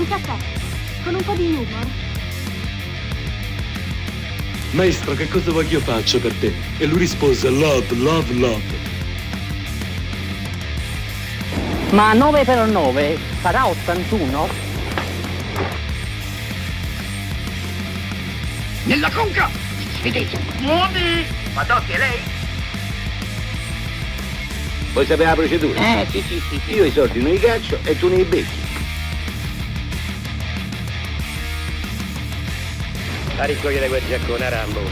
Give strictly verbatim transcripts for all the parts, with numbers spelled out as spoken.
Un caffè, con un po' di humor. Maestro, che cosa vuoi che io faccia per te? E lui rispose, love, love, love. Ma nove per nove farà ottantuno? Nella conca! Vedete? Muovi! Madotti, è lei? Vuoi sapere la procedura? Eh, sì, sì, sì, sì. Io i soldi non li caccio e tu ne li becchi. La ricogliere quel giaccone a Rambo.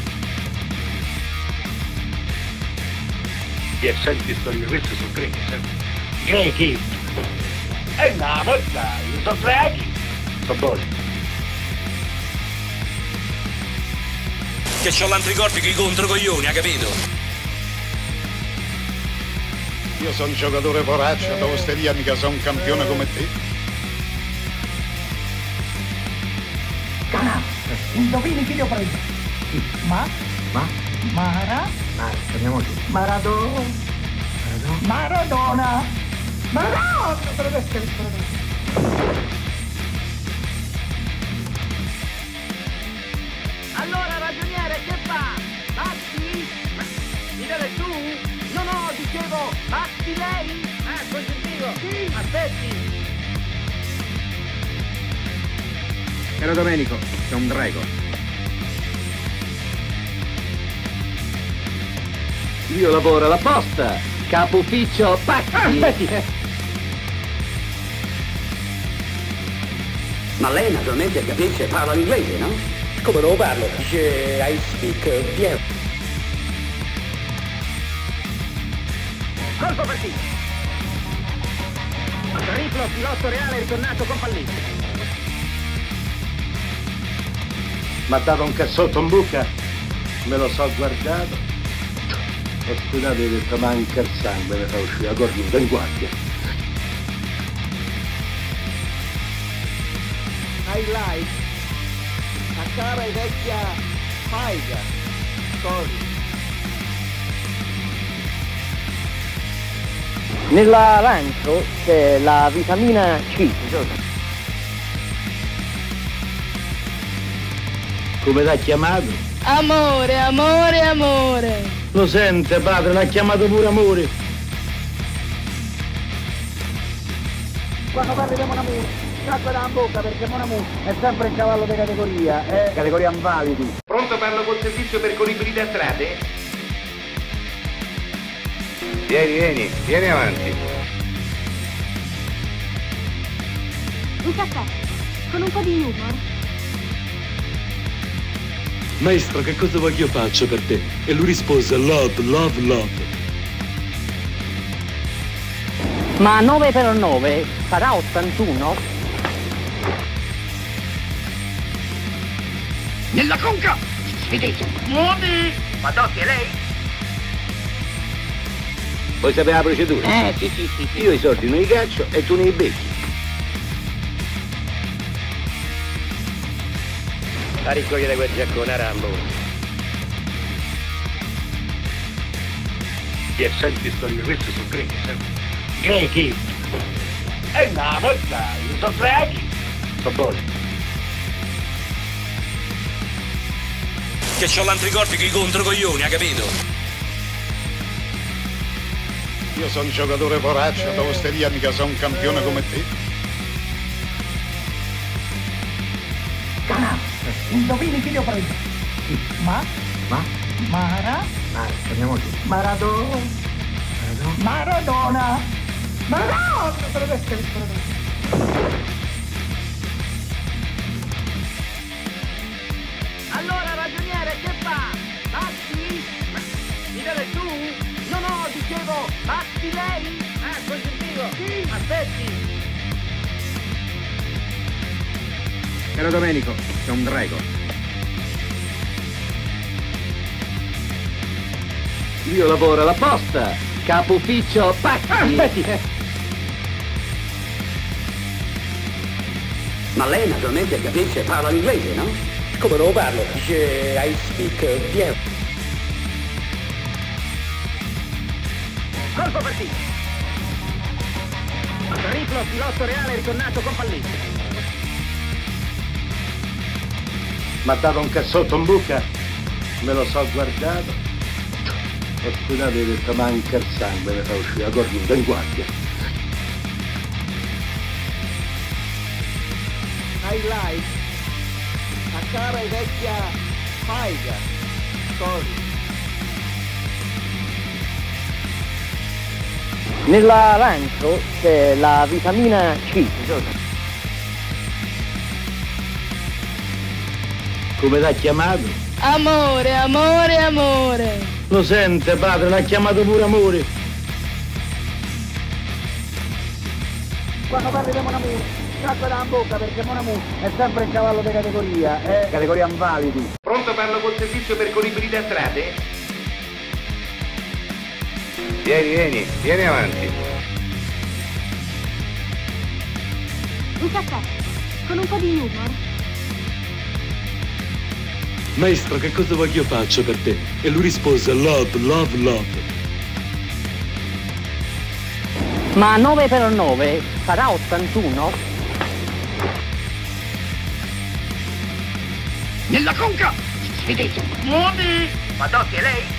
E senti storie queste sono greche, senti. Grechi! E no, ma dai, sono grechi! Sono buoni. Che c'ho l'antricorpico i controcoglioni, ha capito? Io sono un giocatore poraccio, da osteria mica sono un campione come te. Cana, indovini chi li ho preso? Ma? Ma? Mara? Dai, andiamo giù. Maradona? Maradona? Maradona? Allora, ragioniere, che fa? Batti? Mi deve tu? No, no, dicevo, batti lei? Ah, consentivo. Sì. Aspetti. Caro Domenico, c'è un drago. Io lavoro alla posta, capo ufficio Pacchi. Aspetti. Ma lei naturalmente capisce, parla l'inglese, no? Come non lo parlo? Dice I speak bien. Colpo partito. Triplo filotto reale ritornato con pallino. Mi ha dato un cazzotto in bocca, me lo so guardato. E scusate, ho detto, manca il sangue, mi fa uscire la cornuta in guardia. Highlight. La cara e vecchia Faiga. Sorry. Nell'arancio c'è la vitamina C. Come l'ha chiamato? Amore, amore, amore. Lo sente, padre, l'ha chiamato pure amore. Quando parli di Mon Amour, scacqua da bocca perché Mon Amour è sempre il cavallo di categoria, eh? Categoria invalidi. Pronto, parlo col servizio per colibri da strade? Vieni, vieni, vieni avanti. Un caffè, con un po' di humor. Maestro, che cosa vuoi che io faccia per te? E lui rispose, love, love, love. Ma nove per nove farà ottantuno? Nella conca! Vedete? Muovi! Madotti, è lei? Vuoi sapere la procedura? Eh, sì, sì, sì, sì. Io i soldi non li caccio e tu ne li becchi. La ricogliere quel giaccone a Rambo. E senti storie queste sono greche, senti. Grechi! E no, ma dai, sono grechi! Sono buoni. Che c'ho l'antricorpico i controcoglioni, ha capito? Io sono un giocatore poraccio, da osteria mica sono un campione come te. Cana, indovini chi li ho preso? Ma? Ma? Mara? Dai, andiamo giù. Maradona? Maradona? Maradona? Allora, ragioniere, che fa? Batti? Mi deve tu? No, no, dicevo, batti lei? Ah, consentivo. Sì. Aspetti. Caro Domenico, c'è un drago. Io lavoro alla posta, capo ufficio Pacchi. Aspetti. Ma lei naturalmente capisce, parla l'inglese, no? Come non lo parlo? Dice I speak bien. Colpo partito. Triplo filotto reale ritornato con pallino. Mi ha dato un cazzotto in bocca, me lo so guardato. Ospedale ha detto manca il sangue, mi fa uscire la cornuta in guardia. Highlight, a cara e vecchia Faiga, sorry. Nell'arancio c'è la vitamina C. Come l'ha chiamato? Amore, amore, amore. Lo sente, padre, l'ha chiamato pure amore. Quando parli di Mon Amour, scappa da bocca perché Mon Amour è sempre un cavallo di categoria, eh? Categoria invalidi. Pronto, parlo col servizio percorribili da strade? Vieni, vieni, vieni avanti. Un caffè, con un po' di humor. Maestro, che cosa vuoi che io faccia per te? E lui rispose, love, love, love. Ma nove per nove farà ottantuno? Nella conca! Vedete? Muovi! Madotti, è lei?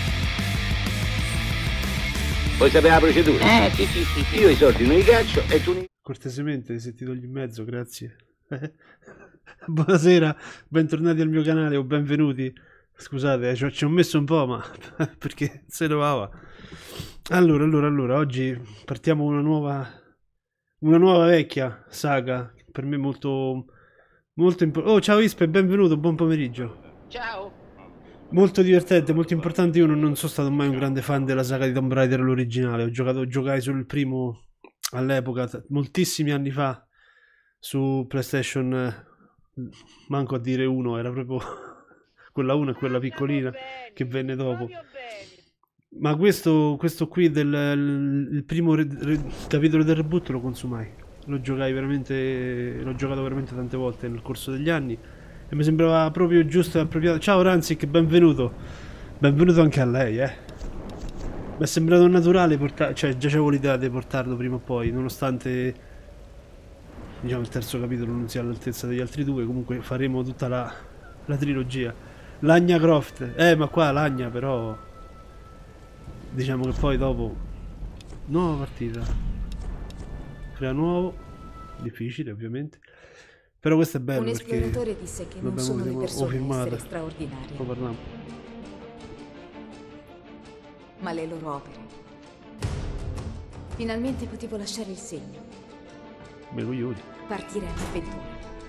Vuoi sapere la procedura? Eh, sì, sì, sì, sì. Io i soldi non li caccio e tu li... Cortesemente se ti togli in mezzo, grazie. Buonasera, bentornati al mio canale o benvenuti. Scusate, ci ho, ci ho messo un po', ma perché se ne va. Allora, allora, allora, oggi partiamo una nuova, una nuova vecchia saga, per me molto, molto importante. Oh, ciao Ispe, benvenuto, buon pomeriggio. Ciao. Molto divertente, molto importante. Io non, non sono stato mai un grande fan della saga di Tomb Raider, l'originale. Ho giocato, giocai sul primo all'epoca, moltissimi anni fa, su PlayStation, manco a dire uno, era proprio quella uno e quella piccolina che venne dopo. Ma questo, questo qui del il, il primo re, re, capitolo del reboot lo consumai. Lo giocai veramente, l'ho giocato veramente tante volte nel corso degli anni. E mi sembrava proprio giusto e appropriato. Ciao Ranzik, benvenuto. Benvenuto anche a lei, eh. Mi è sembrato naturale portare, cioè già avevo l'idea di portarlo prima o poi, nonostante diciamo il terzo capitolo non sia all'altezza degli altri due. Comunque faremo tutta la, la trilogia. Lagna Croft, eh ma qua Lagna però diciamo che poi dopo nuova partita, crea nuovo, difficile ovviamente. Però questo è bello. Un esploratore disse che non sono le persone a essere straordinarie, lo parliamo, ma le loro opere. Finalmente potevo lasciare il segno. Meglio. Partire all'avventura.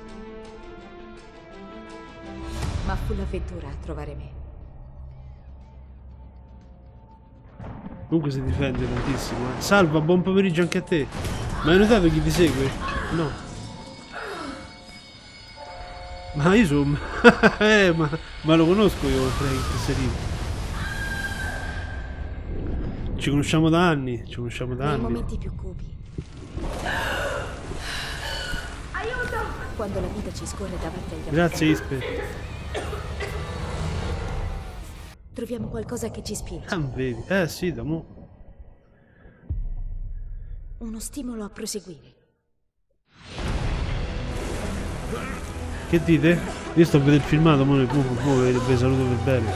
Ma fu l'avventura a trovare me. Comunque si difende tantissimo, eh. Salva, buon pomeriggio anche a te. Ma hai notato chi ti segue? No. Ma io sono... eh, ma, ma lo conosco io, Frank Serino. Ci conosciamo da anni, ci conosciamo da Nei anni. momenti più cupi. Aiuto! Quando la vita ci scorre davanti agli occhi. Grazie Ispe. Troviamo qualcosa che ci spinge. Ah, vedi? Eh sì, da mo'. Uno stimolo a proseguire. Che dite? Io sto a vedere il filmato, mo vi saluto per bene.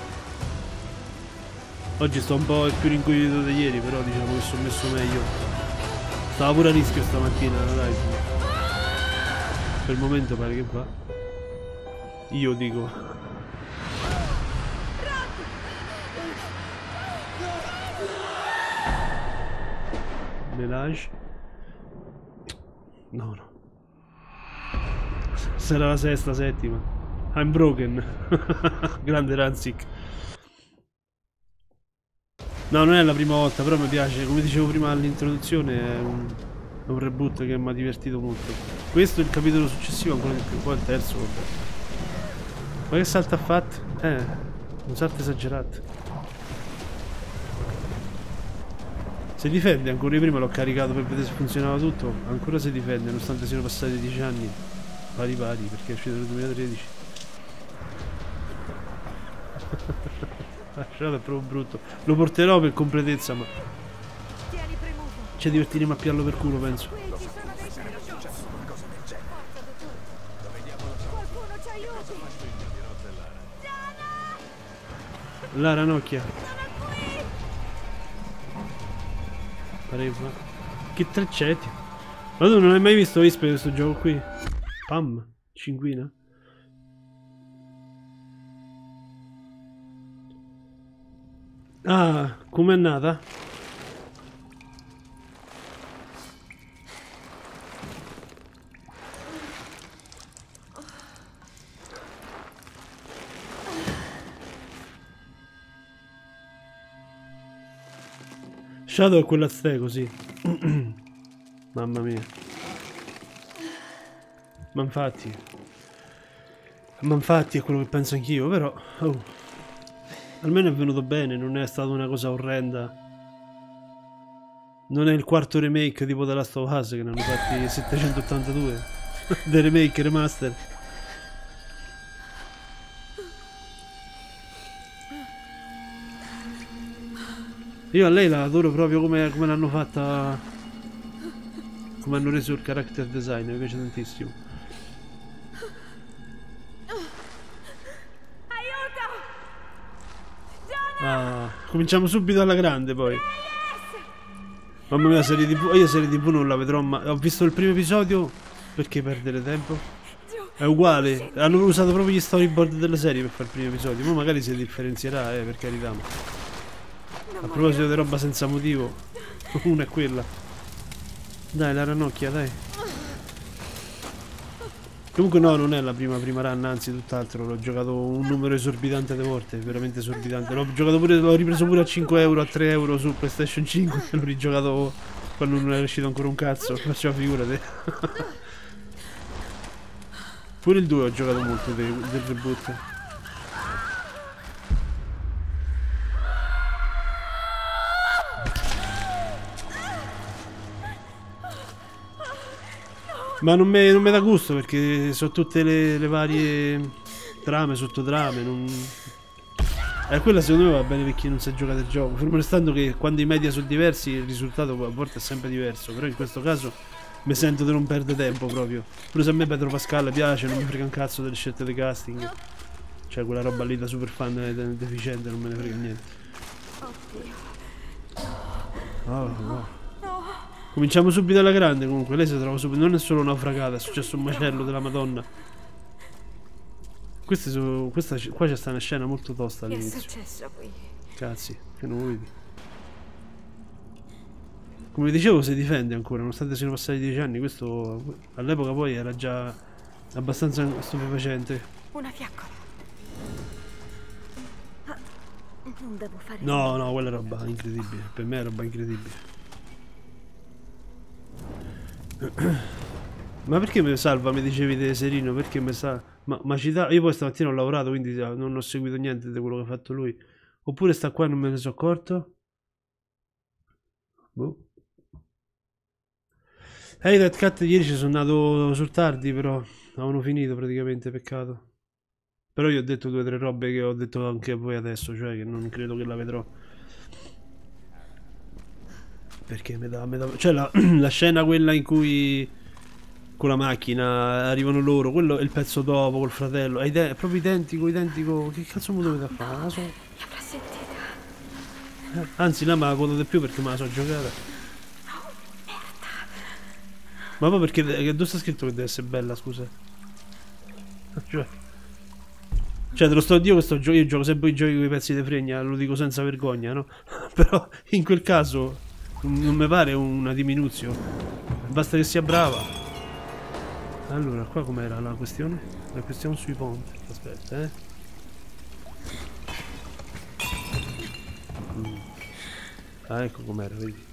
Oggi sto un po' più rincoglionito di ieri, però diciamo che sono messo meglio. Stavo pure a rischio stamattina, dai. Per il momento pare che va. Io dico. Melage. No, no. Sarà la sesta, settima. I'm broken. Grande Ranzik. No, non è la prima volta, però mi piace. Come dicevo prima all'introduzione, è un, è un reboot che mi ha divertito molto. Questo è il capitolo successivo, ancora di più. Poi il terzo, vabbè. Ma che salto ha fatto? Eh, un salto esagerato. Si difende, ancora prima l'ho caricato per vedere se funzionava tutto. Ancora si difende, nonostante siano passati dieci anni. Pari pari, perché è uscito nel duemilatredici. Lasciato, è proprio brutto. Lo porterò per completezza, ma ci divertiremo a piarlo per culo, penso. La ranocchia. Pareva. Che traccetti. Ma tu non hai mai visto Ispe questo gioco qui? Pam, cinquina. Ah, com'è nata? Shadow è quella azteco, sì. Mamma mia. Ma infatti. Ma infatti è quello che penso anch'io, però. Oh. Almeno è venuto bene, non è stata una cosa orrenda. Non è il quarto remake tipo The Last of Us che ne hanno fatti settecentottantadue. The remake, remaster. Io a lei la adoro proprio come, come l'hanno fatta, come hanno reso il character design, mi piace tantissimo. Aiuto! Ah, cominciamo subito alla grande poi. Mamma mia, serie tv, io serie tv non la vedrò, ma ho visto il primo episodio, perché perdere tempo? È uguale, hanno usato proprio gli storyboard della serie per fare il primo episodio, ma magari si differenzierà, eh, per carità. A proposito di roba senza motivo, una è quella. Dai, la ranocchia, dai. Comunque no, non è la prima prima run, anzi tutt'altro, l'ho giocato un numero esorbitante di volte, veramente esorbitante. L'ho giocato pure, l'ho ripreso pure a cinque euro, a tre euro su PlayStation cinque, e l'ho rigiocato quando non era uscito ancora un cazzo, faceva figurate. Pure il due ho giocato molto del, del reboot. Ma non mi dà gusto perché sono tutte le, le varie trame, sottotrame, non... Eh, quella secondo me va bene per chi non sa giocare il gioco, fermo restando che quando i media sono diversi il risultato a volte è sempre diverso, però in questo caso mi sento di non perdere tempo proprio. Pure se a me Pedro Pascal piace, non mi frega un cazzo delle scelte di casting. Cioè quella roba lì da super fan è deficiente, non me ne frega niente. Oh, oh. Cominciamo subito alla grande comunque, lei si trova subito, non è solo naufragata, è successo un macello della Madonna. Queste so, questa, qua c'è sta una scena molto tosta all'inizio. Che è successo qui? Cazzi, che non vedi. Come vi dicevo si difende ancora, nonostante siano passati dieci anni, questo all'epoca poi era già abbastanza stupefacente. Una fiaccola. Ah, non devo fare No, niente. no, quella roba incredibile, per me è roba incredibile. Ma perché mi salva, mi dicevi te Serino, perché mi sa... Ma, ma ci dà... Io poi stamattina ho lavorato, quindi non ho seguito niente di quello che ha fatto lui. Oppure sta qua e non me ne sono accorto? Boh. Hey, Dead Cat ieri ci sono andato sul tardi, però avevano finito praticamente, peccato. Però io ho detto due o tre robe che ho detto anche a voi adesso, cioè che non credo che la vedrò. Perché mi dà, mi dà... Cioè la, la scena quella in cui con la macchina arrivano loro, quello è il pezzo dopo col fratello, è, è proprio identico, identico. Che cazzo mi dovete fare? La so... L'avrà sentita. eh, anzi là me la godo di più perché me la so giocata. No, merda. Ma poi perché dove sta scritto che deve essere bella, scusa? Cioè, cioè te lo sto a dire che sto gio io gioco sempre i giochi con i pezzi di fregna, lo dico senza vergogna, no? Però in quel caso non mi pare una diminuzione, basta che sia brava. Allora, qua com'era la questione? La questione sui ponti. Aspetta, eh. Mm. Ah, ecco com'era, vedi.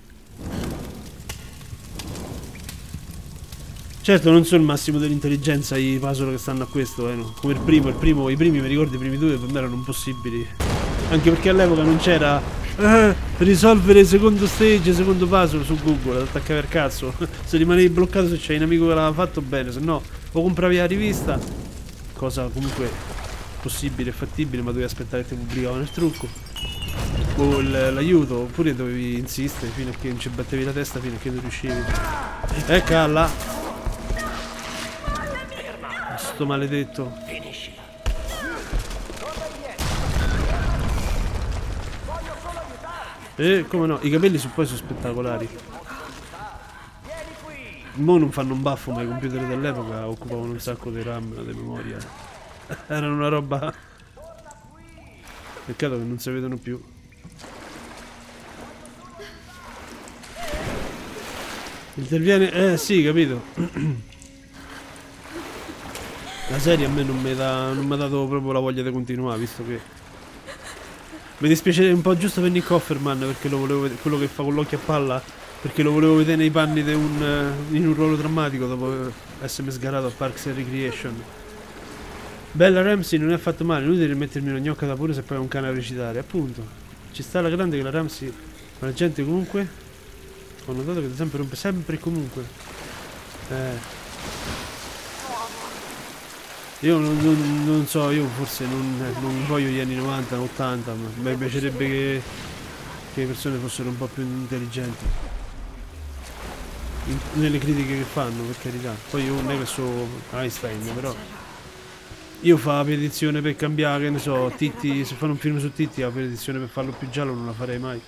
Certo, non sono il massimo dell'intelligenza i puzzle che stanno a questo, eh, no? Come il primo, il primo, i primi, mi ricordo, i primi due per me erano impossibili. Anche perché all'epoca non c'era... Eh, risolvere secondo stage, secondo puzzle su Google, attaccare al cazzo. Se rimanevi bloccato se c'hai un amico che l'aveva fatto bene, se no o compravi la rivista, cosa comunque possibile e fattibile, ma dovevi aspettare che ti pubblicavano il trucco, o l'aiuto, oppure dovevi insistere fino a che non ci battevi la testa, fino a che non riuscivi. Ecco là, sto maledetto. E come no, i capelli su poi sono spettacolari. Mo non fanno un baffo, ma i computer dell'epoca occupavano un sacco di RAM, di memoria. Erano una roba... Peccato che non si vedono più. Interviene... Eh sì, capito. La serie a me non mi dà, non mi ha dato proprio la voglia di continuare, visto che... Mi dispiace un po' giusto per Nick Offerman, perché lo volevo vedere, quello che fa con l'occhio a palla, perché lo volevo vedere nei panni di un, in un ruolo drammatico dopo essermi sgarato a Parks and Recreation. Bella Ramsey non è affatto male, inutile mettermi una gnocca da pure se poi è un cane a recitare, appunto. Ci sta la grande che la Ramsey, ma la gente comunque... Ho notato che ad esempio rompe sempre e comunque. Eh... Io non, non, non so, io forse non, non voglio gli anni novanta, ottanta, ma mi piacerebbe che, che le persone fossero un po' più intelligenti in, nelle critiche che fanno, per carità. Poi io non è che so Einstein, però io fa la petizione per cambiare, che ne so, Titti, se fanno un film su Titti, la petizione per farlo più giallo non la farei mai.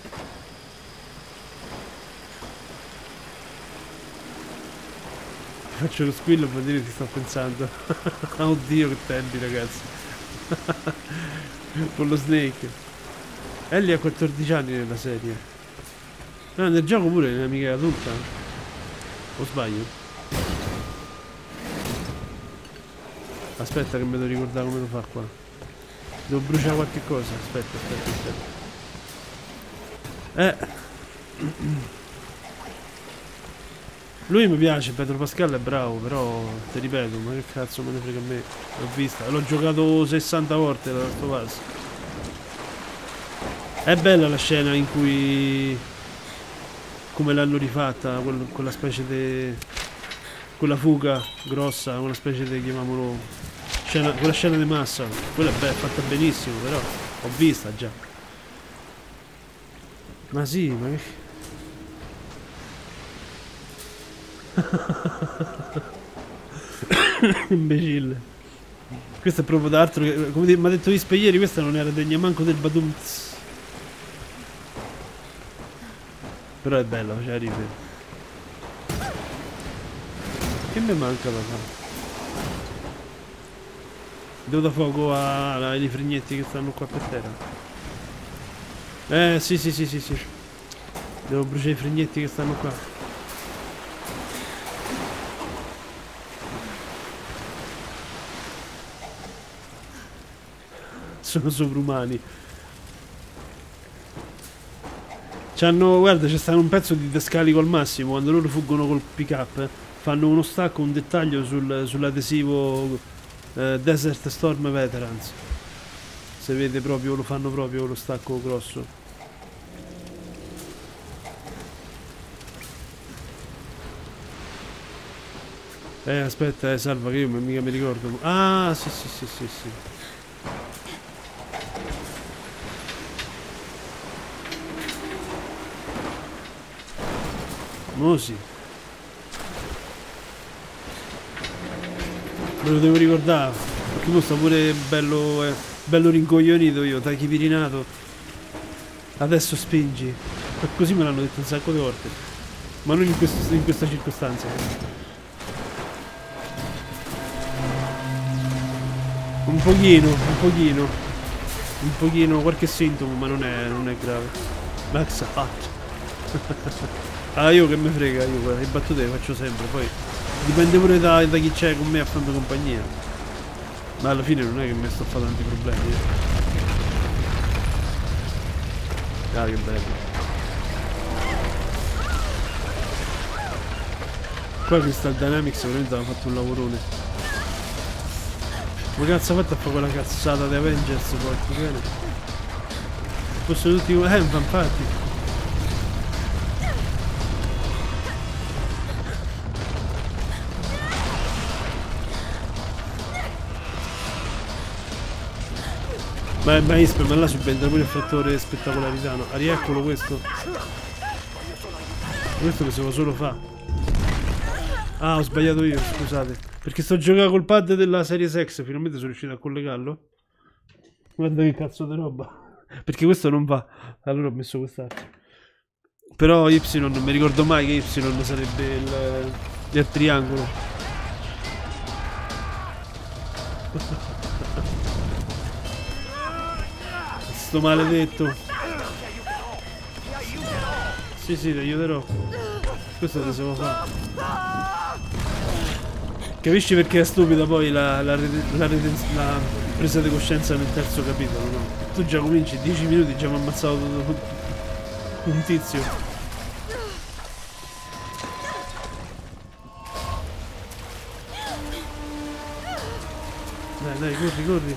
Faccio lo squillo per dire che ti sto pensando. Oddio che tempi, ragazzi. Con lo Snake. Ellie ha quattordici anni nella serie. No, nel gioco pure è mica adulta. O sbaglio? Aspetta che me devo ricordare come lo fa qua. Devo bruciare qualche cosa. Aspetta, aspetta, aspetta. Eh. Lui mi piace, Pedro Pascal è bravo, però ti ripeto, ma che cazzo me ne frega a me. L'ho vista, l'ho giocato sessanta volte da Last of Us. È bella la scena in cui... come l'hanno rifatta, quel, quella specie di... quella fuga grossa, una specie di, chiamiamolo... Scena, quella scena di massa. Quella è bella, fatta benissimo, però ho vista già. Ma sì, ma che... Imbecille. Questo è proprio d'altro che, come mi ha detto Ispe ieri, questa non era degna manco del Badumz. Però è bella, faceva ridere. Che mi manca da fare? Devo da fuoco ai frignetti che stanno qua per terra. Eh sì sì sì sì sì. Devo bruciare i frignetti che stanno qua. Sono sovrumani. C'hanno, guarda, c'è stato un pezzo di descalico al massimo. Quando loro fuggono col pick up, fanno uno stacco, un dettaglio sul, sull'adesivo eh, Desert Storm Veterans. Se vede proprio, lo fanno proprio lo stacco grosso. Eh aspetta, eh salva che io mica mi ricordo. Ah sì sì sì sì sì. Oh sì. Me lo devo ricordare. Perché mo sta pure bello, eh, bello rincoglionito io, tachipirinato. Adesso spingi. E così me l'hanno detto un sacco di volte. Ma non in, questo, in questa circostanza. Un pochino, un pochino. Un pochino, qualche sintomo, ma non è, non è grave. Max hot. Ah, io che me frega, io le battute le faccio sempre, poi dipende pure da, da chi c'è con me a farmi compagnia. Ma alla fine non è che mi sto a fare tanti problemi. Ah, che bello. Qua Crystal Dynamics veramente ha fatto un lavorone. Ma cazzo ha fatto a fare quella cazzata di Avengers, porco bene. Fossero tutti... Eh, infatti. Ma, ma Isper, ma là subentra pure il fattore spettacolarità, no? Ah, rieccolo questo. Questo che si può solo fa. Ah, ho sbagliato io, scusate. Perché sto giocando col pad della serie X, finalmente sono riuscito a collegarlo. Guarda che cazzo di roba. Perché questo non va. Allora ho messo quest'altro. Però Y non mi ricordo mai che Y sarebbe il, il triangolo. Sto maledetto. Sì sì, ti aiuterò. Questo lo possiamo fare. Capisci perché è stupida poi la, la, la, la presa di coscienza nel terzo capitolo, no? Tu già cominci, dieci minuti già mi ha ammazzato un tizio. Dai, dai, corri, corri.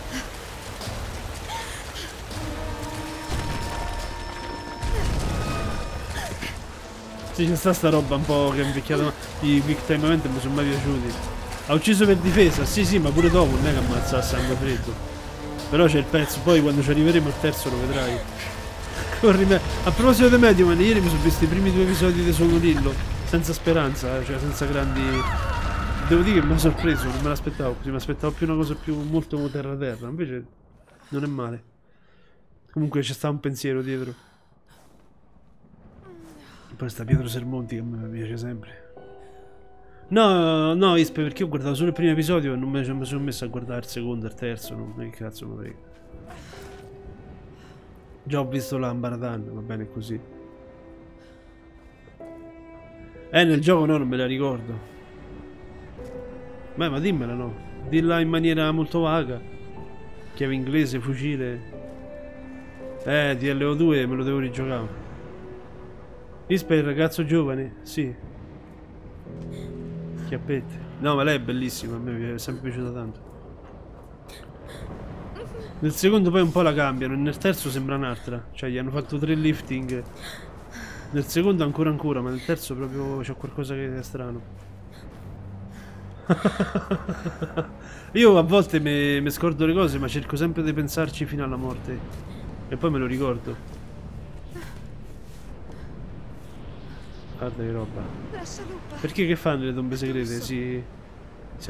Sì, c'è sta sta roba un po' che è invecchiata, ma i quick time event mi sono mai piaciuti. Ha ucciso per difesa, sì sì, ma pure dopo non è che ammazza a sangue freddo. Però c'è il pezzo, poi quando ci arriveremo al terzo lo vedrai. Corri me. A proposito di Medium, ieri mi sono visto i primi due episodi di Solo Lillo, senza speranza, cioè senza grandi... Devo dire che mi ha sorpreso, non me l'aspettavo così, mi aspettavo più una cosa più molto terra terra, invece non è male. Comunque c'è sta un pensiero dietro. Poi sta Pietro Sermonti che a me piace sempre. No, no, Ispe, perché ho guardato solo il primo episodio e non mi sono messo a guardare il secondo e il terzo, non che cazzo mi frega. Già ho visto l'Ambardan, va bene così. Eh, nel gioco no, non me la ricordo. Beh, ma dimmela, no? Dilla in maniera molto vaga. Chiave inglese, fucile. Eh, D L O due me lo devo rigiocare. Ispe è il ragazzo giovane, sì. Chiappette. No, ma lei è bellissima, a me è sempre piaciuta tanto. Nel secondo poi un po' la cambiano, e nel terzo sembra un'altra. Cioè gli hanno fatto tre lifting. Nel secondo ancora ancora, ma nel terzo proprio c'è qualcosa che è strano. Io a volte mi scordo le cose, ma cerco sempre di pensarci fino alla morte. E poi me lo ricordo. Guarda che roba. Perché che fanno le tombe segrete? Si... si...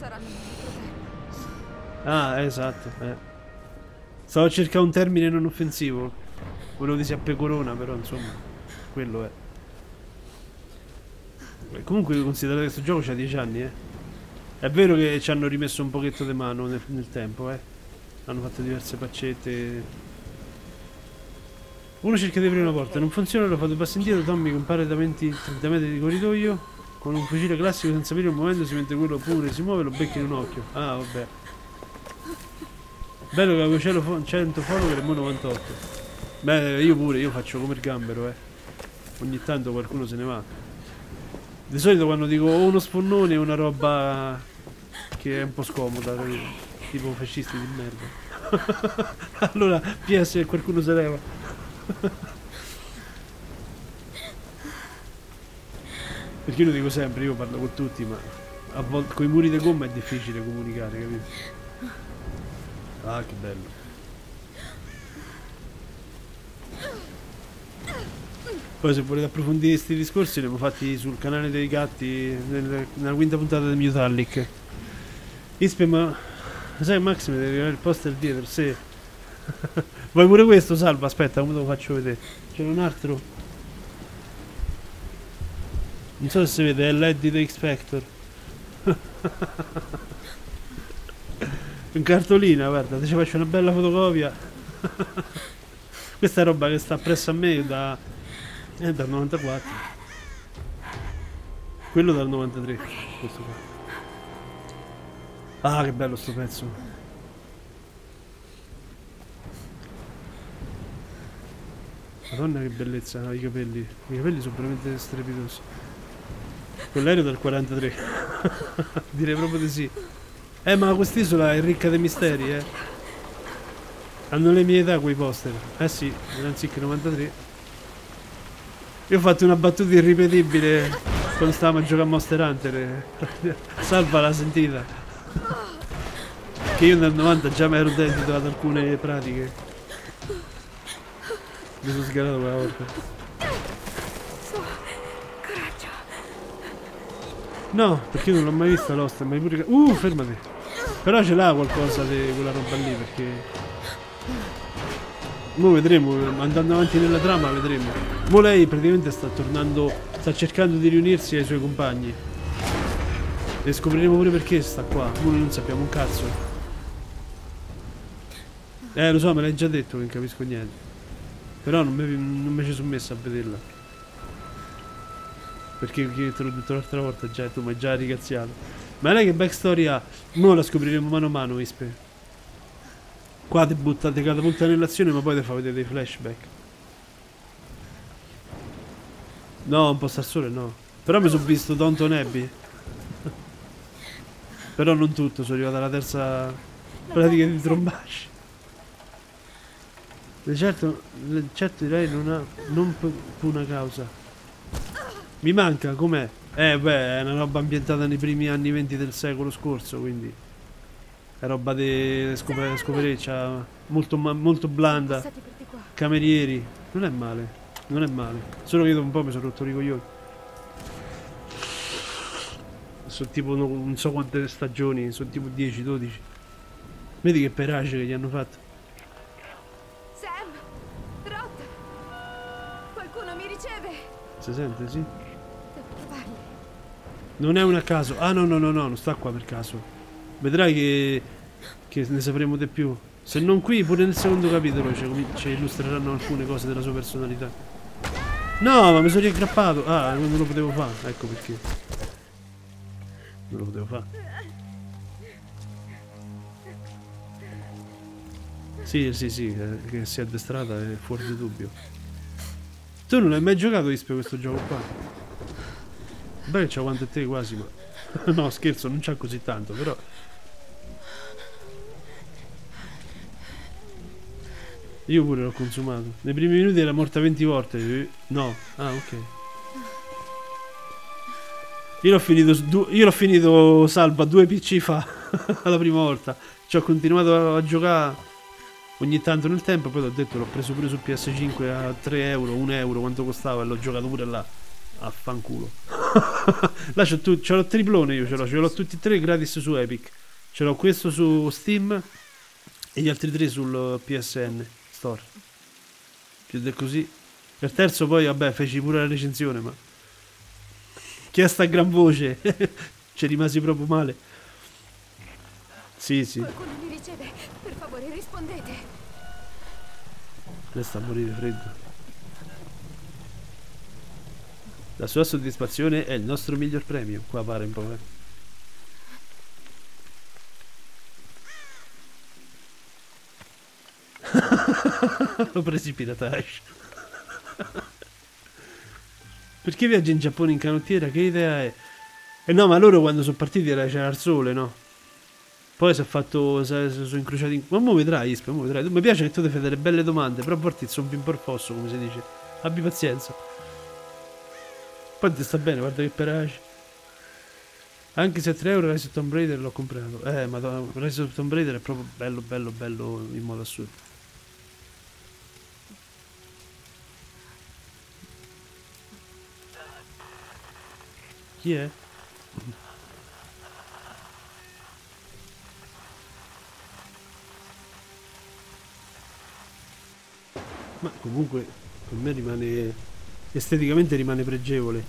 Ah, esatto, eh. Stavo a cercare un termine non offensivo. Volevo dire si appecorona, però insomma, quello è. E comunque considerate che questo gioco c'ha dieci anni, eh. È vero che ci hanno rimesso un pochetto di mano nel, nel tempo, eh. Hanno fatto diverse paccette. Uno cerca di aprire una porta, non funziona, lo fa due passi indietro, Tommy compare da venti trenta metri di corridoio con un fucile classico senza mira muovendosi mentre quello pure si muove, lo becca in un occhio. Ah, vabbè. Bello che avevo cielo cento follower e mo novantotto. Beh, io pure, io faccio come il gambero, eh. Ogni tanto qualcuno se ne va. Di solito quando dico uno sfonnone è una roba che è un po' scomoda, tipo fascisti di merda. Allora, P S qualcuno se leva. Perché io lo dico sempre, io parlo con tutti, ma a volte con i muri di gomma è difficile comunicare, capito? Ah, che bello. Poi se volete approfondire questi discorsi li abbiamo fatti sul canale dei gatti nel, nella quinta puntata di Mutalic. Ispe, ma sai Max mi deve arrivare il poster dietro, sì. Vuoi pure questo, Salva? Aspetta, come te lo faccio vedere? C'è un altro. Non so se si vede, è l'Eddie the X-Factor. In cartolina, guarda, ti ci faccio una bella fotocopia. Questa è roba che sta presso a me da... è dal novantaquattro. Quello dal novantatré. Questo qua. Ah, che bello sto pezzo. Madonna che bellezza, i capelli. I capelli sono veramente strepitosi. Quell'aereo del quarantatré. Direi proprio di sì. Eh, ma quest'isola è ricca di misteri, eh. Hanno le mie età quei poster. Eh sì, anziché novantatré. Io ho fatto una battuta irripetibile quando stavamo a giocare a Monster Hunter. Salva l'ha sentita. Che io nel novanta già mi ero dedito ad alcune pratiche. Mi sono sgarato quella volta. Coraggio. No, perché io non l'ho mai vista Lost, mai pure... Uh, fermati. Però ce l'ha qualcosa di quella roba lì, perché... Mo vedremo, andando avanti nella trama vedremo. Mo lei praticamente sta tornando, sta cercando di riunirsi ai suoi compagni. E scopriremo pure perché sta qua. Mo noi non sappiamo un cazzo. Eh lo so, me l'hai già detto, non capisco niente. Però non mi, non mi ci sono messo a vederla. Perché te l'ho detto l'altra volta già, tu mi hai già ricazziato. Ma lei che backstory ha? Mo la scopriremo mano a mano, Ispe. Qua ti buttate catapulta nell'azione, ma poi ti fa vedere dei flashback. No, un po' sta sole, no. Però mi sono visto Downton Abbey. Però non tutto, sono arrivato alla terza pratica di trombasci. Certo, certo direi non ha non una causa. Mi manca, com'è? Eh beh, è una roba ambientata nei primi anni venti del secolo scorso, quindi è roba di scopre scopereccia, molto, molto blanda. Camerieri, non è male, non è male. Solo che io dopo un po' mi sono rotto i coglioni. Sono tipo non, non so quante stagioni, sono tipo dieci dodici. Vedi che perace che gli hanno fatto. Sam! Rot! Qualcuno mi riceve! Si sente, sì? Devo trovarli. Non è un a caso. Ah no no no no, non sta qua per caso. Vedrai che, che ne sapremo di più. Se non qui, pure nel secondo capitolo ci, ci illustreranno alcune cose della sua personalità. No, ma mi sono riaggrappato. Ah, non lo potevo fare. Ecco perché. Non lo potevo fare. Sì, sì, sì, eh, che si è addestrata è fuori di dubbio. Tu non hai mai giocato Ispe questo gioco qua? Beh, c'ha quanto te quasi, ma... no, scherzo, non c'ha così tanto, però... Io pure l'ho consumato. Nei primi minuti era morta venti volte. No. Ah, ok. Io l'ho finito, io l'ho finito salva due P C fa. La prima volta. Ci ho continuato a giocare ogni tanto nel tempo. Poi ho detto l'ho preso pure su P S cinque a tre euro, un euro quanto costava. E l'ho giocato pure là. Affanculo. Là c'ho tu, c'ho il triplone io ce l'ho. Ce l'ho tutti e tre gratis su Epic. Ce l'ho questo su Steam. E gli altri tre sul P S N Store. Più di così. Per terzo poi vabbè feci pure la recensione, ma chiesta a gran voce. Ci rimasi proprio male. Sì, sì. Qualcuno mi riceve. Per favore rispondete. Resta a morire freddo. La sua soddisfazione è il nostro miglior premio. Qua pare un po', eh. L'ho preso in piratage. Perché viaggia in Giappone in canottiera? Che idea è? Eh no, ma loro quando sono partiti era c'era il sole, no? Poi si è fatto, si sono incrociati in... Ma mo vedrai, Ispe, mo vedrai. Mi piace che tu ti fai delle belle domande, però a volte sono più per fosso, come si dice. Abbi pazienza. Poi ti sta bene, guarda che perace. Anche se a tre euro Rise of Tomb Raider l'ho comprato. Eh, madonna, Rise of Tomb Raider è proprio bello, bello, bello in modo assurdo. Chi è? Ma comunque per me rimane esteticamente rimane pregevole.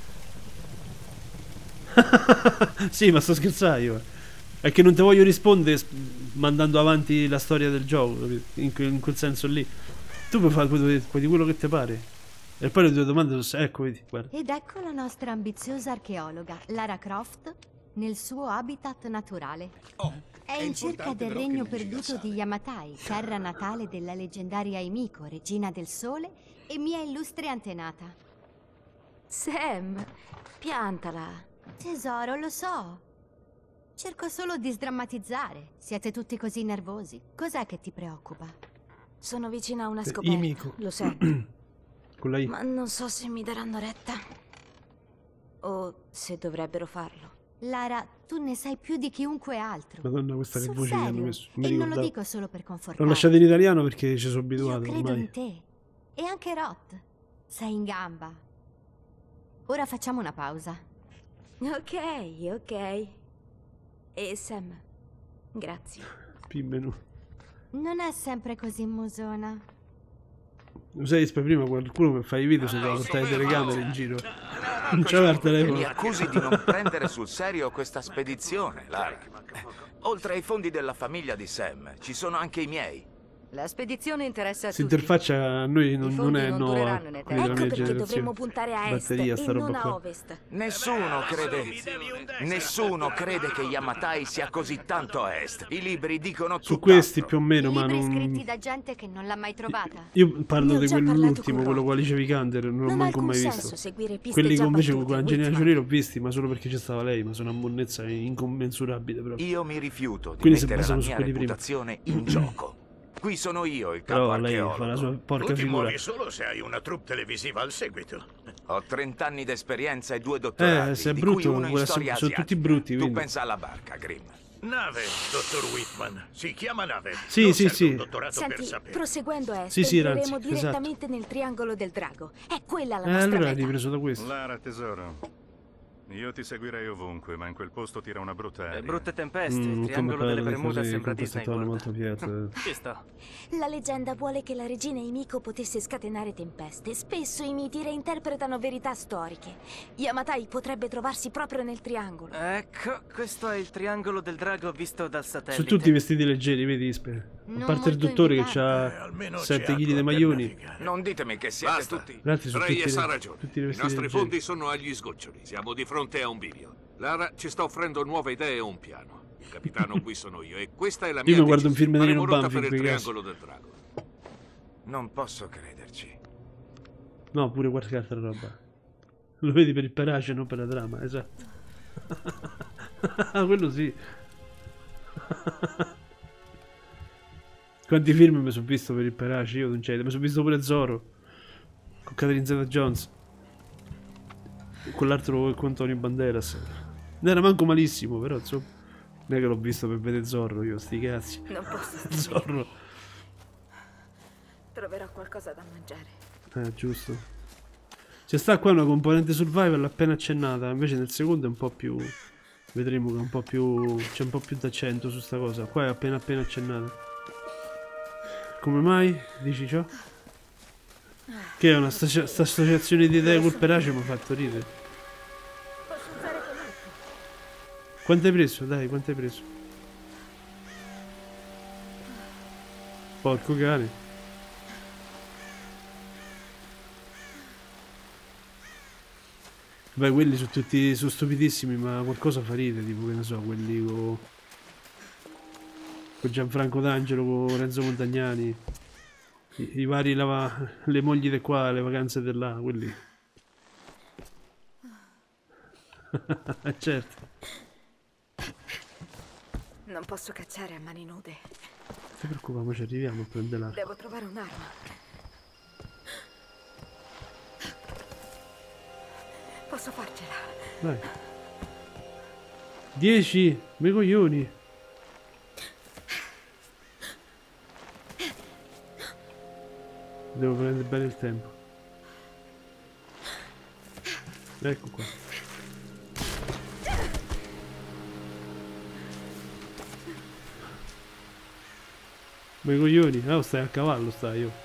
Sì, ma sto scherzando io. È che non ti voglio rispondere mandando avanti la storia del gioco, in, que in quel senso lì. Tu puoi fare puoi, puoi di quello che ti pare. E poi le tue domande sono... Ecco, vedi, guarda. Ed ecco la nostra ambiziosa archeologa, Lara Croft, nel suo habitat naturale. Oh, è, è in cerca del regno perduto di Yamatai, terra natale della leggendaria Emiko, regina del sole e mia illustre antenata. Sam, piantala. Tesoro, lo so. Cerco solo di sdrammatizzare. Siete tutti così nervosi. Cos'è che ti preoccupa? Sono vicina a una scoperta. Emiko. Lo sento. Con la I. Ma non so se mi daranno retta. O se dovrebbero farlo. Lara, tu ne sai più di chiunque altro. Madonna, questa che voce che hanno messo. E non lo dico solo per confortare. L'ho lasciato in italiano perché ci sono abituato. Io credo ormai. in te. E anche Rot. Sei in gamba. Ora facciamo una pausa. Ok, ok. E Sam, grazie. Più meno. Non è sempre così musona. Lo sai, prima qualcuno che fa i video si deve portare le telecamere in giro. Non c'aveva il telefono. Mi accusi di non prendere sul serio questa spedizione, Lara. Oltre ai fondi della famiglia di Sam, ci sono anche i miei. La spedizione interessa a Si tutti. interfaccia a noi, non, non è non nuova. dureranno in età. Quelli della Ecco mia perché generazione. dovremmo puntare a est Batteria, e sta non roba a qua. ovest. Nessuno crede. Nessuno crede che Yamatai sia così tanto a est. I libri dicono Su tutt'altro. questi più o meno, ma Libri non... scritti da gente che non l'ha mai trovata. Io parlo Ne ho di già quell'ultimo, parlato con quello Rocky. con Alice Vikander, non l'ho Non ha manco alcun mai senso visto. seguire piste Quelli già che invece battute, con Angelina Whitman. Jolie l'ho visti, ma solo perché c'è stava lei, ma sono una monnezza incommensurabile proprio. Io mi rifiuto di Quindi si mettere la basano su mia quelli prima. reputazione in gioco. Qui sono io il capo Però lei archeologo. fa la sua porca Tu ti figura. muovi solo se hai una troupe televisiva al seguito. Ho trenta anni d'esperienza e due dottorati, Eh, se è di brutto, cui uno in quella- storia sono asiatica. tutti brutti, Tu quindi. pensa alla barca, Grimm. Nave, dottor Whitman. Si chiama nave. Sì, non sì, serve sì. un dottorato per Senti, sapere. proseguendo a est, Sì, sì, entreremo Ranzi, direttamente nel triangolo del drago. È quella la Eh, nostra allora l'hai meta. ripreso da questo. Lara, tesoro. Io ti seguirei ovunque, ma in quel posto tira una brutta aria. Brutte tempeste, Mm, il come triangolo parla delle di Bermuda cose sembra con questo Disney tono World. molto piatto. Ci sta. La leggenda vuole che la regina Emiko potesse scatenare tempeste. Spesso i miti reinterpretano verità storiche. Yamatai potrebbe trovarsi proprio nel triangolo. Ecco, questo è il triangolo del drago visto dal satellite. Sono tutti vestiti leggeri, vedi Ispe? A Non parte il molto dottore che invidiabile. ha Eh, almeno sette c'è chili di acqua per maglioni. Non ditemi che siete Basta. tutti... Gli altri sono tutti, Reyes ha le- ragione. tutti I vestiti nostri leggeri. fondi sono agli sgoccioli. Siamo di fronte a un bivio. Lara ci sta offrendo nuove idee e un piano. Il capitano qui sono io e questa è la mia Io mi guardo un film di decisione. Nino Faremo rotta Banfi per in il quei casi. triangolo del drago. Non posso crederci. No, pure qualche altra roba. Lo vedi per il parace, non per la trama, esatto. Quello sì. Quanti film mi sono visto per il parace? Io non c'è. Mi sono visto pure Zorro con Catherine Zeta-Jones, con l'altro con Antonio Banderas. Non era manco malissimo, però insomma, non è che l'ho visto per vedere Zorro. Io sti cazzi. Non posso stare. Zorro. Troverò qualcosa da mangiare. Eh, giusto. C'è sta qua una componente survival appena accennata, invece nel secondo è un po' più... Vedremo che è un po' più... c'è un po' più d'accento su sta cosa. Qua è appena appena accennata. Come mai? Dici ciò? Che è una sta, sta associazione di idee col perace mi ha fatto ridere. Posso usare quell'altro? Quanto hai preso? Dai, quanto hai preso? Porco cane. Beh, quelli sono tutti sono stupidissimi, ma qualcosa fa ridere, tipo che ne so, quelli con con Gianfranco D'Angelo, con Renzo Montagnani, i, i vari lava, le mogli di qua, le vacanze di là, quelli. Certo. Non posso cacciare a mani nude. Non ti preoccupare, ci arriviamo a prendere l'arco. Devo trovare un'arma. Posso farcela. Dai. dieci, me coglioni. Devo prendere bene il tempo. Ecco qua. Me coglioni. Ah, stai a cavallo, stai io.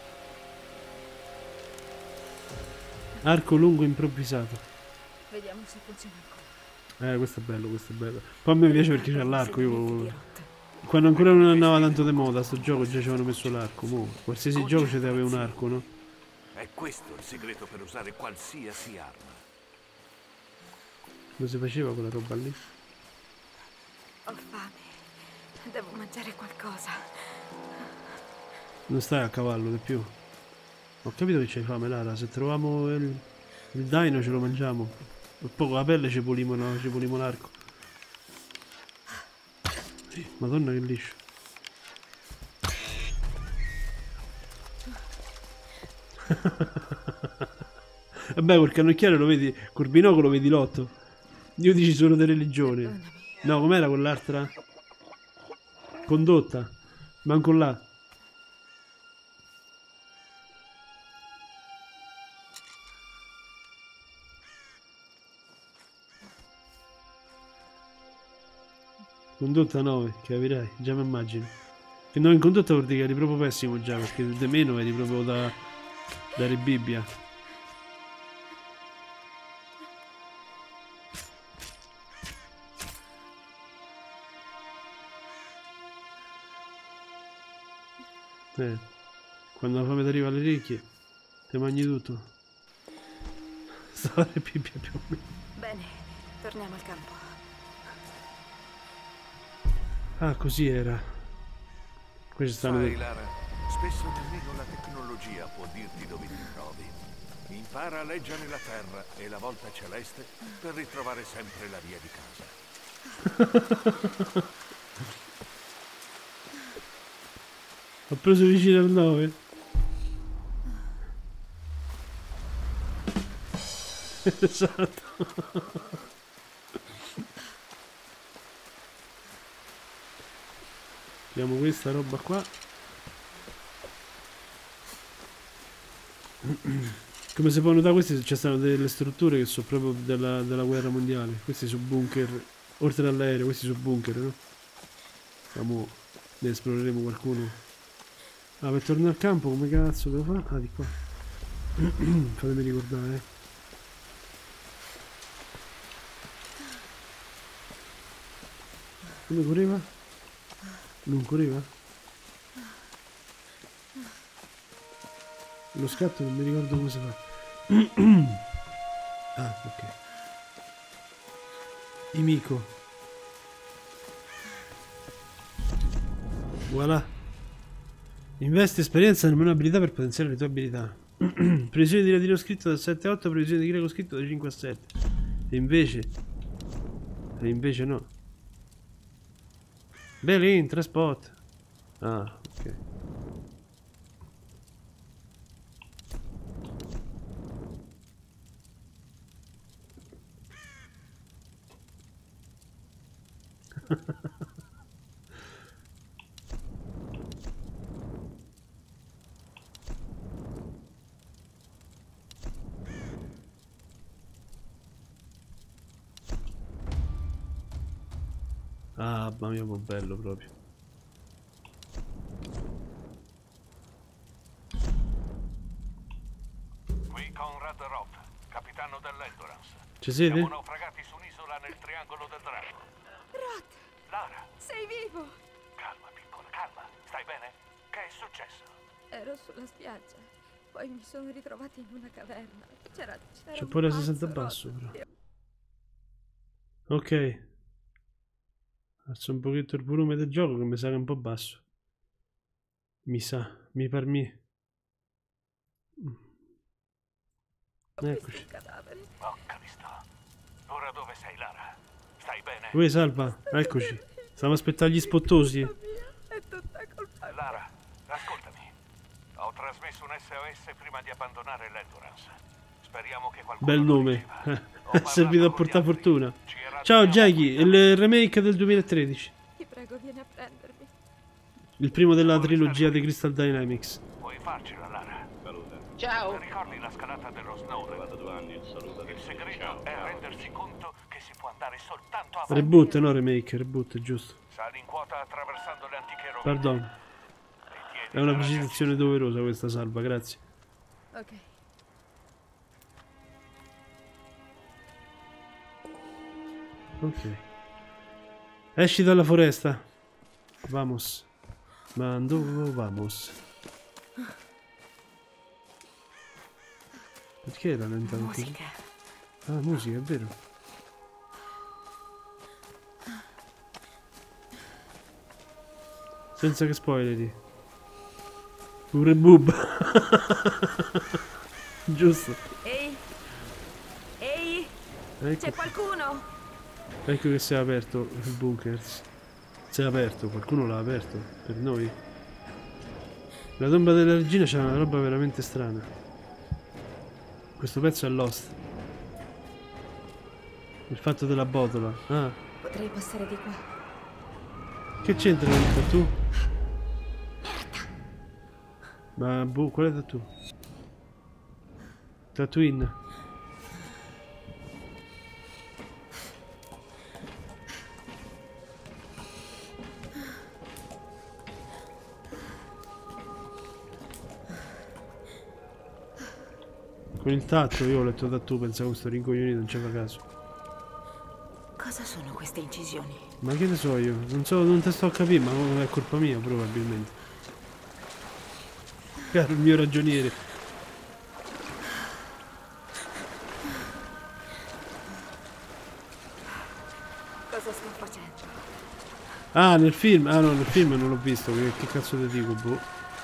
Arco lungo improvvisato. Vediamo se funziona ancora. Eh, questo è bello, questo è bello. Poi a me piace perché c'è l'arco. Io quando ancora non andava tanto di moda sto gioco già ci avevano messo l'arco. Mo, qualsiasi gioco ci deve avere un arco, no? È questo il segreto per usare qualsiasi arma. Come si faceva quella roba lì? Ho fame. Devo mangiare qualcosa. Non stai a cavallo di più. Ho capito che c'hai fame, Lara. Se troviamo il, il dino ce lo mangiamo. E poi con la pelle ci pulimo, no? Ci pulimo l'arco. Madonna che liscio. Vabbè, col cannocchiale lo vedi, col binocolo vedi l'otto. Io dici solo di religione. No, com'era quell'altra? Condotta. Manco là. Condotta nove, capirai, già mi immagino. Che no, in condotta vuol dire che eri proprio pessimo già, perché di meno eri proprio da Dare Bibbia. Eh, quando la fame ti arriva alle orecchie, ti mangi tutto. Dare Bibbia più o meno. Bene, torniamo al campo. Ah, così era. Questi stanno... Sai, Lara, spesso nemmeno la tecnologia può dirti dove ti trovi. Impara a leggere la terra e la volta celeste per ritrovare sempre la via di casa. Ho preso vicino al nove. Esatto. Abbiamo questa roba qua. Come si può notare, queste ci stanno delle strutture che sono proprio della, della guerra mondiale. Questi sono bunker, oltre all'aereo, questi sono bunker, no? Vediamo, ne esploreremo qualcuno. Ah, per tornare al campo come cazzo devo fare? Ah, di qua. Fatemi ricordare, eh. Come correva? Non correva? Lo scatto non mi ricordo come si fa. Ah, ok. Imico. Voilà. Investi esperienza nemmeno abilità per potenziare le tue abilità. Previsione di latino scritto da sette a otto, previsione di greco scritto da cinque a sette. E invece... E invece no. Belin, tre spot. Ah, ok. Ah, mamma mia, bello proprio. Qui Conrad Roth, capitano dell'Endurance. Ci siete? Siamo naufragati su un'isola nel triangolo del drago. Roth! Lara! Sei vivo! Calma, piccola, calma. Stai bene? Che è successo? Ero sulla spiaggia. Poi mi sono ritrovata in una caverna. C'era... C'è pure la sessanta basso, però. Ok. Alzo un pochetto il volume del gioco che mi sa che è un po' basso. Mi sa, mi par mi. Eccoci. Ho capito. Ora dove sei, Lara? Stai bene? Uè, salva, eccoci. Stiamo aspettando gli spottosi. È tutta colpa. Lara, ascoltami. Ho trasmesso un S O S prima di abbandonare l'Endurance. Speriamo che qualcuno... Bel nome. È servito a portare fortuna. Ciao Jackie, il remake del duemilatredici. Ti prego, vieni a prendermi. Il primo della trilogia di Crystal Dynamics. Puoi farcela, Lara. Ciao. Ricordi la scalata dello Snowden? Il segreto è rendersi conto che si può andare soltanto a... Reboot, no remake, reboot, giusto. Sali in quota attraversando le antiche rovine. Pardon. È una precisazione doverosa questa, salva, grazie. Ok. Ok. Esci dalla foresta. Vamos. Ma dove vamos? Perché era lentamente così? Musica. Ah, musica, è vero. Senza che spoileri. Pure boob. Giusto. Ehi. Ehi. Ecco. C'è qualcuno? Ecco che si è aperto il bunker. Si è aperto, qualcuno l'ha aperto per noi. La tomba della regina c'è una roba veramente strana. Questo pezzo è Lost. Il fatto della botola. Ah. Potrei passare di qua. Che c'entra il tattoo? Ma boh, qual è il tattoo? Tatooine. Con il tatto, io ho letto tattoo, pensavo questo rincoglionito, non ci fa caso. Cosa sono queste incisioni? Ma che ne so io? Non so, non te sto a capire, ma è colpa mia probabilmente. Caro il mio ragioniere. Cosa sto facendo? Ah, nel film? Ah no, nel film non l'ho visto, che, che cazzo te dico, boh.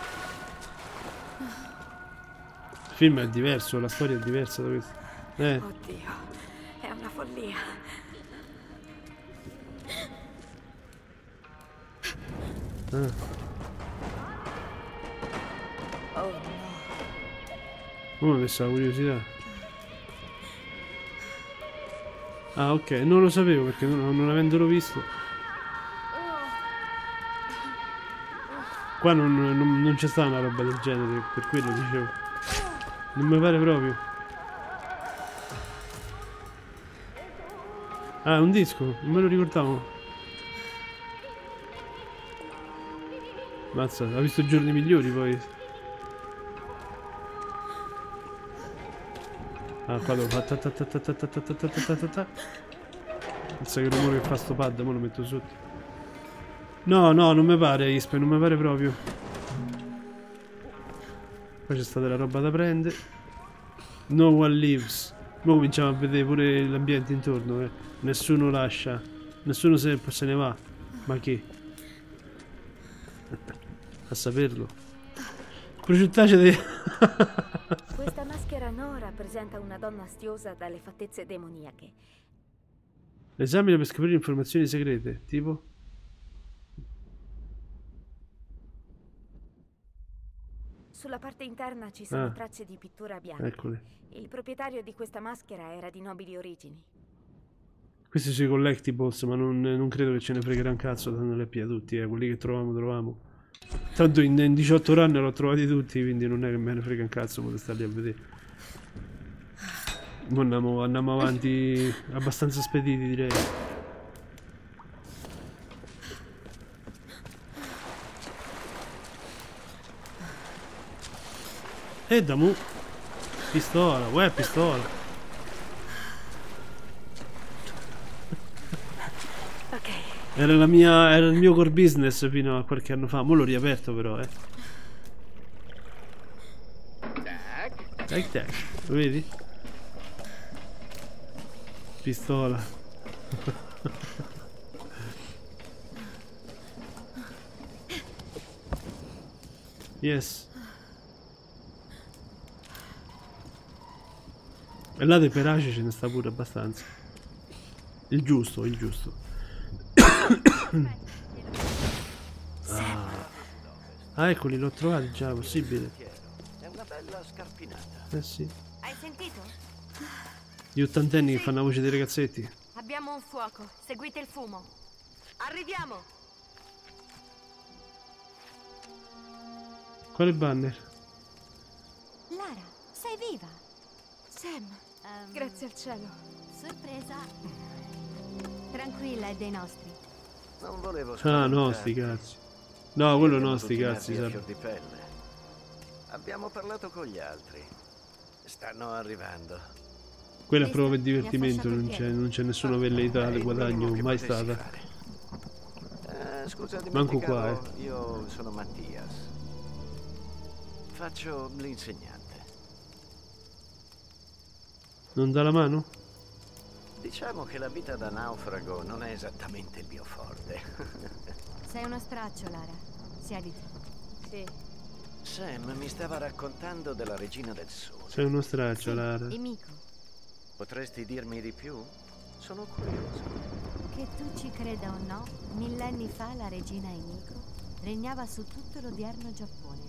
Il film è diverso, la storia è diversa da questo. Eh. Oddio, è una follia. Ah. Oh no. Oh, mi ha messo la curiosità. Ah, ok, non lo sapevo perché non, non avendolo visto. Qua non, non, non c'è stata una roba del genere, per quello dicevo. Non mi pare proprio. Ah, è un disco, non me lo ricordavo. Mazza, ha visto giorni migliori poi. Ah, qua devo fare. Pensa che rumore che fa sto pad, ora lo metto sotto. No, no, non mi pare, Ispe, non mi pare proprio. Poi c'è stata la roba da prendere. No one lives. Ora cominciamo a vedere pure l'ambiente intorno, eh. Nessuno lascia. Nessuno se, se ne va. Ma che? A saperlo. Prosciuttacea di... Questa maschera no rappresenta una donna astiosa dalle fattezze demoniache. L'esamine per scoprire informazioni segrete, tipo? Sulla parte interna ci sono Ah. tracce di pittura bianca. Eccole. Il proprietario di questa maschera era di nobili origini. Questi sono i collectibles, ma non, non credo che ce ne fregherà un cazzo dandoli a piedi tutti, eh. Quelli che troviamo, troviamo. Tanto in, in diciotto run l'ho trovati tutti, quindi non è che me ne frega un cazzo, potete starli a vedere. Mo andiamo, andiamo avanti abbastanza spediti, direi. E da mu. Pistola, uè, pistola. Ok. Era la mia. Era il mio core business fino a qualche anno fa. Mo l'ho riaperto però, eh. Tac tac. Lo vedi? Pistola. Yes. E là dei peraci ce ne sta pure abbastanza. Il giusto, il giusto. ah. ah, eccoli, l'ho trovati già, possibile. È una bella scarpinata. Eh sì. Hai sentito? Gli ottantenni che fanno la voce dei ragazzetti. Abbiamo un fuoco. Seguite il fumo. Arriviamo. Quale banner? Lara, sei viva? Sam, Um, grazie al cielo. Sorpresa. Tranquilla, è dei nostri. Non volevo Ah, no, sti cazzi. No, quello no, sti cazzi, a sai. fior di pelle. Abbiamo parlato con gli altri. Stanno arrivando. Quella è proprio per divertimento, non c'è, non c'è nessuna velleità di guadagno mai stata. Eh, scusa, Manco qua, dimenticavo, io sono Mattias. Faccio l'insegnante. Non dà la mano? Diciamo che la vita da naufrago non è esattamente il mio forte. Sei uno straccio, Lara. Siediti. Sì. Sam mi stava raccontando della Regina del Sole. Sei uno straccio, Lara. E Miko. Potresti dirmi di più? Sono curioso. Che tu ci creda o no, millenni fa la regina Emiko regnava su tutto l'odierno Giappone.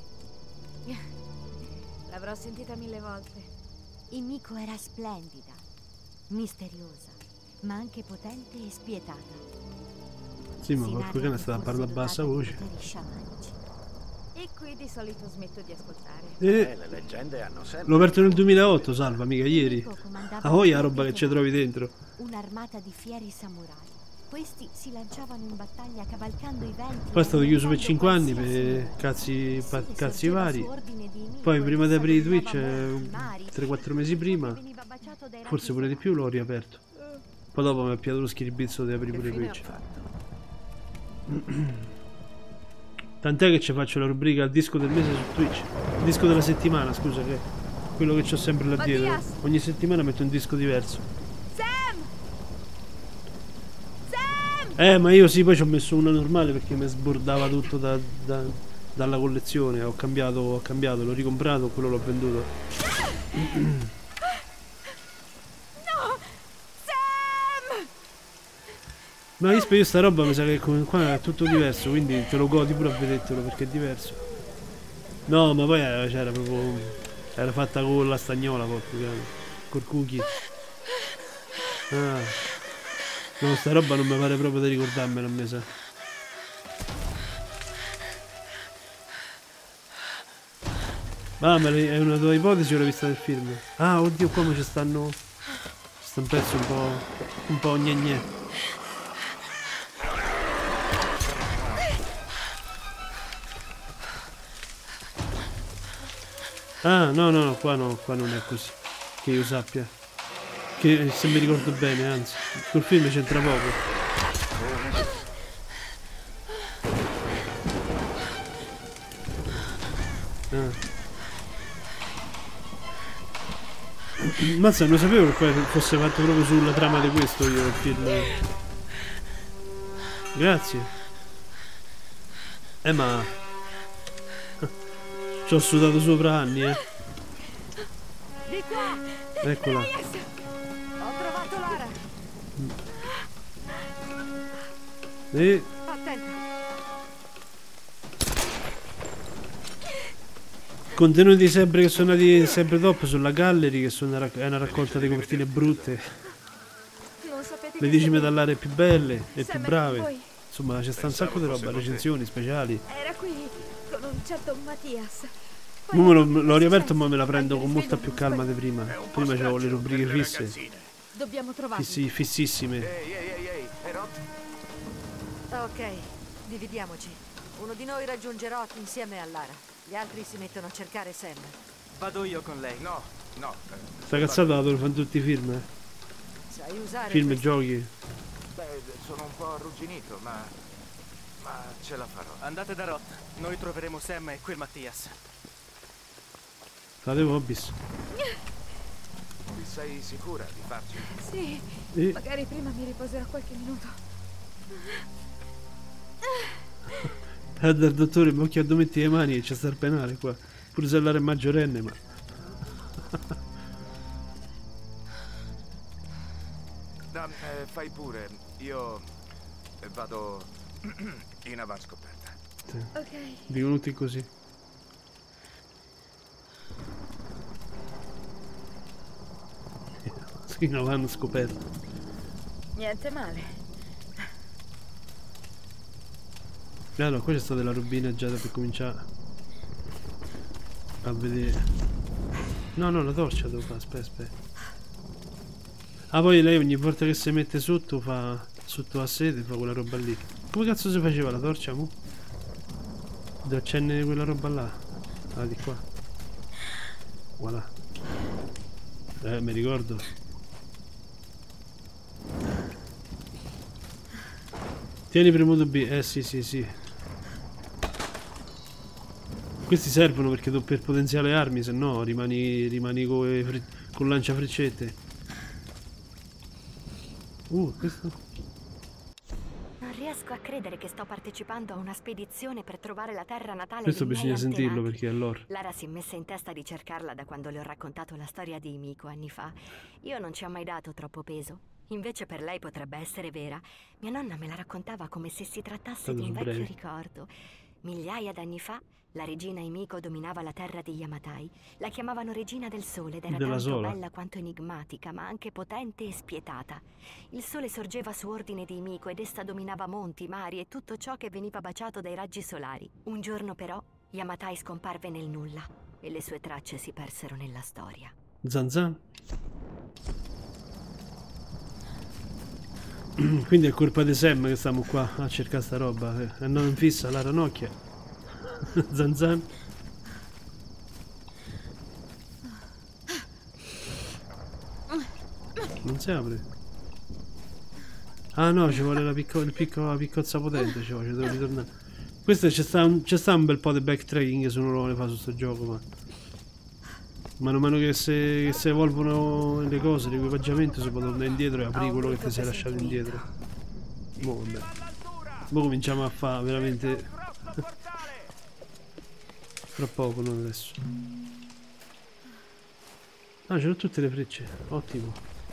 L'avrò sentita mille volte. Emiko era splendida, misteriosa, ma anche potente e spietata. Sì, ma qualche cane sta a parlare a bassa voce. E qui di solito smetto di ascoltare. Eh, le leggende hanno sempre... l'ho aperto nel duemilaotto, salva, mica ieri. Ah, poi la roba che ci trovi dentro. Un'armata di fieri samurai, Questi si lanciavano in battaglia cavalcando i venti. Poi è stato chiuso per cinque anni per cazzi, pa, cazzi vari. Poi prima di aprire Twitch, tre quattro mesi prima, forse pure di più, l'ho riaperto. Poi dopo mi ha piaciuto lo schiribizzo di aprire pure Twitch. Tant'è che ci faccio la rubrica al disco del mese su Twitch. Il disco della settimana, scusa, che è quello che c'ho sempre là dietro. Ogni settimana metto un disco diverso. Eh, ma io sì, poi ci ho messo una normale perché mi sbordava tutto da, da, dalla collezione. Ho cambiato, ho cambiato, l'ho ricomprato, quello l'ho venduto. No! Sam! Ma io, io sta roba mi sa che come qua è tutto diverso, quindi te lo godi pure a vedertelo perché è diverso. No, ma poi era, c'era proprio... era fatta con la stagnola, proprio, col cookie. Ah. No, sta roba non mi pare proprio di ricordarmela a me, sa. Ah, ma è una tua ipotesi o l'hai vista del film? Ah, oddio, come ci stanno... ci sta un pezzo un po'... un po' gne gne. Ah, no, no, no, qua no, qua non è così. Che io sappia. Che se mi ricordo bene, anzi, col film c'entra poco. Ah. Mazza, non sapevo che poi fosse fatto proprio sulla trama di questo io il film. Grazie. Eh ma ci ho sudato sopra anni, eh. Eccola. E... contenuti sempre che sono andati sempre top sulla gallery, che sono una, è una raccolta di copertine brutte, le dieci metallare più belle e più brave. Insomma c'è sta un sacco di roba, recensioni speciali. Era qui con un certo Mattias. Ora l'ho riaperto ma me la prendo con molta più calma di prima. Prima c'avevo le rubriche fisse. Dobbiamo trovarli. Fissi, fississime. Ehi, ehi, ehi, ehi, Herod. Ok, dividiamoci. Uno di noi raggiunge Roth insieme a Lara. Gli altri si mettono a cercare Sam. Vado io con lei. No, no. Sta cazzata la fanno tutti i film, eh. Sai usare film e questo? giochi. Beh, sono un po' arrugginito, ma... ma ce la farò. Andate da Roth. Noi troveremo Sam e quel Mattias. Fate Hobbis. Ti sei sicura di farci? Sì, E... magari prima mi riposerò qualche minuto. Guarda il dottore, mi occhio a metti le mani e c'è sta il penale qua. Pure se l'area è maggiorenne, ma... No, eh, fai pure. Io vado in avanscoperta. Sì. Ok. Dicono tutti così. In avanscoperta. Niente male. Allora, qua c'è stata la robina già per cominciare a vedere. No, no, la torcia devo fare, aspetta, aspetta. Ah, poi lei ogni volta che si mette sotto fa sotto a sede, fa quella roba lì. Come cazzo si faceva la torcia, mu? Devo accendere quella roba là. Ah, di qua. Voilà. Eh, mi ricordo. Tieni premuto B. Eh sì sì sì. Questi servono perché do per potenziare le armi, se no rimani, rimani con, con lanciafreccette. Uh, questo. Non riesco a credere che sto partecipando a una spedizione per trovare la terra natale. Questo dei bisogna miei sentirlo antenati. perché è lore. Lara si è messa in testa di cercarla da quando le ho raccontato la storia di Miko anni fa. Io non ci ho mai dato troppo peso. Invece per lei potrebbe essere vera. Mia nonna me la raccontava come se si trattasse Stato di un vecchio breve. ricordo. Migliaia d'anni fa la regina Emiko dominava la terra degli Yamatai. La chiamavano regina del sole ed era Della tanto sola. bella quanto enigmatica, ma anche potente e spietata. Il sole sorgeva su ordine di Emiko ed essa dominava monti, mari e tutto ciò che veniva baciato dai raggi solari. Un giorno però Yamatai scomparve nel nulla e le sue tracce si persero nella storia. Zan zan. Quindi è colpa di Sam che stiamo qua a cercare sta roba. È andato in fissa la ranocchia. Zanzan. Non si apre. Ah no, ci vuole la, picco, il picco, la piccozza potente, ci vuole, ci devo ritornare. Questo c'è sta, sta un bel po' di backtracking se uno lo vuole fare su sto gioco, ma mano a mano che si, che si evolvono le cose, l'equipaggiamento, si può tornare indietro e aprire quello che ti sei lasciato indietro. Boh, vabbè. Boh, cominciamo a fare veramente tra poco, non adesso. Ah, ce l'ho tutte le frecce, ottimo.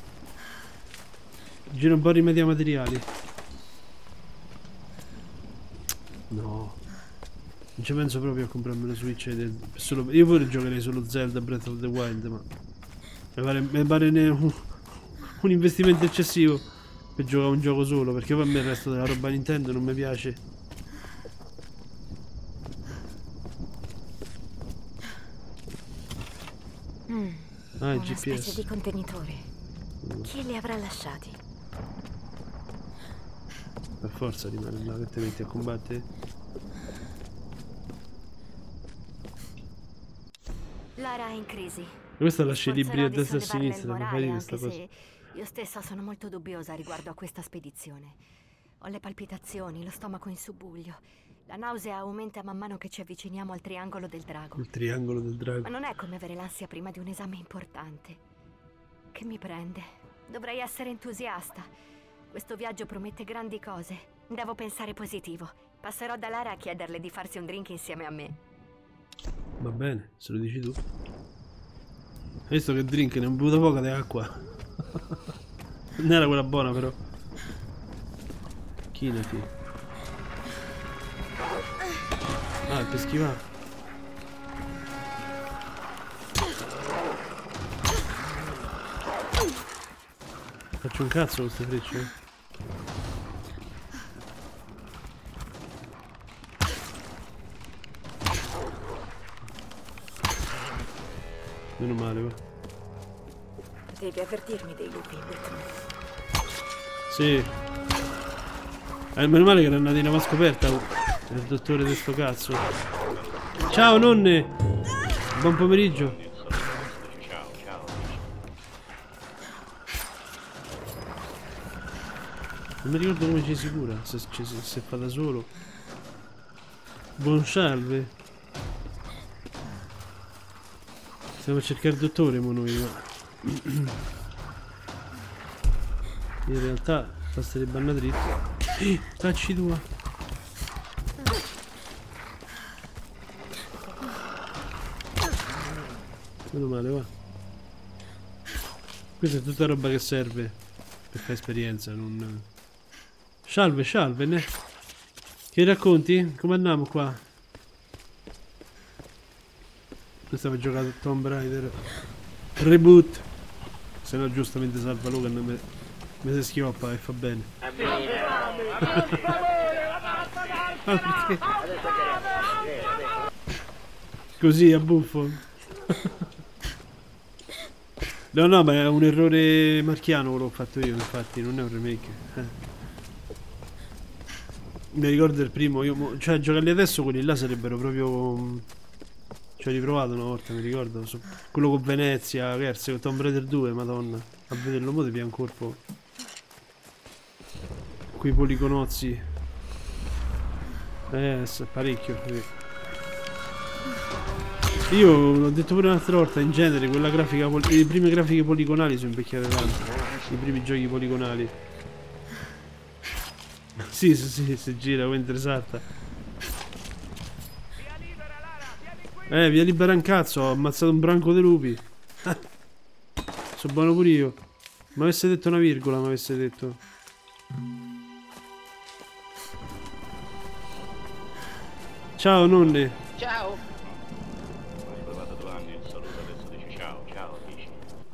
Giro un po' di rimedia materiali. No, non ci penso proprio a comprarmi la Switch del, solo, io pure giocherei solo Zelda Breath of the Wild, ma mi pare, mi pare un, un investimento eccessivo per giocare un gioco solo, perché poi a me il resto della roba Nintendo non mi piace. Mm, ah, il una G P S. specie di contenitore. Chi li avrà lasciati? Per forza rimane là che ti metti a combattere. Lara è in crisi. Questa lascia i libri a destra e a sinistra, mi fa ridere questa cosa. Io stessa sono molto dubbiosa riguardo a questa spedizione. Ho le palpitazioni, lo stomaco in subbuglio. La nausea aumenta man mano che ci avviciniamo al triangolo del drago. Il triangolo del drago. Ma non è come avere l'ansia prima di un esame importante. Che mi prende? Dovrei essere entusiasta. Questo viaggio promette grandi cose. Devo pensare positivo. Passerò da Lara a chiederle di farsi un drink insieme a me. Va bene, se lo dici tu. Hai visto che drink? Ne ho bevuto poca di acqua. Non era quella buona però. Chinati. Ah, per schivare. Faccio un cazzo con queste frecce. Meno male, va. Devi avvertirmi dei lupi, Whitman. Sì. Eh, meno male che era andato in una scoperta il dottore di sto cazzo. Ciao nonne! Buon pomeriggio. Non mi ricordo come ci si cura, se, se, se fa da solo. Buon salve. Stiamo a cercare il dottore, mo noi, ma in realtà basterebbe andare dritto. Eh, tacci tua. Meno male, va. Questa è tutta roba che serve per fare esperienza, non... Salve, salve, ne? Che racconti? Come andiamo qua? Stavo giocando Tomb Raider Reboot. Se no giustamente salva Logan me, me si schioppa e fa bene. Ah, perché? Così a buffo. No no, ma è un errore marchiano, l'ho fatto io, infatti non è un remake. eh. Mi ricordo il primo, io, cioè giocarli adesso quelli là sarebbero proprio... Ci ho riprovato una volta, mi ricordo, su quello con Venezia, Verso, con Tomb Raider due, madonna. A vederlo mo' ti pian corpo. Quei poligonozzi. Eh, parecchio. Io l'ho detto pure un'altra volta, in genere quella grafica, le prime grafiche poligonali sono invecchiate tanto. I primi giochi poligonali. Sì, sì, sì, si gira, mentre salta. Eh, via libera un cazzo, ho ammazzato un branco di lupi. Eh, sono buono pure io. Mi avesse detto una virgola, mi avesse detto. Ciao nonne. Ciao. Hai provato due anni il saluto, adesso dici ciao, ciao, dici.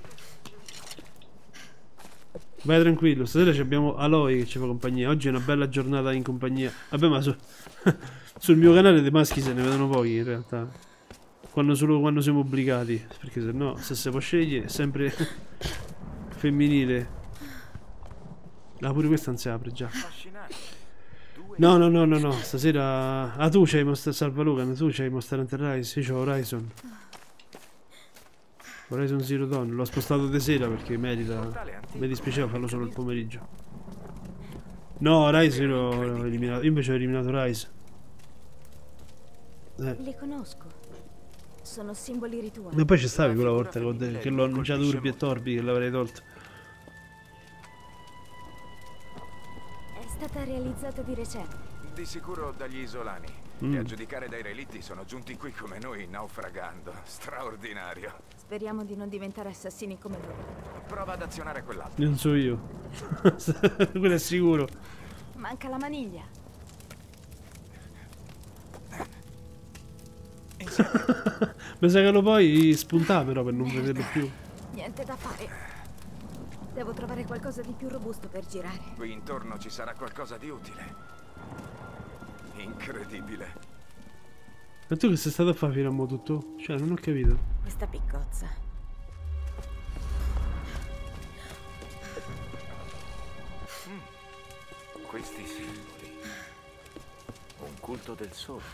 Vai tranquillo, stasera abbiamo Aloy che ci fa compagnia. Oggi è una bella giornata in compagnia. Vabbè, ma su, sul mio canale dei maschi se ne vedono pochi in realtà. Quando solo quando siamo obbligati. Perché se no, se si può scegliere, è sempre femminile. Ah, pure questa non si apre già. No, no, no, no, no. Stasera... Ah, tu c'hai Monster Salva Logan, tu c'hai Monster Hunter Rise, io c'ho Horizon. Horizon Zero Dawn, l'ho spostato di sera perché merita. Mi dispiaceva farlo solo il pomeriggio. No, Rise l'ho eliminato. Io invece ho eliminato Rise. Eh. Li conosco. Sono simboli rituali. Ma poi ci stavi quella volta che l'ho annunciato Urbi e Torbi che l'avrei tolto. È stata realizzata di recente. Di sicuro dagli isolani. Mm. E a giudicare dai relitti sono giunti qui come noi naufragando. Straordinario. Speriamo di non diventare assassini come loro. Prova ad azionare quell'altro. Non so io. Quello è sicuro. Manca la maniglia. Mi sa che lo puoi spuntare però per non Merda. vederlo più. Niente da fare. Devo trovare qualcosa di più robusto per girare. Qui intorno ci sarà qualcosa di utile. Incredibile. Ma tu che sei stato a fare fino a mo' tutto? Cioè, non ho capito. Questa piccozza. Mm. Questi simboli. Un culto del sole.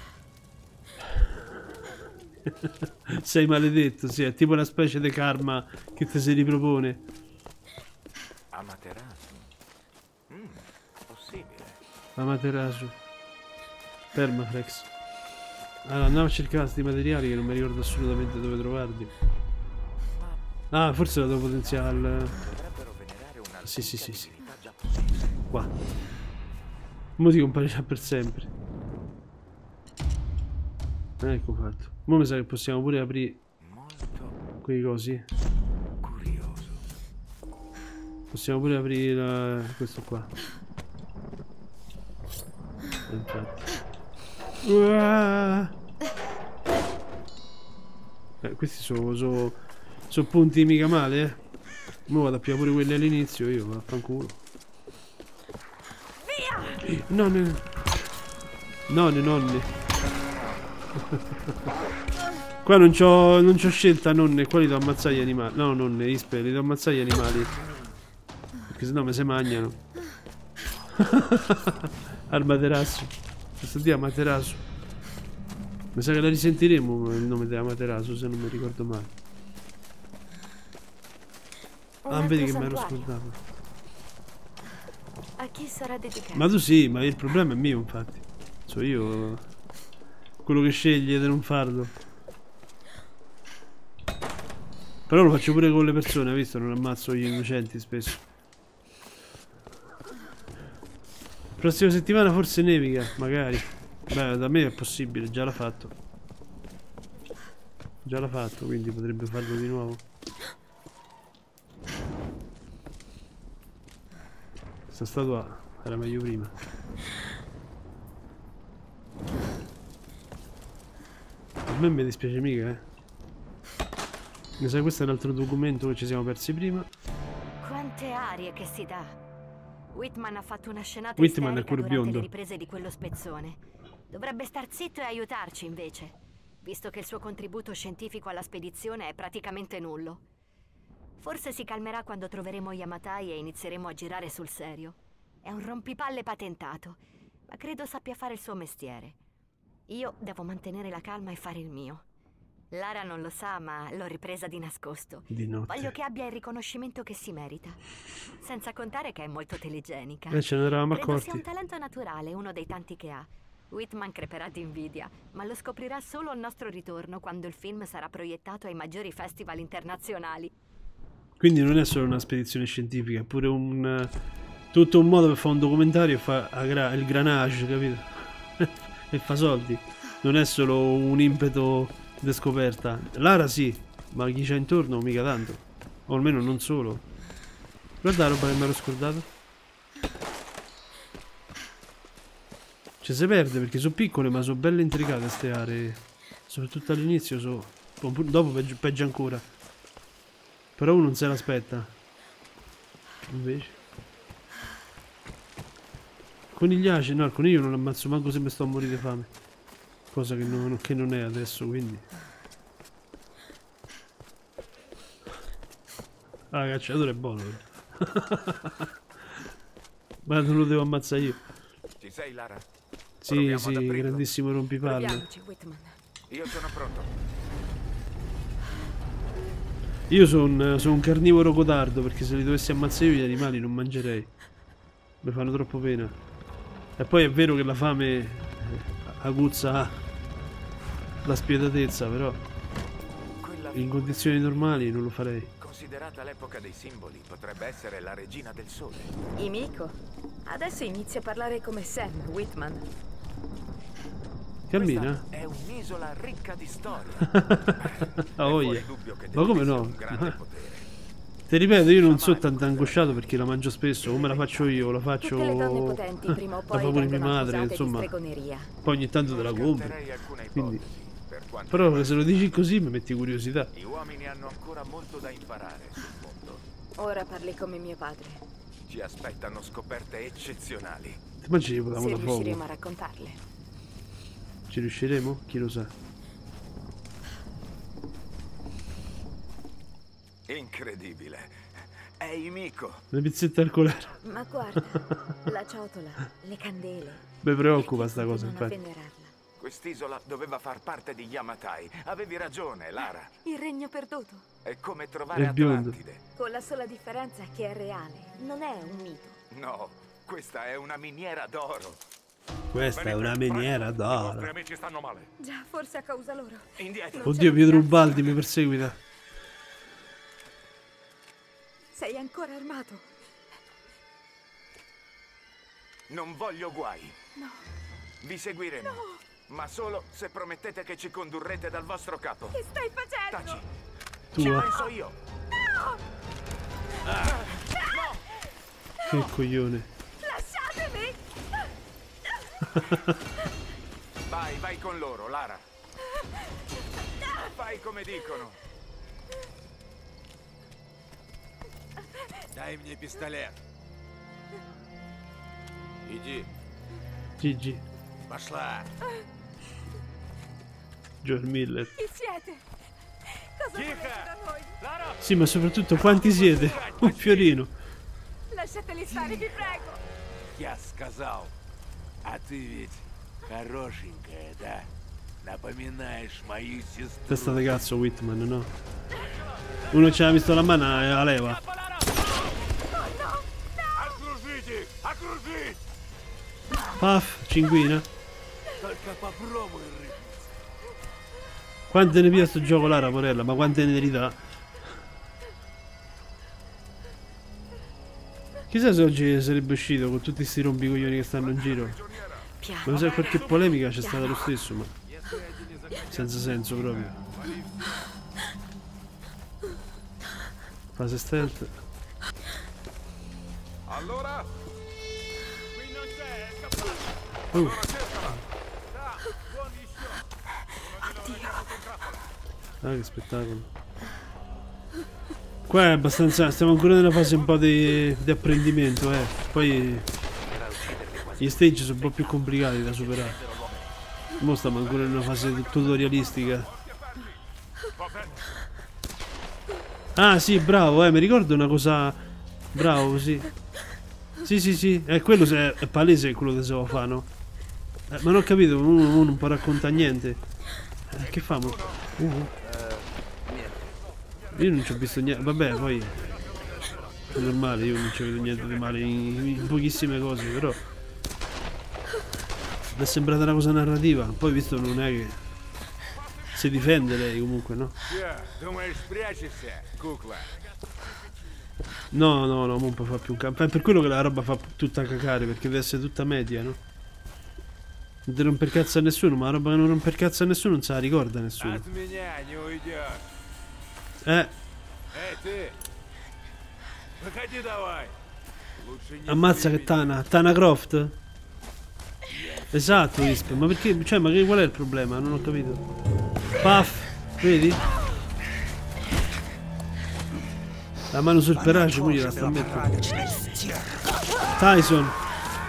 Sei maledetto, sì, è tipo una specie di karma che ti si ripropone. Amaterasu. Mm, possibile. Amaterasu. Permaflex. Allora, andiamo a cercare questi materiali che non mi ricordo assolutamente dove trovarli. Ah, forse la devo potenziare al... Sì, sì, sì, sì. Qua. Mo ti comparirà per sempre. Ecco fatto. Mo mi sa che possiamo pure aprire quei cosi. Curioso. Possiamo pure aprire la... questo qua. Infatti. Uah! Eh, questi sono so, so punti mica male, eh. Mo vado a pigliare pure quelli all'inizio, io vaffanculo. Via! Nonne! Nonne, nonne! Qua non c'ho non c'ho scelta, nonne, qua li devo ammazzare gli animali. No, nonne, Ispe, li devo ammazzare gli animali. Perché sennò mi si mangiano. Al materasso. Questo dia materasso. Mi sa che la risentiremo il nome della materasso, se non mi ricordo male. Ah, vedi che mi ero scordato. A chi sarà dedicato? Ma tu sì, ma il problema è mio, infatti. So io quello che sceglie di non farlo. Però lo faccio pure con le persone, hai visto? Non ammazzo gli innocenti spesso. Prossima settimana forse nevica, magari. Beh, da me è possibile, già l'ha fatto. Già l'ha fatto, quindi potrebbe farlo di nuovo. Questa statua era meglio prima. A me mi dispiace mica, eh. Mi sa che questo è un altro documento che ci siamo persi prima. Quante arie che si dà. Whitman ha fatto una scenata Whitman è isterica pure durante biondo. le riprese di quello spezzone. Dovrebbe star zitto e aiutarci invece, visto che il suo contributo scientifico alla spedizione è praticamente nullo. Forse si calmerà quando troveremo Yamatai e inizieremo a girare sul serio. È un rompipalle patentato, ma credo sappia fare il suo mestiere. Io devo mantenere la calma e fare il mio. Lara non lo sa, ma l'ho ripresa di nascosto. Di notte. Voglio che abbia il riconoscimento che si merita. Senza contare che è molto telegenica. Eh, ce ne eravamo Credo accorti. sia un talento naturale, uno dei tanti che ha. Whitman creperà di invidia, ma lo scoprirà solo al nostro ritorno, quando il film sarà proiettato ai maggiori festival internazionali. Quindi non è solo una spedizione scientifica, è pure un... tutto un modo per fare un documentario e fa gra il granage, capito? E fa soldi. Non è solo un impeto di scoperta. Lara sì, ma chi c'è intorno mica tanto. O almeno non solo. Guarda la roba che mi ero scordato. Ci si perde perché sono piccole ma sono belle intricate queste aree. Soprattutto all'inizio so... dopo peggio, peggio ancora. Però uno non se l'aspetta. Invece conigliaci, no, il coniglio non ammazzo manco se mi sto a morire di fame. Cosa che non, che non è adesso, quindi. Ah, cacciatore è buono. Ma non lo devo ammazzare io. Ci sei, Lara? Sì, Proviamo sì, ad aprirlo. grandissimo rompipalle. Proviamoci, Whitman. Io sono pronto. Io sono son un carnivoro codardo, perché se li dovessi ammazzare io gli animali non mangerei. Mi fanno troppo pena. E poi è vero che la fame aguzza la spietatezza, però in condizioni normali non lo farei. Considerata l'epoca dei simboli, potrebbe essere la regina del sole. I Miko. Adesso inizia a parlare come Sam, Whitman. Cammina? Questa è un'isola ricca di storia. Ah, voglia. Ma come no? Ti ripeto, io non sono tanto angosciato perché la mangio spesso, come la faccio io, la faccio... Tutte le donne potenti prima o la poi fa pure mia vengono madre, accusate di insomma. stregoneria. Poi ogni tanto te la compro. Quindi... Però se lo dici così mi metti curiosità. Gli uomini hanno ancora molto da imparare sul mondo. Ora parli come mio padre. Ci aspettano scoperte eccezionali. Ti mangi di potamo Se da riusciremo fuoco. a raccontarle. Ci riusciremo? Chi lo sa. Incredibile. È Imiko. Le pizzette al colare. Ma guarda, la ciotola, le candele. Mi preoccupa sta cosa, Non infatti. venerarla. Quest'isola doveva far parte di Yamatai. Avevi ragione, Lara. Il regno perduto. È come trovare È biondo. Atlantide. Con la sola differenza che è reale, non è un mito. No, questa è una miniera d'oro. Questa è una miniera I d'oro. vostri amici stanno male. Già, forse a causa loro. Indietro. Oddio, Pietro Ubaldi mi perseguita. Sei ancora armato? Non voglio guai. No. Vi seguiremo. No. Ma solo se promettete che ci condurrete dal vostro capo. Che stai facendo? Taci. Tu, Ci eh. penso io. No! Ah. Che coglione. Lasciatemi! Vai, vai con loro, Lara. Fai come dicono. Дай мне пистолет. Иди. Gigi. Пошла. George Miller. Chi siete? Cosa volete da noi? Sì, ma soprattutto quanti siete? Un fiorino. Lasciateli stare, vi prego. Я сказал. А ты ведь хорошенькая, да? Напоминаешь мою сестру. Testa di cazzo Whitman, no? Uno c'ha visto la mano e la leva. Окружите! Окружить! Paf, cinguina. Только попробуй рыбу. Quante ne pia sto gioco Lara, porella? Ma quante ne ridà? Chissà se oggi sarebbe uscito con tutti sti rompicoglioni che stanno in giro. Ma mi sa che qualche polemica c'è stata lo stesso, ma senza senso proprio. Fase stealth. Allora? Qui non c'è, è scappato. Uh. Allora cercala. Da, buoni Ah, che spettacolo. Qua è abbastanza... Stiamo ancora nella fase un po' di, di apprendimento, eh. Poi gli stage sono un po' più complicati da superare. Mo stiamo ancora in una fase tutorialistica. Ah sì, bravo, eh, mi ricordo una cosa... Bravo, sì. Sì, sì, sì, è quello, se è palese quello che si può fare, no? Eh, ma non ho capito, uno, uno non può raccontare niente. Eh, che famo? Uh -huh. Io non ci ho visto niente, vabbè, poi è normale, io non ci vedo niente di male in, in pochissime cose, però mi è sembrata una cosa narrativa, poi visto non è che si difende lei comunque, no? Думаешь, спрячешься, кукла? No, no, no, non può fare più un campo. È per quello che la roba fa tutta cacare, perché deve essere tutta media, no? Non ti romper cazzo a nessuno, ma la roba che non romper cazzo a nessuno non se la ricorda nessuno. От меня не уйдешь. Eh, Эй, ты! Выходи давай! Лучше не ammazza che Tana, Tana Croft? Esatto, Wisp, ma perché, cioè, ma che, qual è il problema? Non ho capito. Puff, vedi? La mano sul perace, quindi la sta a mettere. Tyson.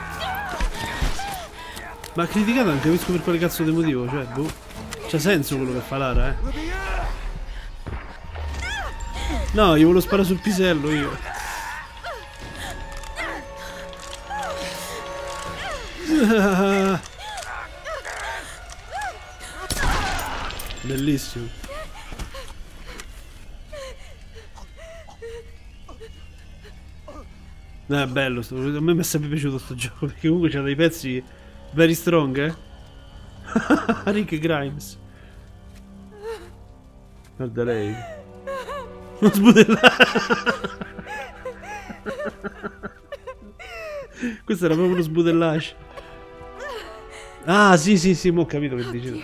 Ma ha criticato anche, capisco per quale cazzo di motivo, cioè, boh. C'ha senso quello che fa Lara, eh. No, gli volevo sparare sul pisello io. Bellissimo. No, è bello, sto... a me mi è sempre piaciuto sto gioco perché comunque c'ha dei pezzi very strong, eh? Rick Grimes. Guarda lei. Non sbudellare. Questo era proprio uno sbudellage. Ah, sì, sì, sì, mo ho capito che dici.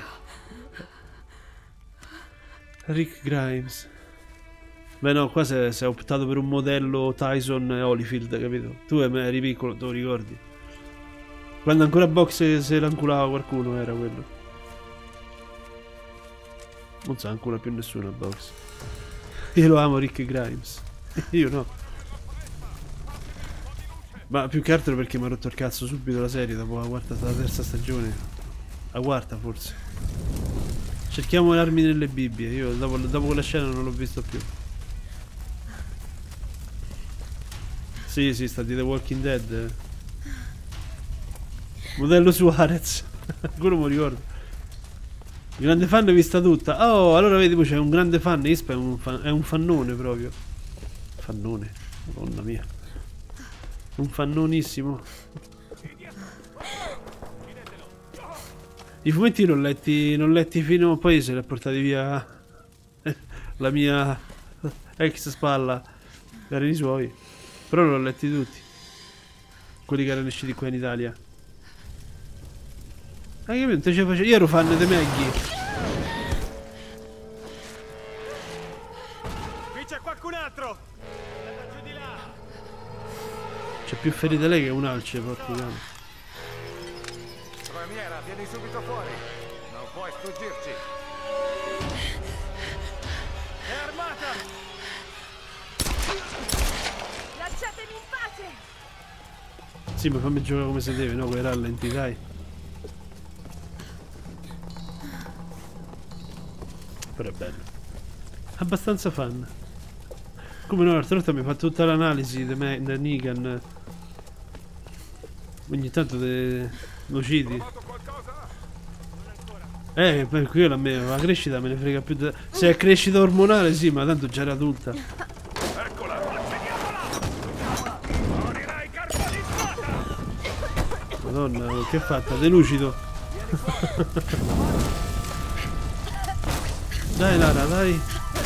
Rick Grimes. Beh no, qua si è, si è optato per un modello Tyson e Holyfield, capito? Tu eri piccolo, te lo ricordi? Quando ancora a box se l'anculava qualcuno era quello. Non sa ancora più nessuno a box. Io lo amo Rick Grimes. Io no. Ma più che altro perché mi ha rotto il cazzo subito la serie dopo la quarta, la terza stagione. La quarta forse. Cerchiamo le armi nelle Bibbie. Io dopo, dopo quella scena non l'ho visto più. Sì, sì, sta di The Walking Dead. Modello Suarez. Ancora mi ricordo. Grande fan vista tutta. Oh, allora vedi, poi c'è un grande fan. Ispa è un, fan, è un fannone proprio. Fannone. Madonna mia. Un fannonissimo. I fumetti non letti, non letti fino. Poi se li ha portati via la mia ex spalla. Erano i suoi. Però non l'ho letti tutti. Quelli che erano usciti qua in Italia. Ah, che mentre ce facevo? Io ero fan di Maggie. Qui c'è qualcun altro. Giù di là. C'è più ferite lei che un alce, porco cane. Straniera, vieni subito fuori. Non puoi sfuggirci. È armata. Lasciatemi in pace! Sì, ma fammi giocare come si deve, no? Quei rallenti, dai. Però è bello. Abbastanza fan. Come no, l'altra volta mi ha fatto tutta l'analisi di Negan. Ogni tanto te lo citi. Eh, per qui la, me, la crescita me ne frega più. De... Se è crescita ormonale, sì, ma tanto già era adulta. Madonna, che fatta? Delucido. Dai Lara, dai.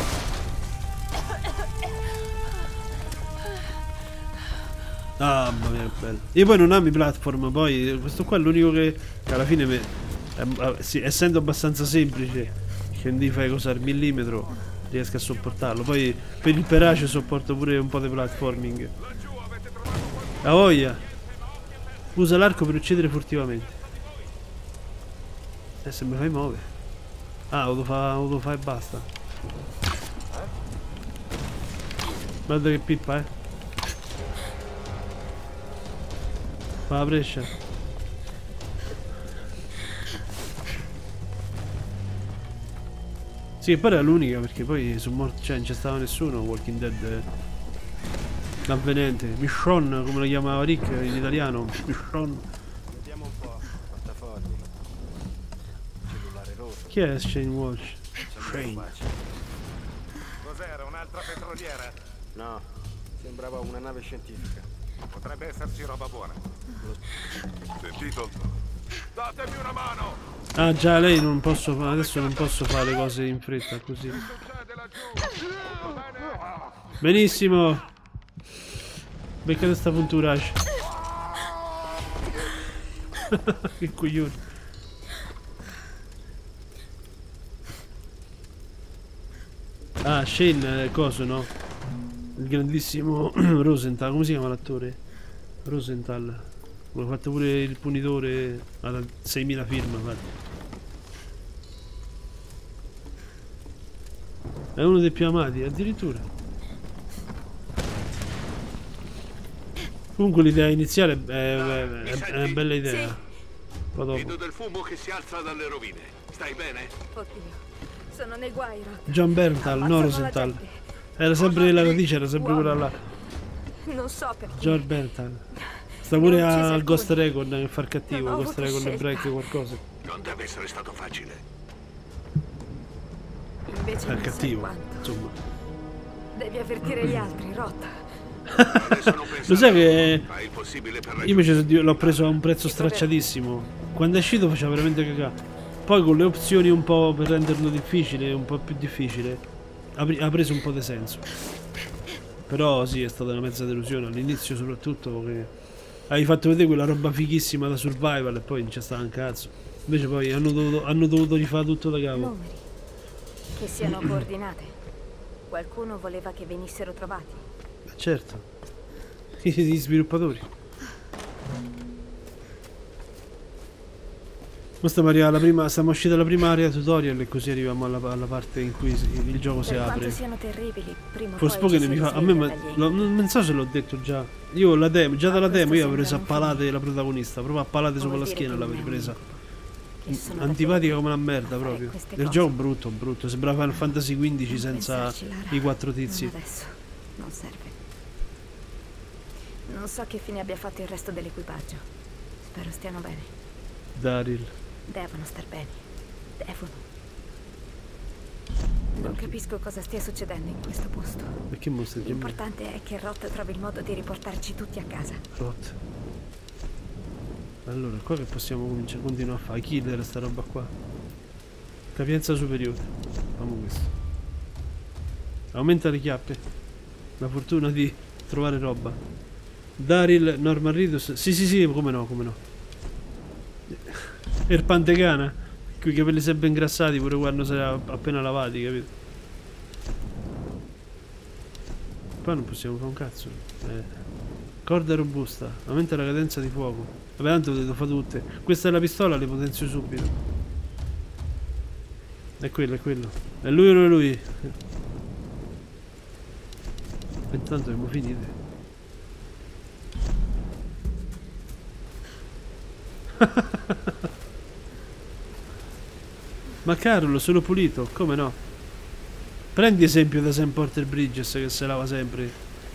Ah, mamma mia, che bello. Io poi non amo i platform, poi questo qua è l'unico che alla fine me, eh, sì, essendo abbastanza semplice, che non fai cosa al millimetro, riesco a sopportarlo. Poi per il perace sopporto pure un po' di platforming. La voglia. Usa l'arco per uccidere furtivamente. Eh, se mi fai muovere. Ah, lo fa, lo fa e basta. Guarda che pippa, eh. Fa la brescia. Sì, poi era l'unica perché poi sono morto, cioè non c'è stato nessuno. Walking Dead l'avvenente. Michonne, come lo chiamava Rick in italiano. Michonne. Vediamo un po'. Portafogli. Cellulare rosso. Chi è Shane Walsh? Shane. Cos'era? Un'altra petroliera? No, sembrava una nave scientifica. Potrebbe esserci roba buona. Sentito? Datemi una mano! Ah già, lei non posso fare. Adesso non posso fare cose in fretta così. Benissimo. Beccate sta punturage. Che coglione. Ah, Shane, coso, no? Il grandissimo Rosenthal, come si chiama l'attore? Rosenthal. Ho fatto pure il punitore alla seimila firme, infatti. È uno dei più amati, addirittura. Comunque l'idea iniziale è, è, è, è una bella idea. Sì. Poi dopo. Vedo del fumo che si alza dalle rovine. Stai bene? Oddio, sono nei guai, Rod. John Berntal, no Rosenthal. Era sempre la radice, era sempre quella là. Non so perché. John Berntal. Sta pure a Ghost Recon che fa il cattivo, Ghost Recon e Break qualcosa. Non deve essere stato facile. Invece Fa il cattivo, insomma. devi avvertire gli altri, Rotta. Lo sai che io invece l'ho preso a un prezzo stracciatissimo. Quando è uscito faceva veramente cagare. Poi con le opzioni un po' per renderlo difficile, un po' più difficile, ha, ha preso un po' di senso. Però sì, è stata una mezza delusione all'inizio, soprattutto che hai fatto vedere quella roba fighissima da survival e poi non c'è stato un cazzo. Invece poi hanno dovuto, hanno dovuto rifare tutto da capo. Numeri che siano coordinate. Qualcuno voleva che venissero trovati. Certo, gli sviluppatori. Ma stiamo arrivando alla prima, stiamo uscendo dalla prima area tutorial e così arriviamo alla, alla parte in cui il gioco si per apre. Quanto siano terribili, prima o For poi Spoken ci mi si fa, a me risveglia ma, dagli lo, non so se l'ho detto già. Io la demo, già dalla demo io avevo preso a sembra un palate la protagonista, proprio a palate sopra la dire schiena che l'avevo non è presa. che sono Antipatica come una merda proprio. queste Il cose. gioco brutto, brutto. Sembrava Final Fantasy quindici senza pensarci, Lara. i quattro tizi. Non adesso, non serve. Non so che fine abbia fatto il resto dell'equipaggio. Spero stiano bene. Daryl. Devono star bene. Devono. Non capisco cosa stia succedendo in questo posto. Perché mostri che L'importante è che Rot trovi il modo di riportarci tutti a casa. Rot. Allora, qua che possiamo cominciare, continuare a fare? Killer sta roba qua. Capienza superiore. Facciamo questo. Aumenta le chiappe. La fortuna di trovare roba. Daryl Norman Reedus. Sì, sì, sì, come no, come no. Erpantegana. Con i capelli sempre ingrassati pure quando si era appena lavati, capito? Qua non possiamo fare un cazzo. Eh. Corda robusta. Aumenta la cadenza di fuoco. Vabbè, tanto le devo fare tutte. Questa è la pistola, le potenzio subito. È quello, è quello. È lui o non è lui? Intanto abbiamo finito. Ma Carlo, sono pulito, come no? Prendi esempio da Sam Porter Bridges che se lava sempre.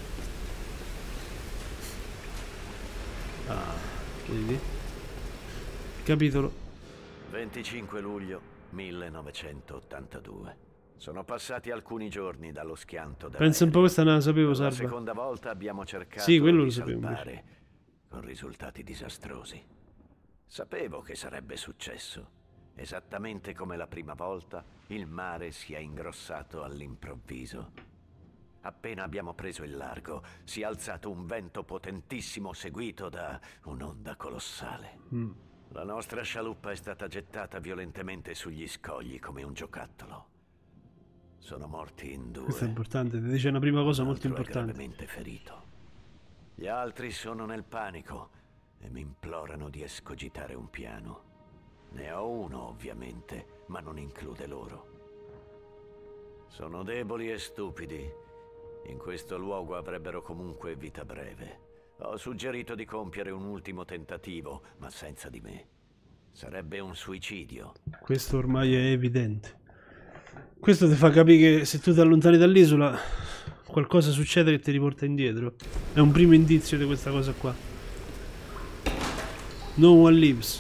Ah, vedi? Capitolo venticinque luglio millenovecentottantadue. Sono passati alcuni giorni dallo schianto della pensa un po', questa non la sapevo, Per la Salva. seconda volta abbiamo cercato Sì, quello di lo sapevo salpare, con risultati disastrosi. Sapevo che sarebbe successo. Esattamente come la prima volta, il mare si è ingrossato all'improvviso. Appena abbiamo preso il largo, si è alzato un vento potentissimo seguito da un'onda colossale. Mm. La nostra scialuppa è stata gettata violentemente sugli scogli come un giocattolo. Sono morti in due. Questo è importante, ti dice una prima cosa molto L'altro è importante. gravemente ferito. Gli altri sono nel panico e mi implorano di escogitare un piano. Ne ho uno, ovviamente, ma non include loro. Sono deboli e stupidi. In questo luogo avrebbero comunque vita breve. Ho suggerito di compiere un ultimo tentativo, ma senza di me. Sarebbe un suicidio. Questo ormai è evidente. Questo ti fa capire che se tu ti allontani dall'isola qualcosa succede che ti riporta indietro. È un primo indizio di questa cosa qua. No one lives.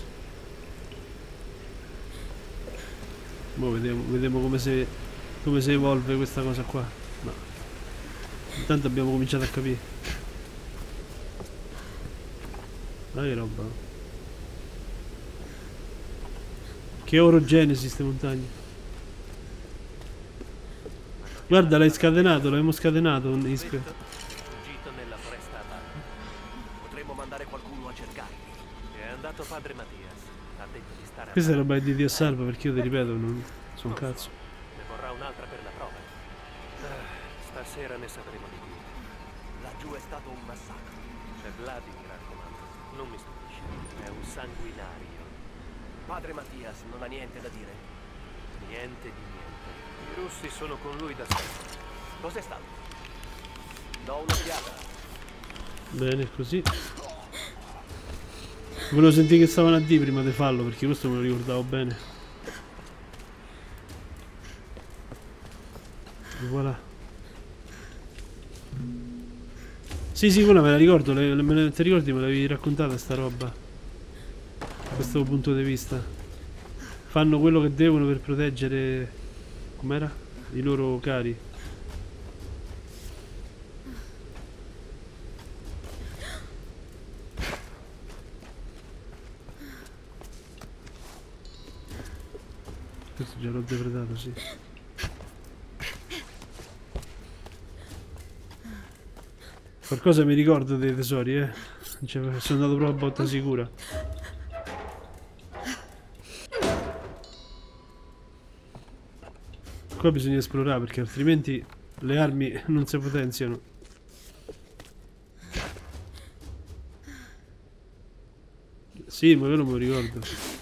Mo vediamo, vediamo come si come si evolve questa cosa qua. No. Intanto abbiamo cominciato a capire. Ma che roba. Che orogenesi ste montagne. Guarda, l'hai scatenato, l'abbiamo scatenato un Isque. Fuggito nella foresta a valle. Potremmo mandare qualcuno a cercarli. È andato padre Mattias. Ha detto di stare a Questa è roba di Dio salva, perché io ti ripeto, non sono un cazzo. Ne vorrà un'altra per la prova. Ah, stasera ne sapremo di più. Laggiù è stato un massacro. C'è Vladimir al comando. Non mi stupisce. È un sanguinario. Padre Mattias non ha niente da dire? Niente di niente. I russi sono con lui da sempre. Cos'è stato? Do un'occhiata. Bene, così. Volevo sentire che stavano a dire prima di farlo, perché questo me lo ricordavo bene. E voilà. Sì, Sì, sì, quella me la ricordo, le, le, me la, ti ricordi me l'avevi raccontata sta roba? Da questo punto di vista. Fanno quello che devono per proteggere... com'era? I loro cari. Questo già l'ho depredato, sì. Qualcosa mi ricordo dei tesori, eh. Cioè, sono andato proprio a botta sicura. Qua bisogna esplorare perché altrimenti le armi non si potenziano. Sì, ma quello me lo ricordo.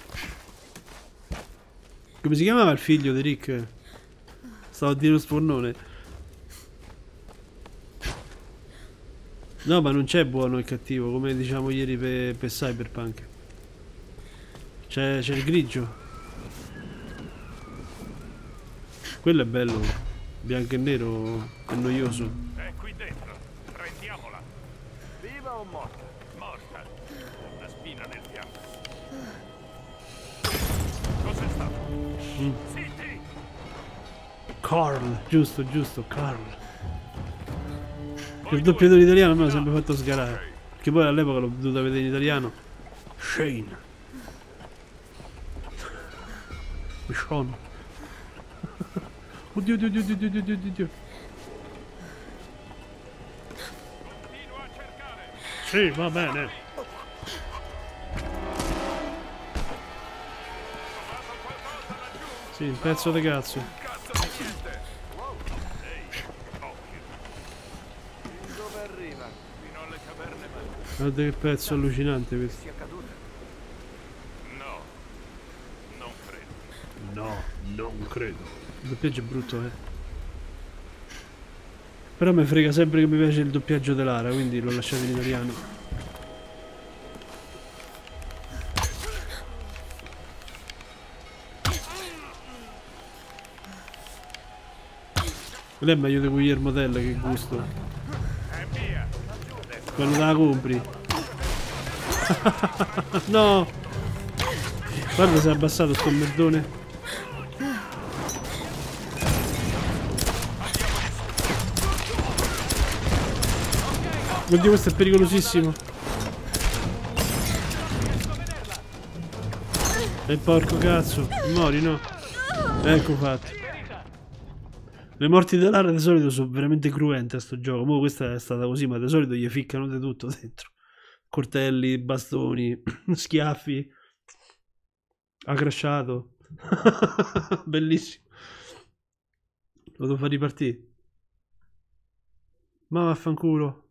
Come si chiamava il figlio di Rick? Stavo a dire lo sfornone. No, ma non c'è buono e cattivo, come diciamo ieri per, per Cyberpunk. C'è il grigio. Quello è bello. Bianco e nero è noioso. È qui dentro. Prendiamola. Viva o morta? Morta. Una spina nel fianco. Cos'è stato? Mm. Zitti! Carl, giusto, giusto, Carl. Il doppiatore italiano me l'ha sempre fatto sgarare. Perché poi all'epoca l'ho dovuto vedere in italiano. Shane. Sean. Oddio, oddio, oddio, oddio, oddio, oddio, oddio. Sì, va bene. Sì, un pezzo di cazzo. Guarda che pezzo allucinante questo. No, non credo. No, non credo. Il doppiaggio è brutto, eh. Però mi frega sempre che mi piace il doppiaggio dell'Ara, quindi l'ho lasciato in italiano. Quello è meglio di Guillermo Tell, che gusto. Quando te la compri. No! Guarda se è abbassato sto merdone. Oddio, questo è pericolosissimo. E porco cazzo, mori, no? Ecco fatto. Le morti dell'Ara di solito sono veramente cruente a sto gioco. Mo' questa è stata così, ma di solito gli ficcano di tutto dentro. Coltelli, bastoni, schiaffi. Ha crashato. Bellissimo. Lo devo far ripartire. Ma vaffanculo.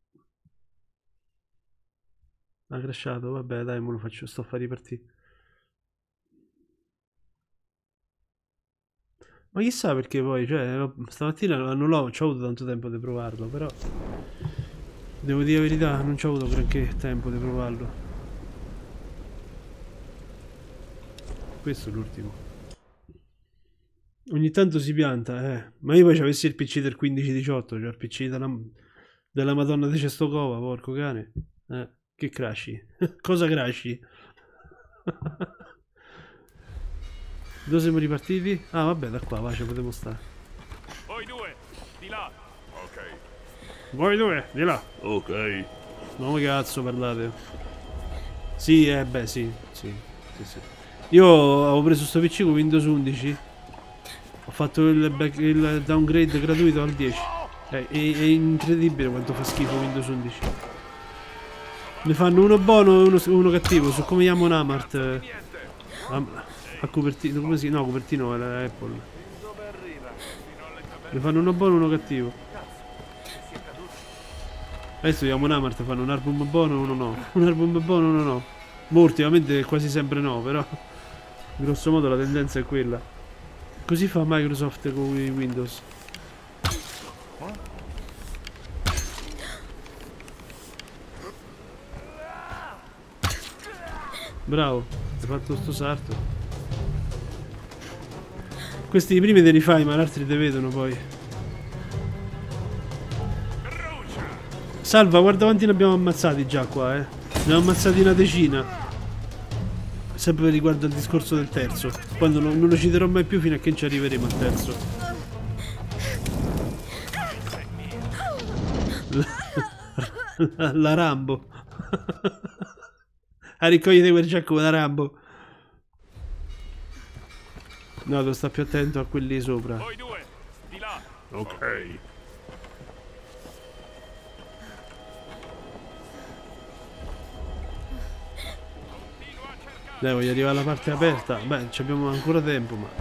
Ha crashato, vabbè dai, me lo faccio, sto a far ripartire. Ma chissà perché poi, cioè, stamattina non l'ho, ci ho avuto tanto tempo di provarlo, però devo dire la verità, non ci ho avuto granché tempo di provarlo. Questo è l'ultimo. Ogni tanto si pianta, eh. Ma io poi c'avessi il P C del quindici diciotto, cioè il P C della, della Madonna di Cestocova, porco cane. Eh, che crasci? Cosa crasci? Dove siamo ripartiti? Ah vabbè, da qua, va, ci potevo stare. Voi due, di là. Ok. Voi due, di là. Ok. Ma come cazzo parlate? Sì, eh beh, sì, sì, sì, sì. Io avevo preso sto P C con Windows undici. Ho fatto il, back, il downgrade gratuito al dieci. È, è, è incredibile quanto fa schifo Windows undici. Ne fanno uno buono e uno, uno cattivo, su come chiamo Namart. A, a copertino, come si no, copertino è la Apple. Ne fanno uno buono e uno cattivo. Adesso chiamo Namart, fanno un album buono e uno no. Un album buono e uno no. Ma ultimamente quasi sempre no, però grosso modo la tendenza è quella. Così fa Microsoft con i Windows. Bravo, hai fatto sto salto. Questi i primi te li fai, ma gli altri te vedono poi. Salva, guarda quanti ne abbiamo ammazzati già qua, eh. Ne abbiamo ammazzati una decina. Sempre riguardo al discorso del terzo. Quando non, non lo citerò mai più fino a che non ci arriveremo al terzo. La, la Rambo. A raccogliere quel giacco da Rambo. No, devo stare più attento a quelli sopra. Voi due, di là. Ok. Dai, voglio arrivare alla parte aperta. Beh, ci abbiamo ancora tempo, ma...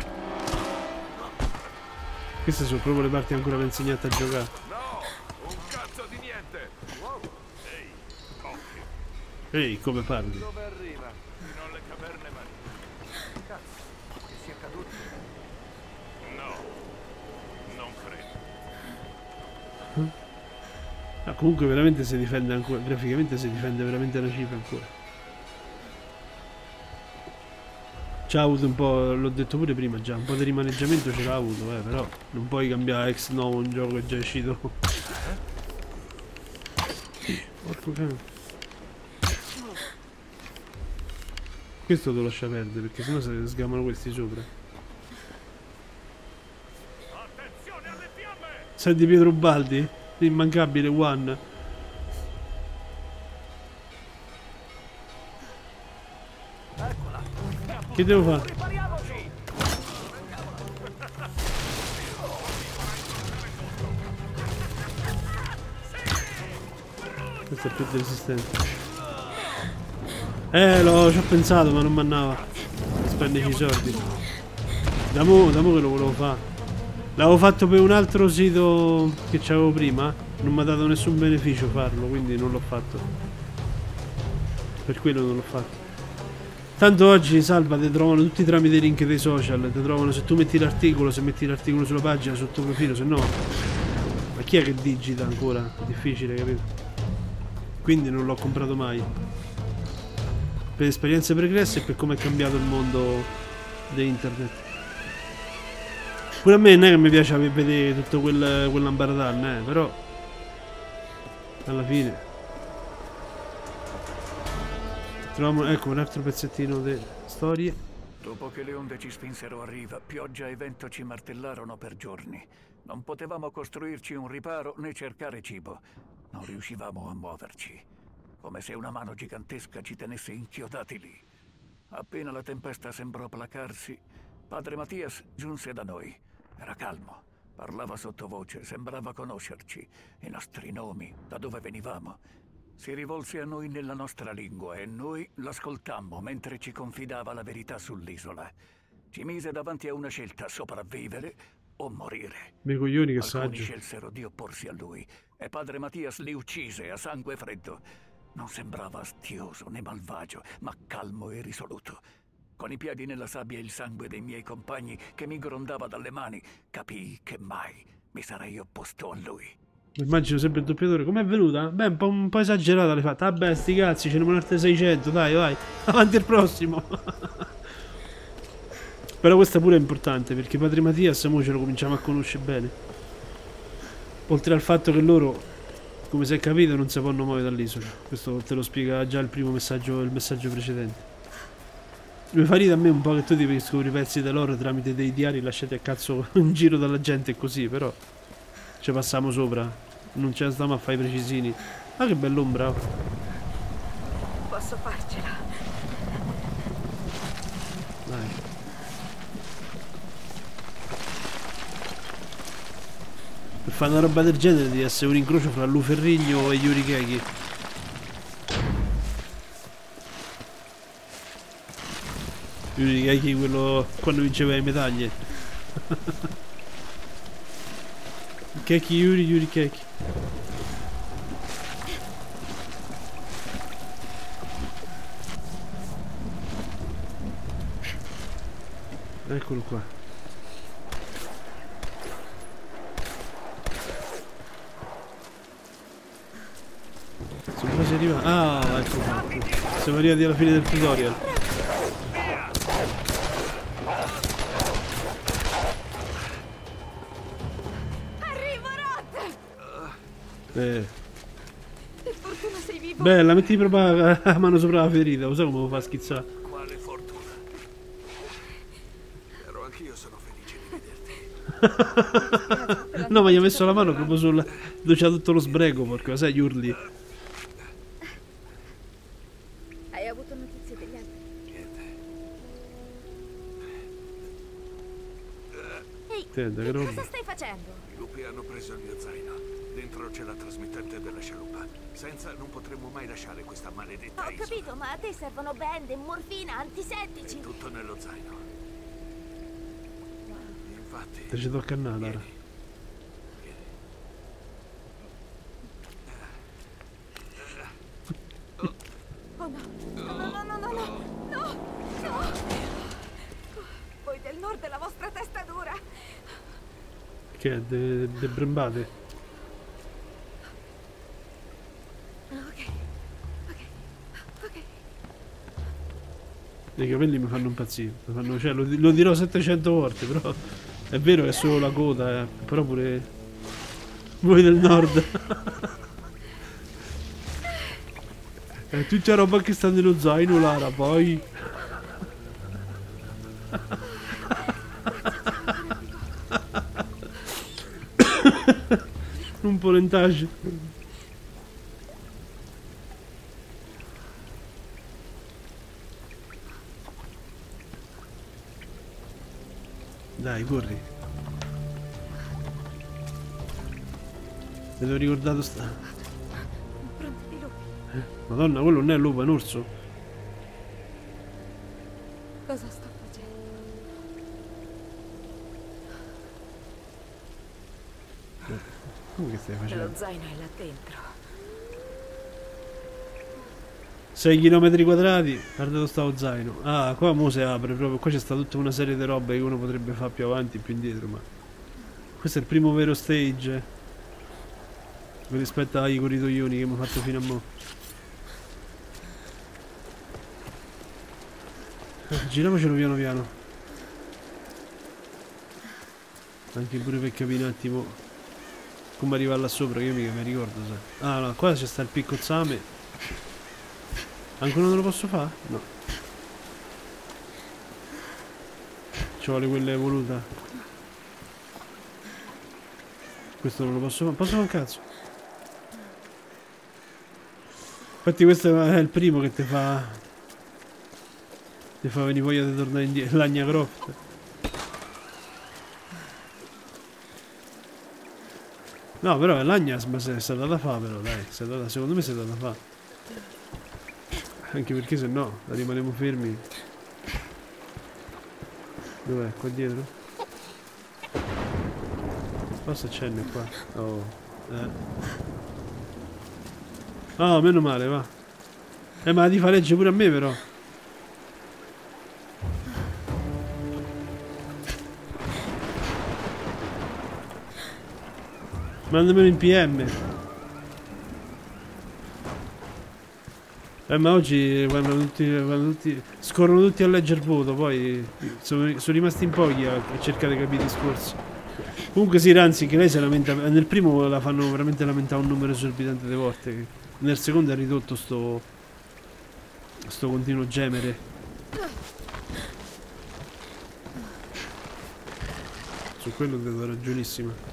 Queste sono proprio le parti ancora insegnate a giocare. No, un cazzo di niente. Wow. Ehi, occhio. Ehi, come parli? Dove arriva? Fino alle caverne marine. Cazzo, che sia caduto? No, non credo. Ah, comunque veramente si difende ancora. Graficamente si difende veramente una cifra ancora. C'ha avuto un po', l'ho detto pure prima già, un po' di rimaneggiamento ce l'ha avuto, eh, però non puoi cambiare ex novo un gioco che è già uscito. Porco cane. Questo te lo lascia perdere, perché sennò se ne sgamano questi sopra. Sai di Pietro Baldi? L'immancabile One. Che devo fare? Questo è più resistente. Eh, lo ci ho pensato, ma non mi andava. Spenderci i soldi. Da mo', da mo' che lo volevo fare. L'avevo fatto per un altro sito che c'avevo prima. Non mi ha dato nessun beneficio farlo, quindi non l'ho fatto. Per quello non l'ho fatto. Tanto oggi, Salva, ti trovano tutti tramite i link dei social, ti trovano se tu metti l'articolo, se metti l'articolo sulla pagina, sul tuo profilo, se no... Ma chi è che digita ancora? È difficile, capito? Quindi non l'ho comprato mai. Per esperienze pregresse e per come è cambiato il mondo di internet. Pure a me non è che mi piace vedere tutto quel, quell'ambaradan, eh, però... Alla fine... Troviamo, ecco, un altro pezzettino di storie. Dopo che le onde ci spinsero a riva, pioggia e vento ci martellarono per giorni. Non potevamo costruirci un riparo né cercare cibo. Non riuscivamo a muoverci. Come se una mano gigantesca ci tenesse inchiodati lì. Appena la tempesta sembrò placarsi, padre Mattias giunse da noi. Era calmo, parlava sottovoce, sembrava conoscerci, i nostri nomi, da dove venivamo. Si rivolse a noi nella nostra lingua e noi l'ascoltammo mentre ci confidava la verità sull'isola. Ci mise davanti a una scelta: sopravvivere o morire. Miei coglioni, che Alcuni saggio. scelsero di opporsi a lui e padre Mattias li uccise a sangue freddo. Non sembrava astioso né malvagio, ma calmo e risoluto. Con i piedi nella sabbia e il sangue dei miei compagni che mi grondava dalle mani, capii che mai mi sarei opposto a lui. Immagino sempre il doppiatore. Com'è venuta? Beh, un po', un po' esagerata l'hai fatta. Vabbè, sti cazzi, ce ne sono altre seicento. Dai, vai. Avanti il prossimo. Però questa pure è importante, perché padre Mattias mo ce lo cominciamo a conoscere bene. Oltre al fatto che loro, come si è capito, non si possono muovere dall'isola. Questo te lo spiega già il primo messaggio, il messaggio precedente. Mi fa ridere a me un po' che tu devi scoprire pezzi dell'oro tramite dei diari lasciati a cazzo in giro dalla gente e così, però ci passiamo sopra. Non ce la stiamo a fare i precisini. Ah, che bell'ombra. Posso farcela. Dai. Per fare una roba del genere devi essere un incrocio fra Lu Ferrigno e Yuri Keki. Yuri Keki, quello quando vinceva le medaglie. Keki Yuri, Yuri Keki. Eccolo qua. Siamo quasi arrivati. Ah, ecco qua. Siamo arrivati alla fine del tutorial. Eh. Bella, metti proprio la, la mano sopra la ferita, lo sai come lo fa schizzare? Quale fortuna. Però anch'io sono felice di vederti. No, ma gli ha messo la mano proprio sulla... dove c'ha tutto lo sbrego, porco, sai gli urli. Hai avuto notizie degli altri? Ehi, Senta, che roba. cosa stai facendo? I lupi hanno preso il mio zaino. Dentro c'è la trasmittente della scialuppa. Senza non potremmo mai lasciare questa maledetta Ho isola. capito, ma a te servono bende, morfina, antisettici. È tutto nello zaino. Infatti... Te ci tocca andare, Lara. Oh no, no, no, no, no, no, no, no. Voi del nord e la vostra testa dura. Che è? De, de brembate? Ok, ok, ok. I capelli mi fanno impazzire, mi fanno, cioè, lo, lo dirò settecento volte, però è vero che è solo la coda, eh, però pure voi del nord. È tutta roba che sta nello zaino, Lara, poi... Un po' lentage. Dai, corri. Mi sono ricordato sta... Pronti di lupi. Eh? Madonna, quello non è lupo, è un orso. Cosa sto facendo? Come che stai facendo? Lo zaino è là dentro. sei chilometri quadrati, guarda dove sta lo zaino. Ah, qua mo si apre proprio, qua c'è sta tutta una serie di robe che uno potrebbe fare più avanti e più indietro, ma... Questo è il primo vero stage rispetto ai corridoioni che abbiamo fatto fino a mo'. Eh, giriamocelo piano piano. Anche pure per capire un attimo come arrivare là sopra, che io mica mi ricordo, sai. Ah no, qua c'è sta il piccozzame. Ancora non lo posso fare? No. Ci vuole quella evoluta. Questo non lo posso fare. Posso fare un cazzo? Infatti questo è il primo che ti fa... Ti fa venire voglia di tornare indietro. L'Agna Croft. No, però è l'Agna è stata da fare, però dai. Stata, secondo me è stata da fare. Anche perché se no rimaniamo fermi. Dov'è? Qua dietro? Cosa c'è qua? Oh. Eh. Oh, meno male, va. Eh, ma la ti fa legge pure a me, però. Mandamelo in P M. Eh, ma oggi vanno tutti, vanno tutti, scorrono tutti a leggere il voto, poi sono, sono rimasti in pochi a, a cercare di capire i discorsi. Comunque sì, Ranzi, che lei si lamenta, nel primo la fanno veramente lamentare un numero esorbitante di volte, nel secondo è ridotto sto, sto continuo gemere. Su quello ti do ragionissima.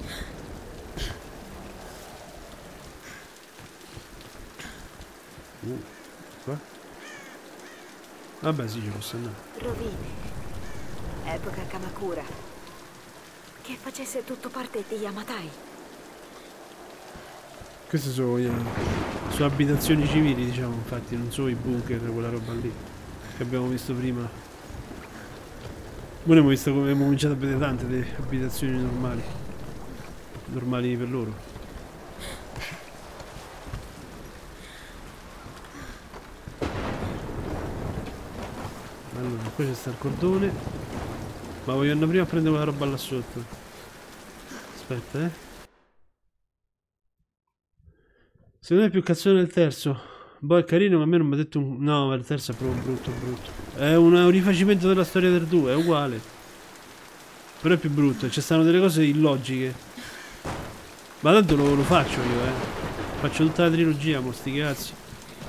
Uh. Qua? Vabbè sì, ci posso andare. Rovine. Epoca Kamakura. Che facesse tutto parte di Yamatai. Queste sono, eh, sono abitazioni civili, diciamo, infatti non sono i bunker, quella roba lì che abbiamo visto prima. Noi abbiamo visto come abbiamo cominciato a vedere tante delle abitazioni normali. Normali per loro. Allora, qua c'è sta il cordone. Ma voglio andare prima a prendere quella roba là sotto. Aspetta, eh. Secondo me è più cazzone del terzo. Boh, è carino, ma a me non mi ha detto un... No, ma il terzo è proprio brutto, brutto. È un, un rifacimento della storia del due, è uguale. Però è più brutto, ci stanno delle cose illogiche. Ma tanto lo, lo faccio io, eh. Faccio tutta la trilogia, mo sti cazzi.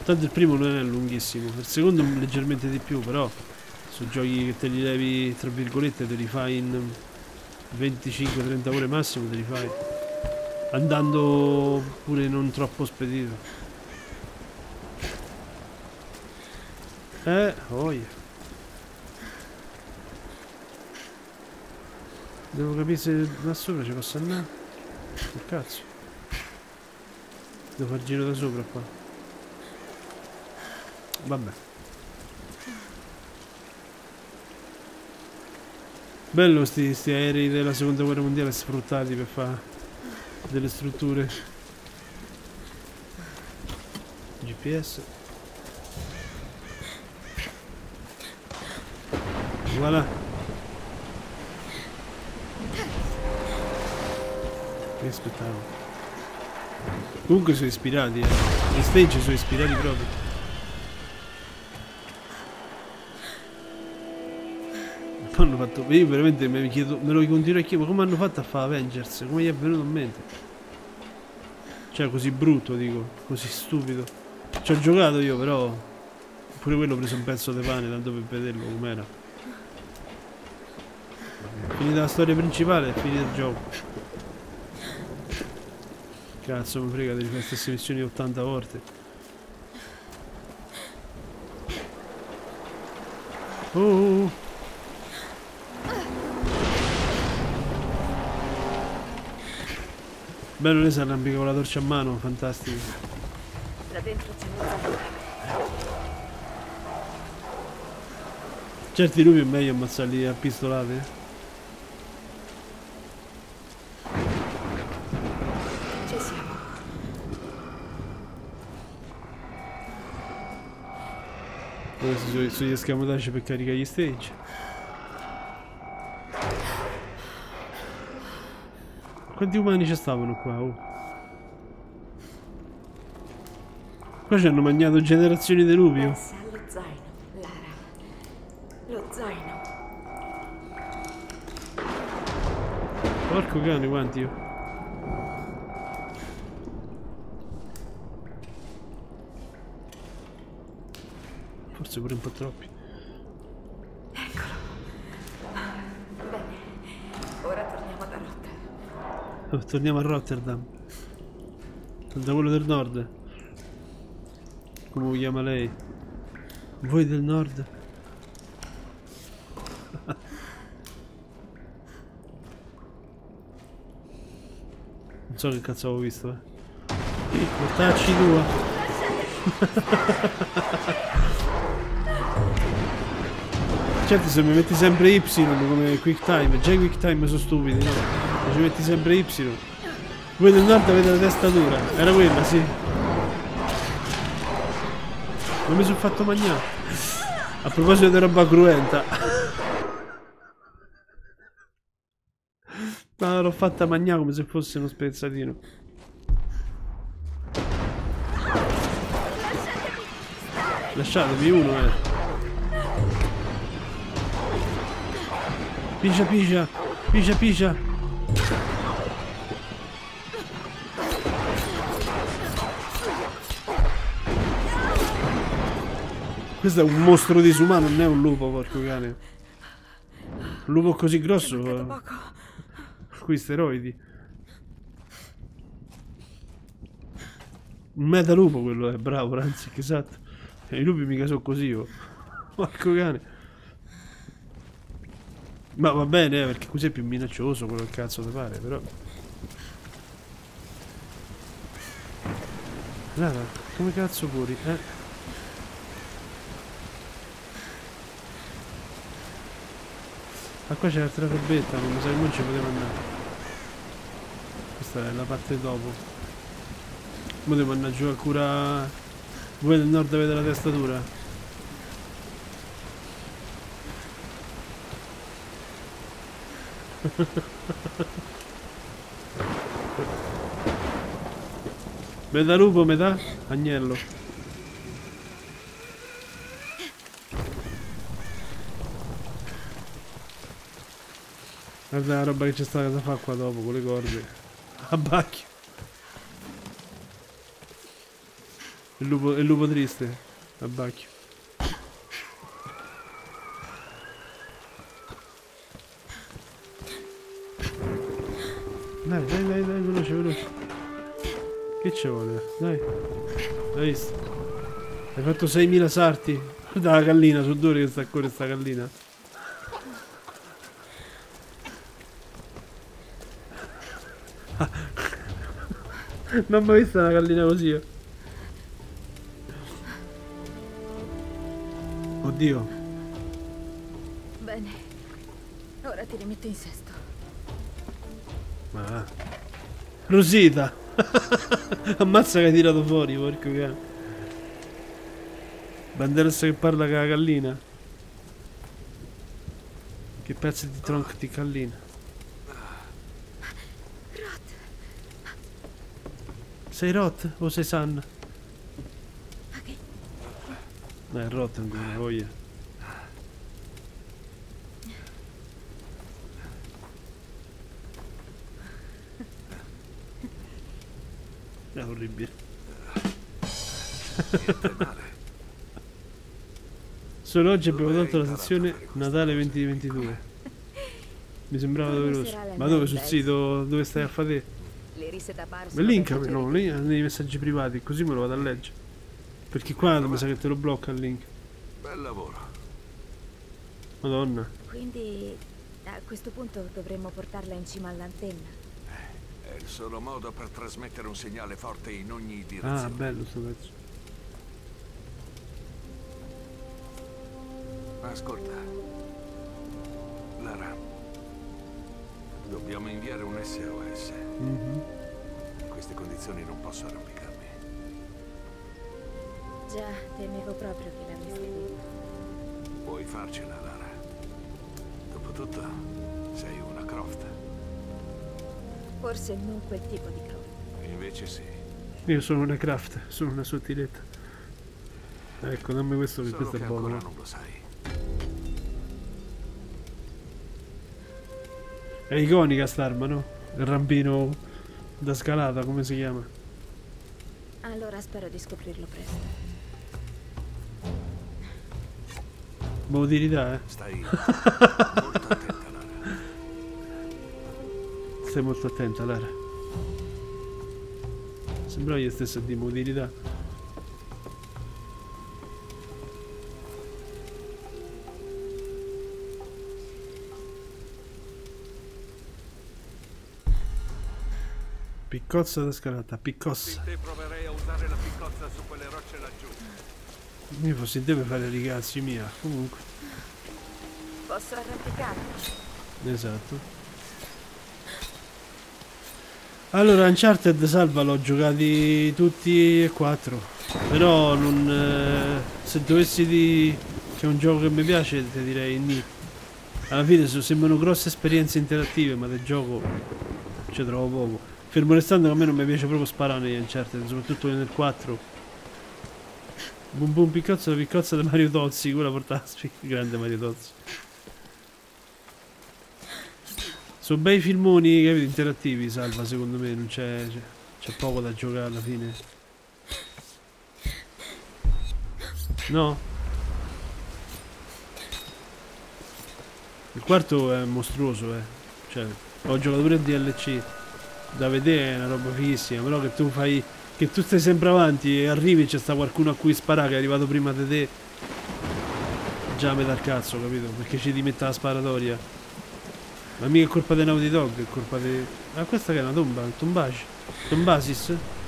Tanto il primo non è lunghissimo, il secondo leggermente di più, però su giochi che te li levi, tra virgolette, te li fai in venticinque trenta ore massimo, te li fai andando pure non troppo spedito. Eh, oh yeah. Devo capire se da sopra ci posso andare. Che cazzo? Devo fare il giro da sopra qua. Vabbè. Bello sti, sti aerei della seconda guerra mondiale sfruttati per fare delle strutture. G P S. Voilà. Che spettacolo. Comunque sono ispirati, eh. Gli stage sono ispirati proprio. Poi hanno fatto. Io veramente me, chiedo, me lo continuo a chiedere, ma come hanno fatto a fare Avengers? Come gli è venuto in mente? Cioè così brutto, dico, così stupido. Ci ho giocato io, però pure quello ho preso un pezzo di pane tanto per vederlo com'era. Finita la storia principale, è finito il gioco. Cazzo, mi frega di fare le stesse missioni ottanta volte. Oh, oh, oh. Bello, lei si arrampica con la torcia a mano, fantastico. Là dentro c'è un... Certi lupi è meglio ammazzarli a pistolate. Ci siamo. Questi sono, sono gli escamotage per caricare gli stage. Quanti umani ci stavano qua? Oh. Qua ci hanno mangiato generazioni di lupi. Oh. Pensa allo zaino, Lara. Lo zaino. Porco cane, quanti io. Forse pure un po' troppi. Eccolo. Bene. Ora torniamo da Rotterdam. Oh, torniamo a Rotterdam. Da quello del nord. Come lo chiama lei? Voi del nord? Non so che cazzo avevo visto, eh. Mortacci tua. Certo, se mi metti sempre Y come quick time, già i quick time sono stupidi, no? Se ci metti sempre Y. Voi del nord avete la testa dura. Era quella, sì. Ma mi sono fatto mangiare. A proposito di roba cruenta. Ma l'ho fatta mangiare come se fosse uno spezzatino. Lasciatemi uno, eh. Pigia, pigia. Pigia, pigia. Questo è un mostro disumano, non è un lupo, porco cane. Un lupo così grosso. Qui steroidi. Un metalupo quello è, bravo, anzi, esatto. I lupi mica sono così, oh. Porco cane. Ma va bene, eh, perché così è più minaccioso, quello che cazzo ti pare, però. Guarda, come cazzo puri, eh? Ah, qua c'è l'altra robetta, non mi sa che non ci poteva andare. Questa è la parte dopo. Mo devo andare giù a cura. Voi del nord avete la testa dura? Metà lupo, metà agnello. Guarda la roba che c'è stata da fare qua dopo con le corde. A bacchio. Il lupo, il lupo triste. Abbacchio. Dai, dai, dai, dai, veloce, veloce. Che ci vuole? Dai. Hai visto? Hai fatto seimila sarti. Guarda la gallina, su due ore che sta a correre sta gallina. Non ho mai visto una gallina così. Oddio. Bene. Ora ti rimetto in sesto. Ma Rosita. Ammazza che hai tirato fuori, porco cane. Banderas che parla con la gallina. Che pezzo di tronco di gallina. Sei Rot o sei San? Ok. No, è Rot ancora, voglia. È orribile. Solo oggi abbiamo tolto la sezione Natale duemilaventidue. Mi sembrava doveroso. Ma dove? Sul sito dove stai a fare te? Le risse da bar Ma sono link da no, lì nei messaggi privati, così me lo vado a leggere. Perché qua mi sa che te lo blocca il link. Bel lavoro. Madonna. Quindi a questo punto dovremmo portarla in cima all'antenna. È il solo modo per trasmettere un segnale forte in ogni direzione. Ah, bello sto pezzo. Ascolta. Lara. Dobbiamo inviare un S O S. Mm-hmm. In queste condizioni non posso arrampicarmi. Già, temevo proprio che l'avresti detto. Puoi farcela, Lara. Dopotutto, sei una Croft. Forse non quel tipo di Croft. Invece sì. Io sono una craft, sono una sottiletta. Ecco, dammi questo che Solo questo che è buono. ancora non lo sai. È iconica st'arma, no? Il rampino da scalata, come si chiama? Allora spero di scoprirlo presto. Motilità, eh? Stai molto attenta, Lara. Stai molto attenta, Lara. Sembrava io stesso di motilità. Piccozza da scalata, piccozza. Te proverei a usare la piccozza su quelle rocce laggiù. Io fossi deve fare i cazzi mia, comunque. Posso arrampicarmi? Esatto. Allora, Uncharted salva l'ho giocati tutti e quattro. Però non. Eh, se dovessi dire che è un gioco che mi piace, ti direi ni. Alla fine sembrano grosse esperienze interattive, ma del gioco ci trovo poco. Fermo restando che a me non mi piace proprio sparare negli Uncharted, soprattutto nel quattro. Boom boom piccozza la piccozza di Mario Tozzi, quella portava grande Mario Tozzi. Sono bei filmoni, capito, interattivi, salva secondo me, non c'è c'è poco da giocare alla fine. No? Il quarto è mostruoso, eh. Cioè, ho giocato pure il D L C. Da vedere è una roba fighissima, però che tu fai. Che tu stai sempre avanti e arrivi e c'è sta qualcuno a cui spara che è arrivato prima di te. Già me dal cazzo, capito? Perché ci ti mette la sparatoria. Ma mica è colpa dei Naughty Dog, è colpa di. Ah, questa che è una tomba, un tombaci. Tombasis?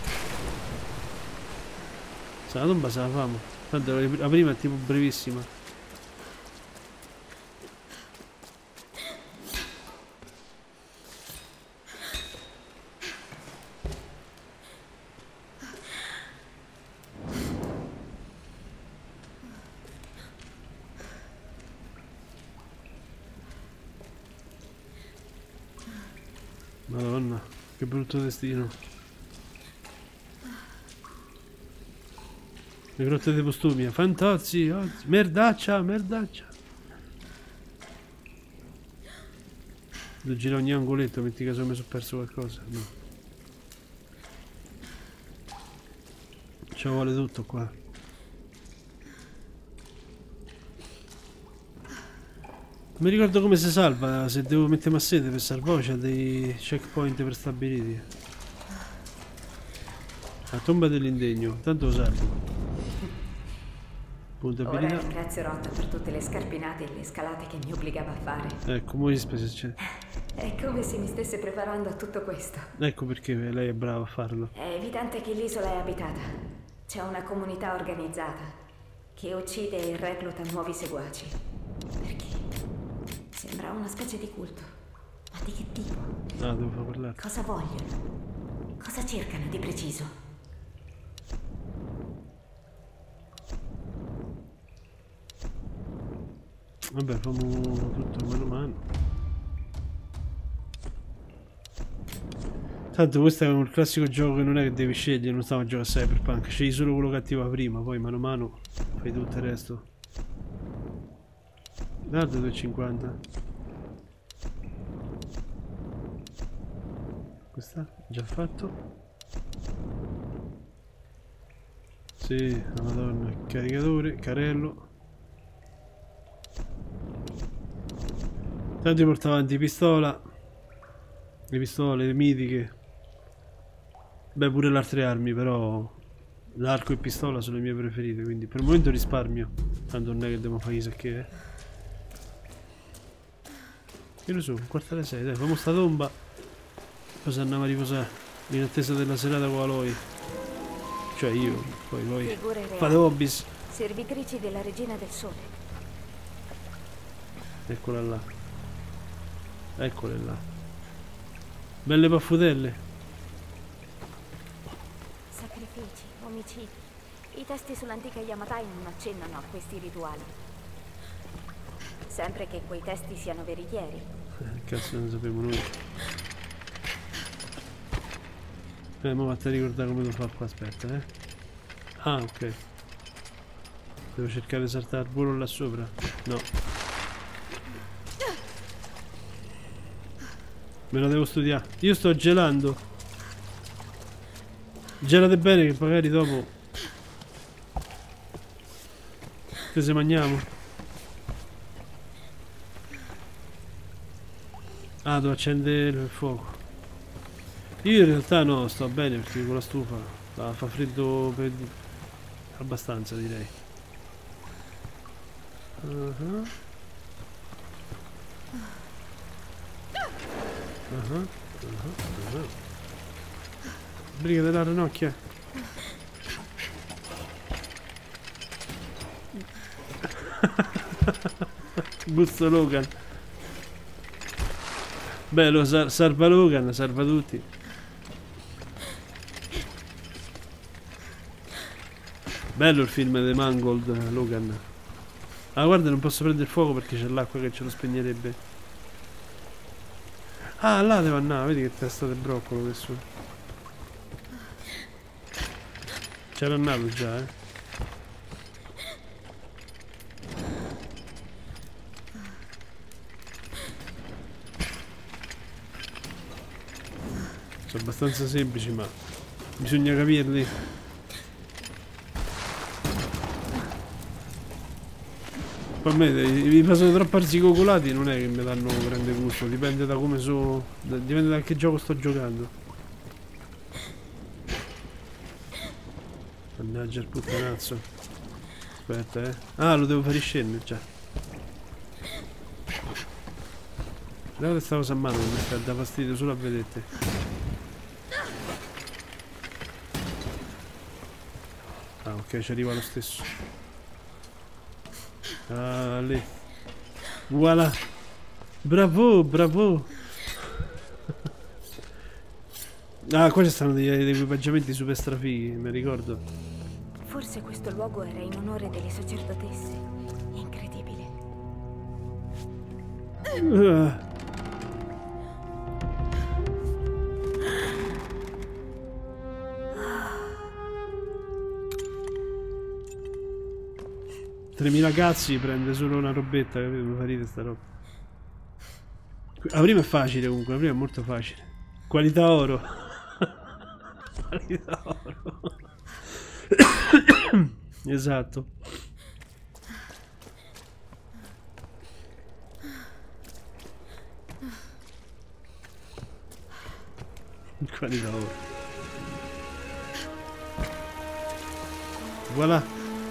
Se la tomba se la famo. Tanto la prima è tipo brevissima. Madonna, che brutto destino. Le grotte di Postumia, Fantozzi, oh, merdaccia, merdaccia. Devo girare ogni angoletto, metti caso mi sono perso qualcosa. No. Ci vuole tutto qua. Mi ricordo come si salva, se devo mettermi a sede per salvare c'è dei checkpoint prestabiliti. La tomba dell'indegno, tanto lo salvo. Punto Ora abilità. ringrazio Rotta per tutte le scarpinate e le scalate che mi obbligava a fare. Ecco, mo gli spese c'è. È come se mi stesse preparando a tutto questo. Ecco perché lei è brava a farlo. È evidente che l'isola è abitata. C'è una comunità organizzata che uccide e recluta nuovi seguaci. Perché? Sembra una specie di culto. Ma di che tipo? Ah, devo far parlare. Cosa vogliono? Cosa cercano di preciso? Vabbè, facciamo tutto mano a mano. Tanto questo è un classico gioco che non è che devi scegliere, non stiamo a giocare a Cyberpunk, scegli solo quello che attiva prima, poi mano a mano fai tutto il resto. Guarda due e cinquanta. Questa? Già fatto? Sì, la madonna, caricatore, carello. Tanto io porto avanti pistola, le pistole, le mitiche. Beh, pure le altre armi, però l'arco e pistola sono le mie preferite, quindi per il momento risparmio. Tanto non è che devo fare chissà che è. Che lo so, un quarto alle sei, dai, facciamo sta tomba. Poi se andiamo a riposare in attesa della serata con Aloy. Cioè io, poi voi fate hobbies. Servitrici della Regina del Sole. Eccola là. Eccole là. Belle paffutelle. Sacrifici, omicidi. I testi sull'antica Yamatai non accennano a questi rituali. Sempre che quei testi siano veritieri. Eh, cazzo non sapevo noi. Eh, ma vatti a ricordare come lo fa qua, aspetta, eh. Ah, ok. Devo cercare di saltare il volo là sopra. No. Me lo devo studiare. Io sto gelando. Gelate bene che magari dopo che se mangiamo. Ah, devo accendere il fuoco. Io in realtà no, sto bene perché con la stufa fa, fa freddo per... abbastanza, direi. Uh-huh. Uh-huh. Uh-huh. Uh-huh. Briga della ranocchia. Busto Logan. Bello, sal salva Logan, salva tutti. Bello il film di Mangold, Logan. Ah, guarda, non posso prendere il fuoco perché c'è l'acqua che ce lo spegnerebbe. Ah, là devo andare, vedi che testa del broccolo che su. C'era andato già, eh. Sono abbastanza semplici, ma bisogna capirli. Per me i passano troppo arsicocolati non è che mi danno grande gusto, dipende da come so. Dipende da che gioco sto giocando. Mannaggia il puttanazzo. Aspetta, eh. Ah, lo devo fare scendere già. Levate sta cosa a mano che mi dà fastidio solo a vedete. Ah, ok, ci arriva lo stesso. Ah, lì. Voilà. Bravo, bravo. Ah, qua ci stanno degli, degli equipaggiamenti super strafighi, mi ricordo. Forse questo luogo era in onore delle sacerdotesse. Incredibile. Uh. tremila cazzi prende solo una robetta, capito? Mi fa ridere sta roba. La prima è facile comunque, la prima è molto facile. Qualità oro. Qualità oro. Esatto. Quali lavoro. Voilà.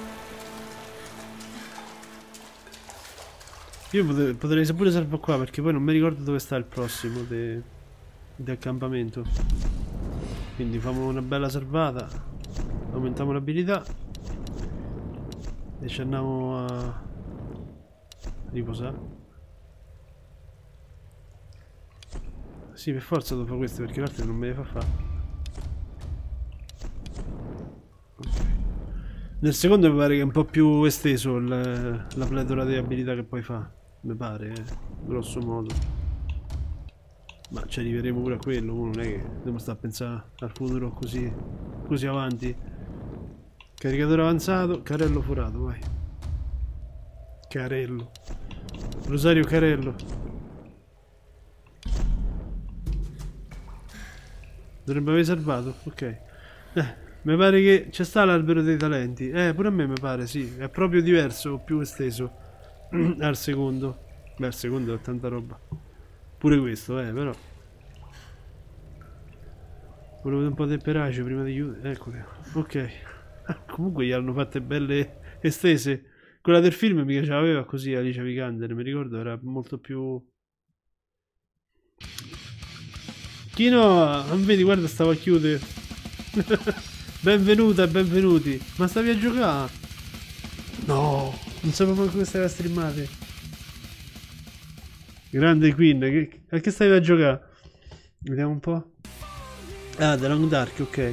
Io potrei, potrei pure salvare qua perché poi non mi ricordo dove sta il prossimo di accampamento. Quindi facciamo una bella salvata. Aumentiamo l'abilità. E ci andiamo a riposare. Sì, per forza devo fare questo perché l'altro non me le fa fare. Okay. Nel secondo mi pare che è un po' più esteso il, la pletora di abilità che poi fa. Mi pare, eh, grosso modo. Ma ci arriveremo pure a quello, non è che dobbiamo stare a pensare al futuro così, così avanti. Caricatore avanzato, carrello forato, vai. Carello. Rosario carello. Dovrebbe aver salvato, ok. Eh, mi pare che c'è sta l'albero dei talenti. Eh, pure a me mi pare, sì. È proprio diverso, più esteso al secondo. Beh, al secondo è tanta roba. Pure questo, eh, però. Volevo un po' di perace prima di chiudere. Eccole. Ok. Comunque gli hanno fatte belle estese. Quella del film mica ce l'aveva così Alicia Vikander, mi ricordo, era molto più... Chi no? Non vedi, guarda, stavo a chiudere. Benvenuta, benvenuti. Ma stavi a giocare? No, non sapevo manco che stavi a streamare. Grande Queen, che, a che stavi a giocare? Vediamo un po'. Ah, The Long Dark, ok.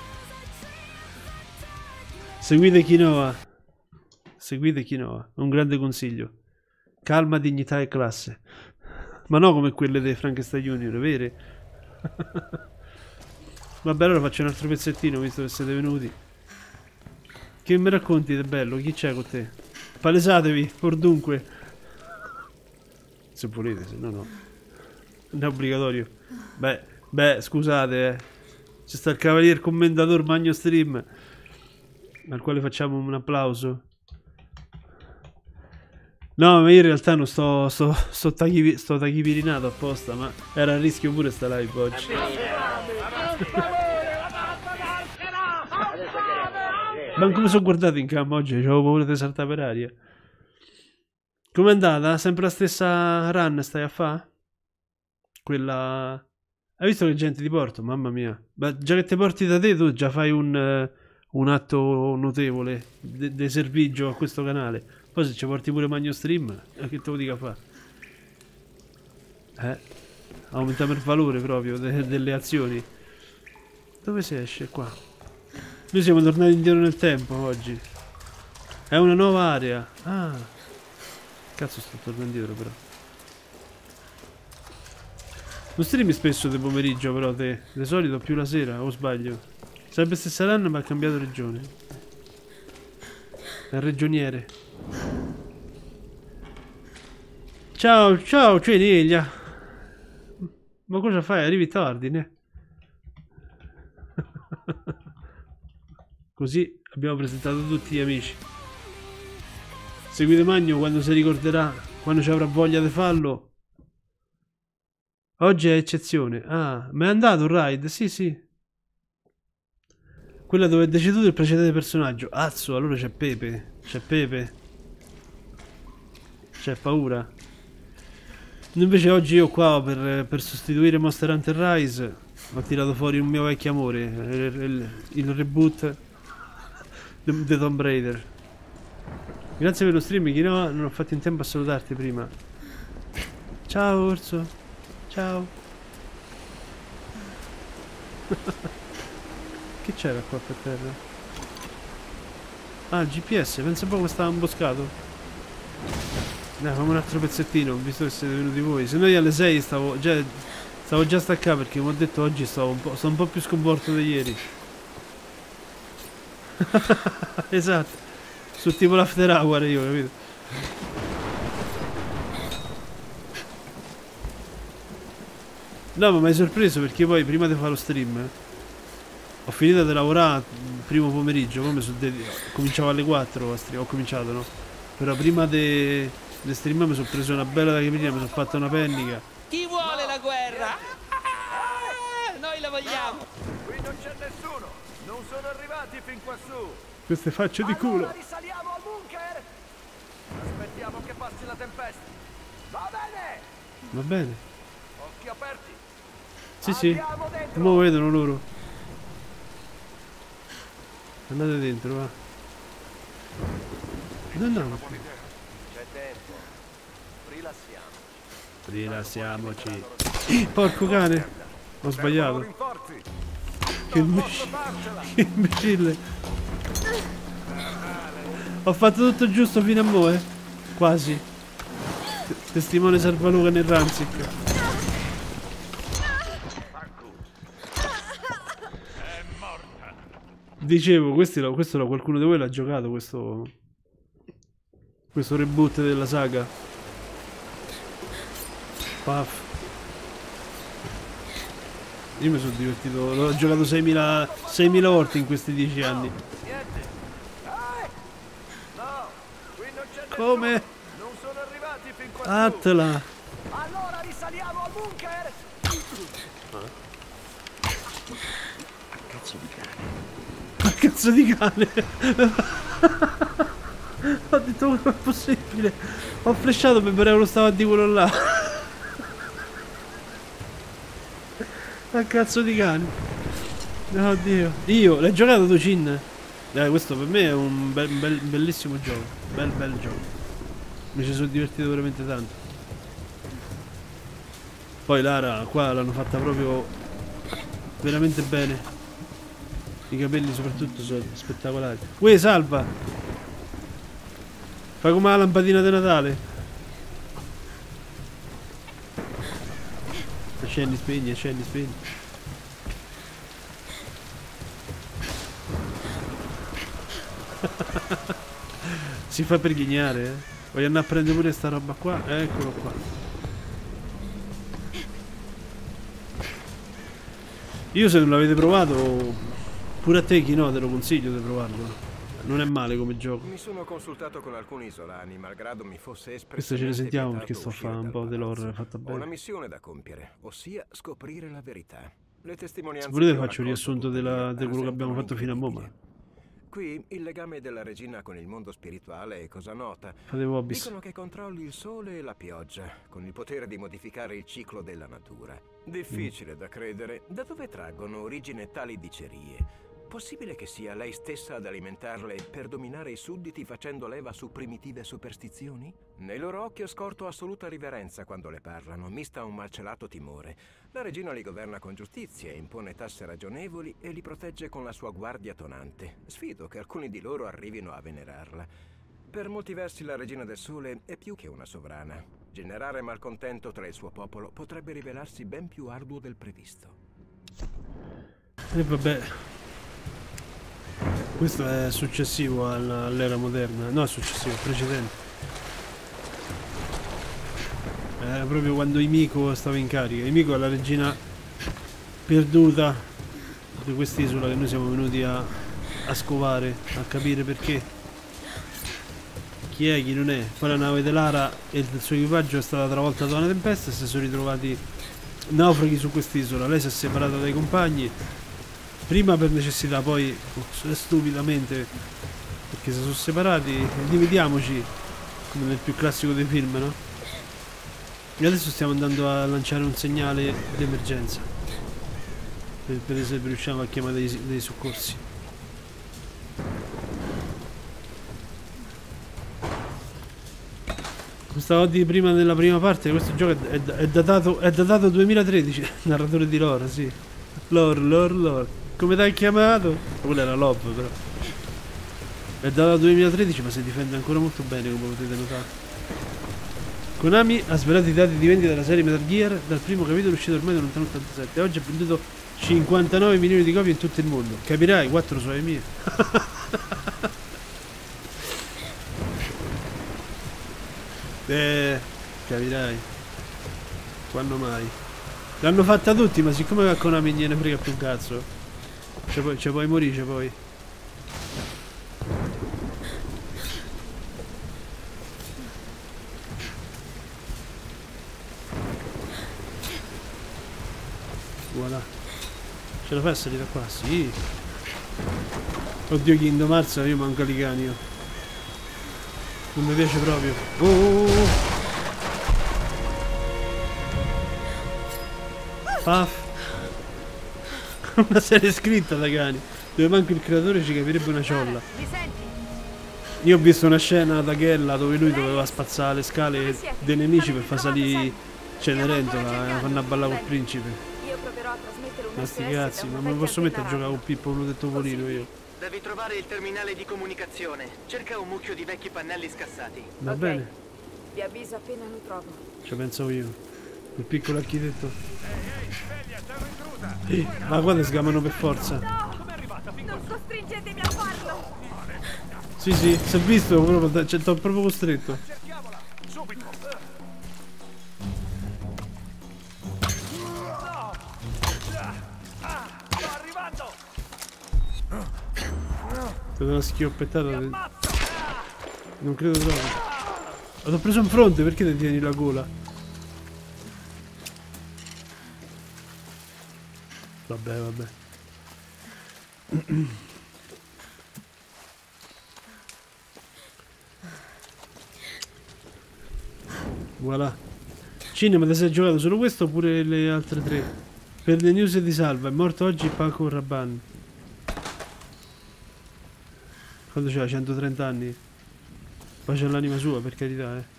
Seguite Quinoa. Seguite Quinoa, è un grande consiglio. Calma, dignità e classe. Ma no come quelle dei Frankenstein Junior, vere? Vabbè, allora faccio un altro pezzettino visto che siete venuti. Che mi racconti di bello? Chi c'è con te? Palesatevi, or dunque. Se volete, se no no. Non è obbligatorio. Beh, beh, scusate, eh. C'è sta il cavalier commendator Magno Stream, al quale facciamo un applauso. No, ma io in realtà non sto sto, sto, taghi, sto tachipirinato apposta, ma era a rischio pure sta live oggi. Ma come sono guardato in campo oggi? C'avevo paura di saltare per aria. Com'è andata? Sempre la stessa run stai a fa? Quella... Hai visto che gente ti porto? Mamma mia. Beh, già che ti porti da te tu già fai un, uh, un atto notevole di servigio a questo canale. Poi se ci porti pure Magno Stream, che te lo dica fa? Eh? Aumentiamo il valore proprio de delle azioni. Dove si esce? Qua. Noi siamo tornati indietro nel tempo oggi. È una nuova area. Ah. Cazzo, sto tornando indietro però. Non streami spesso di pomeriggio però te. Di solito più la sera, o sbaglio? Sarebbe stessa run ma ha cambiato regione. È regioniere. Ciao, ciao, Ceniglia. Ma cosa fai? Arrivi tardi, ne? Così abbiamo presentato tutti gli amici. Seguite Magno quando si ricorderà, quando ci avrà voglia di farlo. Oggi è eccezione. Ah, ma è andato un raid? Sì, sì. Quella dove è deceduto il precedente personaggio. Azzo, allora c'è Pepe. C'è Pepe. C'è paura. Invece oggi io qua per, per sostituire Monster Hunter Rise ho tirato fuori un mio vecchio amore, il, il, il reboot di Tomb Raider. Grazie per lo stream, chi no, non ho fatto in tempo a salutarti prima. Ciao Orso. Ciao. Che c'era qua per terra? Ah, il G P S, pensa un po' come stava imboscato. Dai, facciamo un altro pezzettino, visto che siete venuti voi. Se no io alle sei stavo già, stavo già staccando perché come ho detto oggi stavo un po', sto un po' più sconvolto di ieri. Esatto. Su tipo l'after hour io, capito? No, ma mi hai sorpreso perché poi prima di fare lo stream Ho finito di lavorare il primo pomeriggio, come su cominciavo alle quattro, ho cominciato, no? Però prima di streamare mi sono preso una bella tachipetina, mi sono fatta una pennica. Chi vuole la guerra? Ah, noi la vogliamo. Qui non c'è nessuno. Non sono arrivati fin quassù. Queste facce di culo. Allora risaliamo al bunker. Aspettiamo che passi la tempesta. Va bene. Va bene. Occhi aperti. Sì, sì. Mo vedono loro. Andate dentro, va. Dove andiamo? C'è tempo. Rilassiamoci. Rilassiamoci. Porco cane. Ho sbagliato. Che imbecille. Che imbecille. Ho fatto tutto giusto fino a mo', eh. Quasi. Testimone Salvaluca nel Ranzic. Dicevo, questo, questo lo, qualcuno di voi l'ha giocato, questo questo reboot della saga. Puff. Io mi sono divertito, l'ho giocato seimila volte in questi dieci anni. Come? Non sono arrivati fin quassù. Attela. Allora risaliamo al bunker. Cazzo di cane. Ma cazzo di cane. Ho detto come è possibile. Ho flashato per vedere lo stava di quello là. Ma cazzo di cane. Oddio. Io l'hai giocato tu, Cin? Eh, questo per me è un bel, bel, bellissimo gioco. Bel bel gioco. Mi ci sono divertito veramente tanto. Poi Lara qua l'hanno fatta proprio veramente bene. I capelli soprattutto sono spettacolari. Uè, salva! Fai come la lampadina di Natale. Accendi, spegni, accendi, spegni. Si fa per ghignare, eh. Voglio andare a prendere pure sta roba qua. Eccolo qua. Io se non l'avete provato, pure a te Kino te lo consiglio di provarlo. Non è male come gioco. Mi sono consultato con alcuni isolani, malgrado mi fosse espressamente Questo ce ne sentiamo perché vietato sto a fare uscire un po' dal dell'horror palazzo. fatta Ho bene. una missione da compiere, ossia scoprire la verità. Le testimonianze. Se volete che ho faccio il raccolto riassunto della, di quello che abbiamo rasentano fatto fino a mo', ma Qui il legame della regina con il mondo spirituale è cosa nota. fate hobbies. Dicono che controlli il sole e la pioggia, con il potere di modificare il ciclo della natura. Difficile da credere. Da dove traggono origine tali dicerie? Possibile che sia lei stessa ad alimentarle per dominare i sudditi facendo leva su primitive superstizioni? Nei loro occhi ho scorto assoluta riverenza quando le parlano, mista a un malcelato timore. La regina li governa con giustizia, impone tasse ragionevoli e li protegge con la sua guardia tonante. Sfido che alcuni di loro arrivino a venerarla. Per molti versi la regina del sole è più che una sovrana. Generare malcontento tra il suo popolo potrebbe rivelarsi ben più arduo del previsto. E vabbè. Questo è successivo all'era moderna. No, è successivo, è precedente. Era proprio quando Imiko stava in carica. Imiko è la regina perduta di quest'isola che noi siamo venuti a, a scovare, a capire perché. Chi è, chi non è. Poi la nave di Lara e il suo equipaggio è stata travolta da una tempesta e si sono ritrovati naufraghi su quest'isola. Lei si è separata dai compagni. Prima per necessità, poi stupidamente perché si sono separati. Dividiamoci, come nel più classico dei film, no? E adesso stiamo andando a lanciare un segnale d'emergenza per vedere se riusciamo a chiamare dei, dei soccorsi. Come stavo a dire prima nella prima parte, questo gioco è, è, è datato è datato duemilatredici. Narratore di lore, sì. Lore, lore, lore. Come t'hai chiamato? Quello era Love, però. È datato duemilatredici, ma si difende ancora molto bene, come potete notare. Konami ha svelato i dati di vendita della serie Metal Gear dal primo capitolo uscito ormai nel nell'ottantasette e oggi ha venduto cinquantanove milioni di copie in tutto il mondo. Capirai, quattro sono le mie. Eh, capirai. Quando mai? L'hanno fatta tutti, ma siccome a Konami gliene frega più un cazzo, C'è poi, c'è poi morire, c'è poi. Voilà. Ce la fai a salire da qua? Sì. Oddio, Kingdom Hearts, io manco li cani io. Non mi piace proprio. Oh, oh, oh. Paf. Una serie scritta da cani, dove manco il creatore ci capirebbe una ciolla. Io ho visto una scena da Ghella dove lui doveva spazzare le scale dei nemici per far salire Cenerentola e fanno a ballare col principe. Io proverò a trasmettere un Ma sti S S cazzi, da non una mi posso vecchia mettere a antena giocare con Pippo uno del Topolino io. Devi trovare il terminale di comunicazione. Cerca un mucchio di vecchi pannelli scassati. Va Ok. bene, Vi avviso appena lo trovo. ci penso io. Il piccolo architetto. Eh, ma qua ti sgamano per forza. Non costringetemi a farlo! Sì, sì, si è visto, proprio, cioè, t'ho proprio costretto. Subito. Sto arrivando. Ti do una schioppettata. Del... Non credo proprio. Ma t'ho preso in fronte, perché ti tieni la gola? Vabbè, vabbè. Voilà. Cinema, ti sei giocato solo questo oppure le altre tre? Per le news di Salva, è morto oggi Paco Rabanne. Quando c'era? centotrenta anni? Pace all'anima sua, per carità, eh.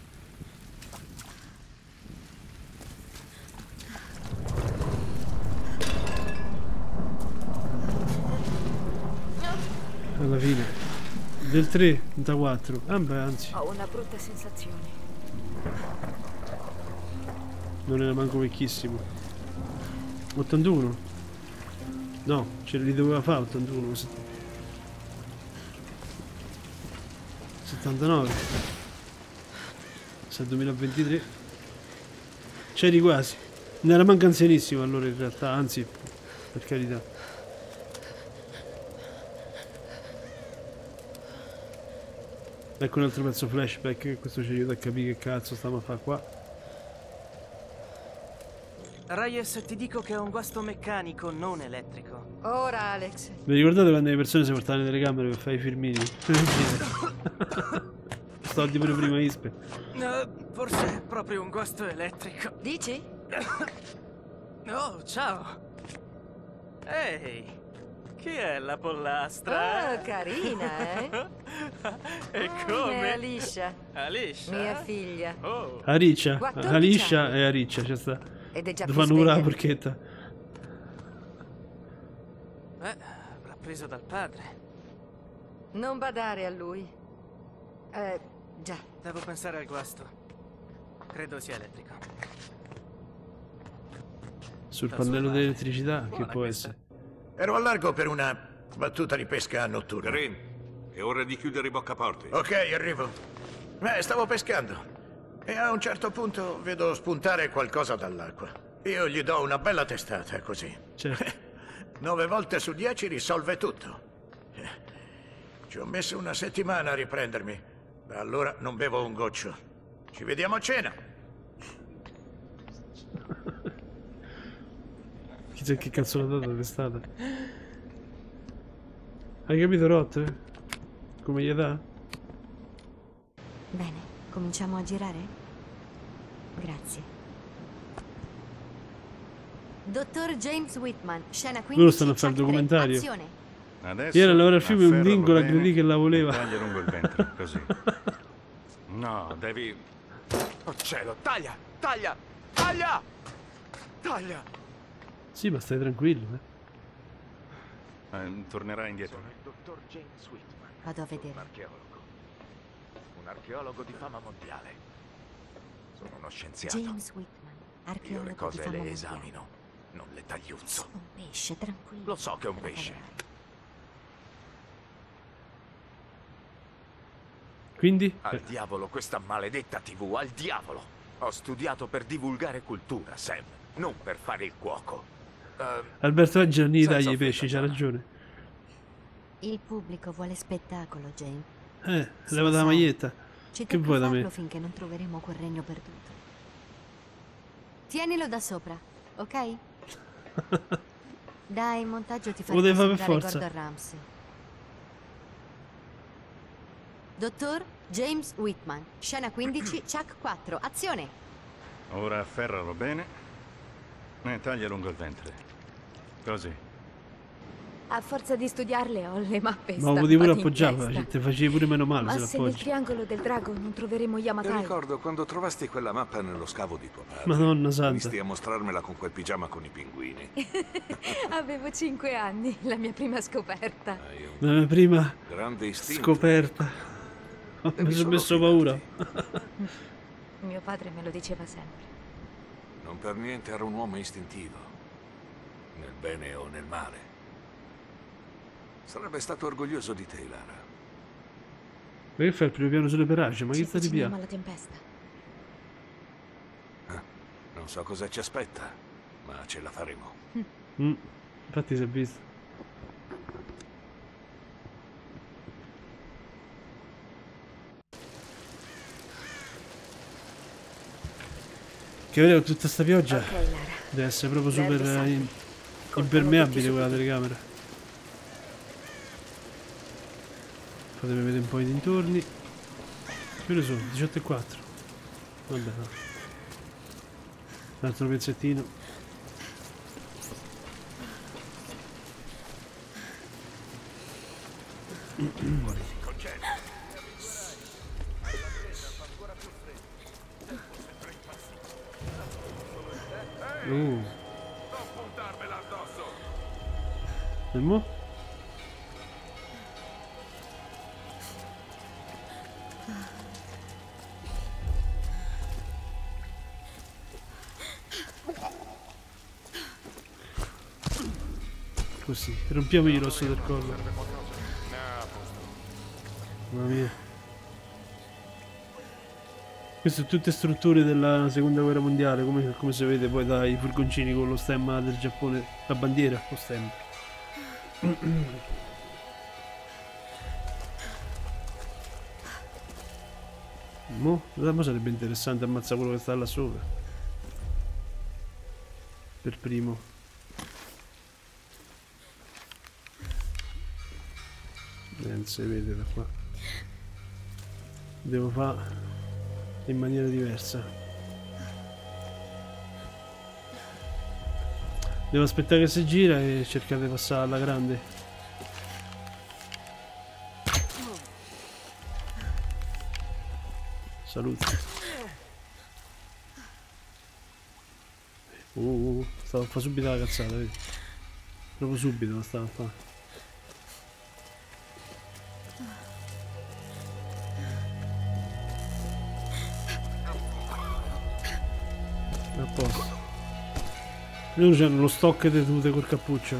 Alla fine del tre da quattro. Ah beh, anzi, Ho una brutta sensazione. non era manco vecchissimo. ottantuno. No, ce li doveva fare ottantuno. settantanove. Se è duemilaventitré. C'eri quasi. Non era manco anzianissimo allora in realtà, anzi, per carità. Ecco un altro pezzo flashback, che questo ci aiuta a capire che cazzo stiamo a fare qua. Reyes, ti dico che è un guasto meccanico, non elettrico. Ora, Alex. Vi ricordate quando le persone si portavano le telecamere per fare i filmini? Sto di pure prima Ispe. No, forse è proprio un guasto elettrico. Dici? Oh, ciao. Ehi, chi è la pollastra? Oh, carina, eh? E Mm, come? è Alicia. Alicia? Mia figlia. Oh. Ariccia, quattordici Alicia anni. e Ariccia, c'è sta. Ed è già Dove più fanno pure la sveglia. porchetta. Eh, avrà preso dal padre. Non badare a lui. Eh, già. Devo pensare al guasto. Credo sia elettrico. Sul pannello dell'elettricità, che può essere? Ero a largo per una battuta di pesca notturna. Green, è ora di chiudere i boccaporti. Ok, arrivo. Eh, stavo pescando. E a un certo punto vedo spuntare qualcosa dall'acqua. Io gli do una bella testata, così. Certo. Nove volte su dieci risolve tutto. Eh, Ci ho messo una settimana a riprendermi. Da allora non bevo un goccio. Ci vediamo a cena. Chissà che cazzo l'ha data testata. Hai capito, Rot? Come gli dà? Bene, cominciamo a girare? Grazie. Dottor James Whitman, scena quindici. Loro stanno a fare il documentario. Azione. Adesso Ieri a lavorare al fiume un afferralo dingo la bene aggredì che la voleva. e taglia lungo il ventre, così. No, devi... Oh cielo, taglia, taglia, taglia, taglia. Sì, ma stai tranquillo, eh. Eh, tornerai indietro. Sono il dottor James Whitman. Vado a Sono vedere. un archeologo. Un archeologo di fama mondiale. Sono uno scienziato. James Whitman, Io archeologo le di cose fama le mondiale. esamino, non le tagliuzzo. Un pesce, tranquillo. Lo so che è un pesce. Quindi? Al diavolo questa maledetta tivù, al diavolo! Ho studiato per divulgare cultura, Sam, non per fare il cuoco. Alberto Angelo, gli tagli i pesci, c'ha ragione. Il pubblico vuole spettacolo, Jane. Eh, levata la maglietta. Ci Che vuoi da me? finché non troveremo quel regno perduto. Tienilo da sopra, ok? Dai, in montaggio ti faremo Poteva per sembrare forza. Gordon Ramsay. Dottor James Whitman, scena quindici, Chuck quattro, azione! Ora afferralo bene e taglia lungo il ventre. Così. A forza di studiarle ho le mappe Ma lo potevi pure stampate in appoggiare, testa. ti facevi pure meno male Ma se se nel l'appoggi. triangolo del drago non troveremo Yamatai. Ricordo quando trovasti quella mappa nello scavo di tuo padre. Madonna santa. Inisti a mostrarmela con quel pigiama con i pinguini. Avevo cinque anni, la mia prima scoperta. La mia prima Grande istinto. scoperta. Mi sono messo paura. Mio padre me lo diceva sempre. Non per niente era un uomo istintivo. Nel bene o nel male. Sarebbe stato orgoglioso di te, Lara. Ma che fai il primo piano sulle perace? Ma che sta di Avviciniamo piano? alla tempesta. Non so cosa ci aspetta, ma ce la faremo. Mm, infatti si è visto. Che vedo tutta sta pioggia Ok, Lara. deve essere proprio super Verde eh, in- Contano impermeabile tutti quella subito. telecamera. Fatemi vedere un po' i dintorni. Che ne sono? diciotto e quattro. Vabbè, no. Un altro pezzettino. Uh. E mo? Così, rompiamogli l'osso del collo. Mamma mia. Queste sono tutte strutture della seconda guerra mondiale, come, come si vede poi dai furgoncini con lo stemma del Giappone, la bandiera, lo stemma. Mo, mo sarebbe interessante ammazzare quello che sta là sopra. Per primo. Eh, non si vede da qua. Devo fare in maniera diversa. Devo aspettare che si gira e cercare di passare alla grande. Salute. Uh, uh, stavo a fare subito la cazzata, vedi? Proprio subito la stavo a fare. A posto. Loro c'hanno lo stock di tute col cappuccio.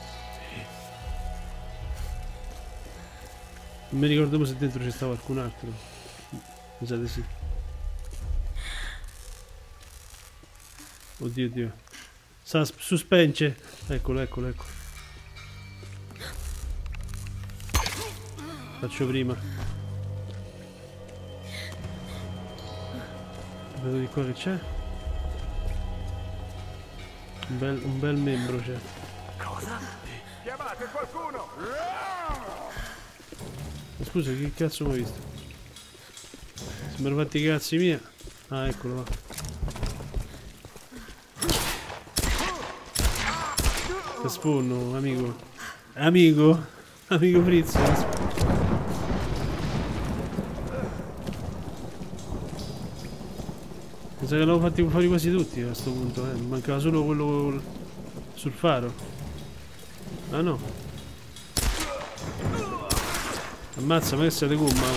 Non mi ricordo se dentro ci stava qualcun altro. Mi sa di sì. Oddio, oddio. Sta suspense. Eccolo, eccolo, eccolo. Faccio prima. Vedo di qua che c'è. Un bel, un bel membro c'è. Cosa? Chiamate qualcuno! Ma scusa, che cazzo mi hai visto? Si mi ero fatti i cazzi mia. Ah, eccolo qua. Ti sponno, amico. Amico? Amico Fritz. Mi sa che l'avevo fatti fuori quasi tutti a sto punto, eh. Mi mancava solo quello sul faro. Ah no. Ammazza, ma che siete gomma?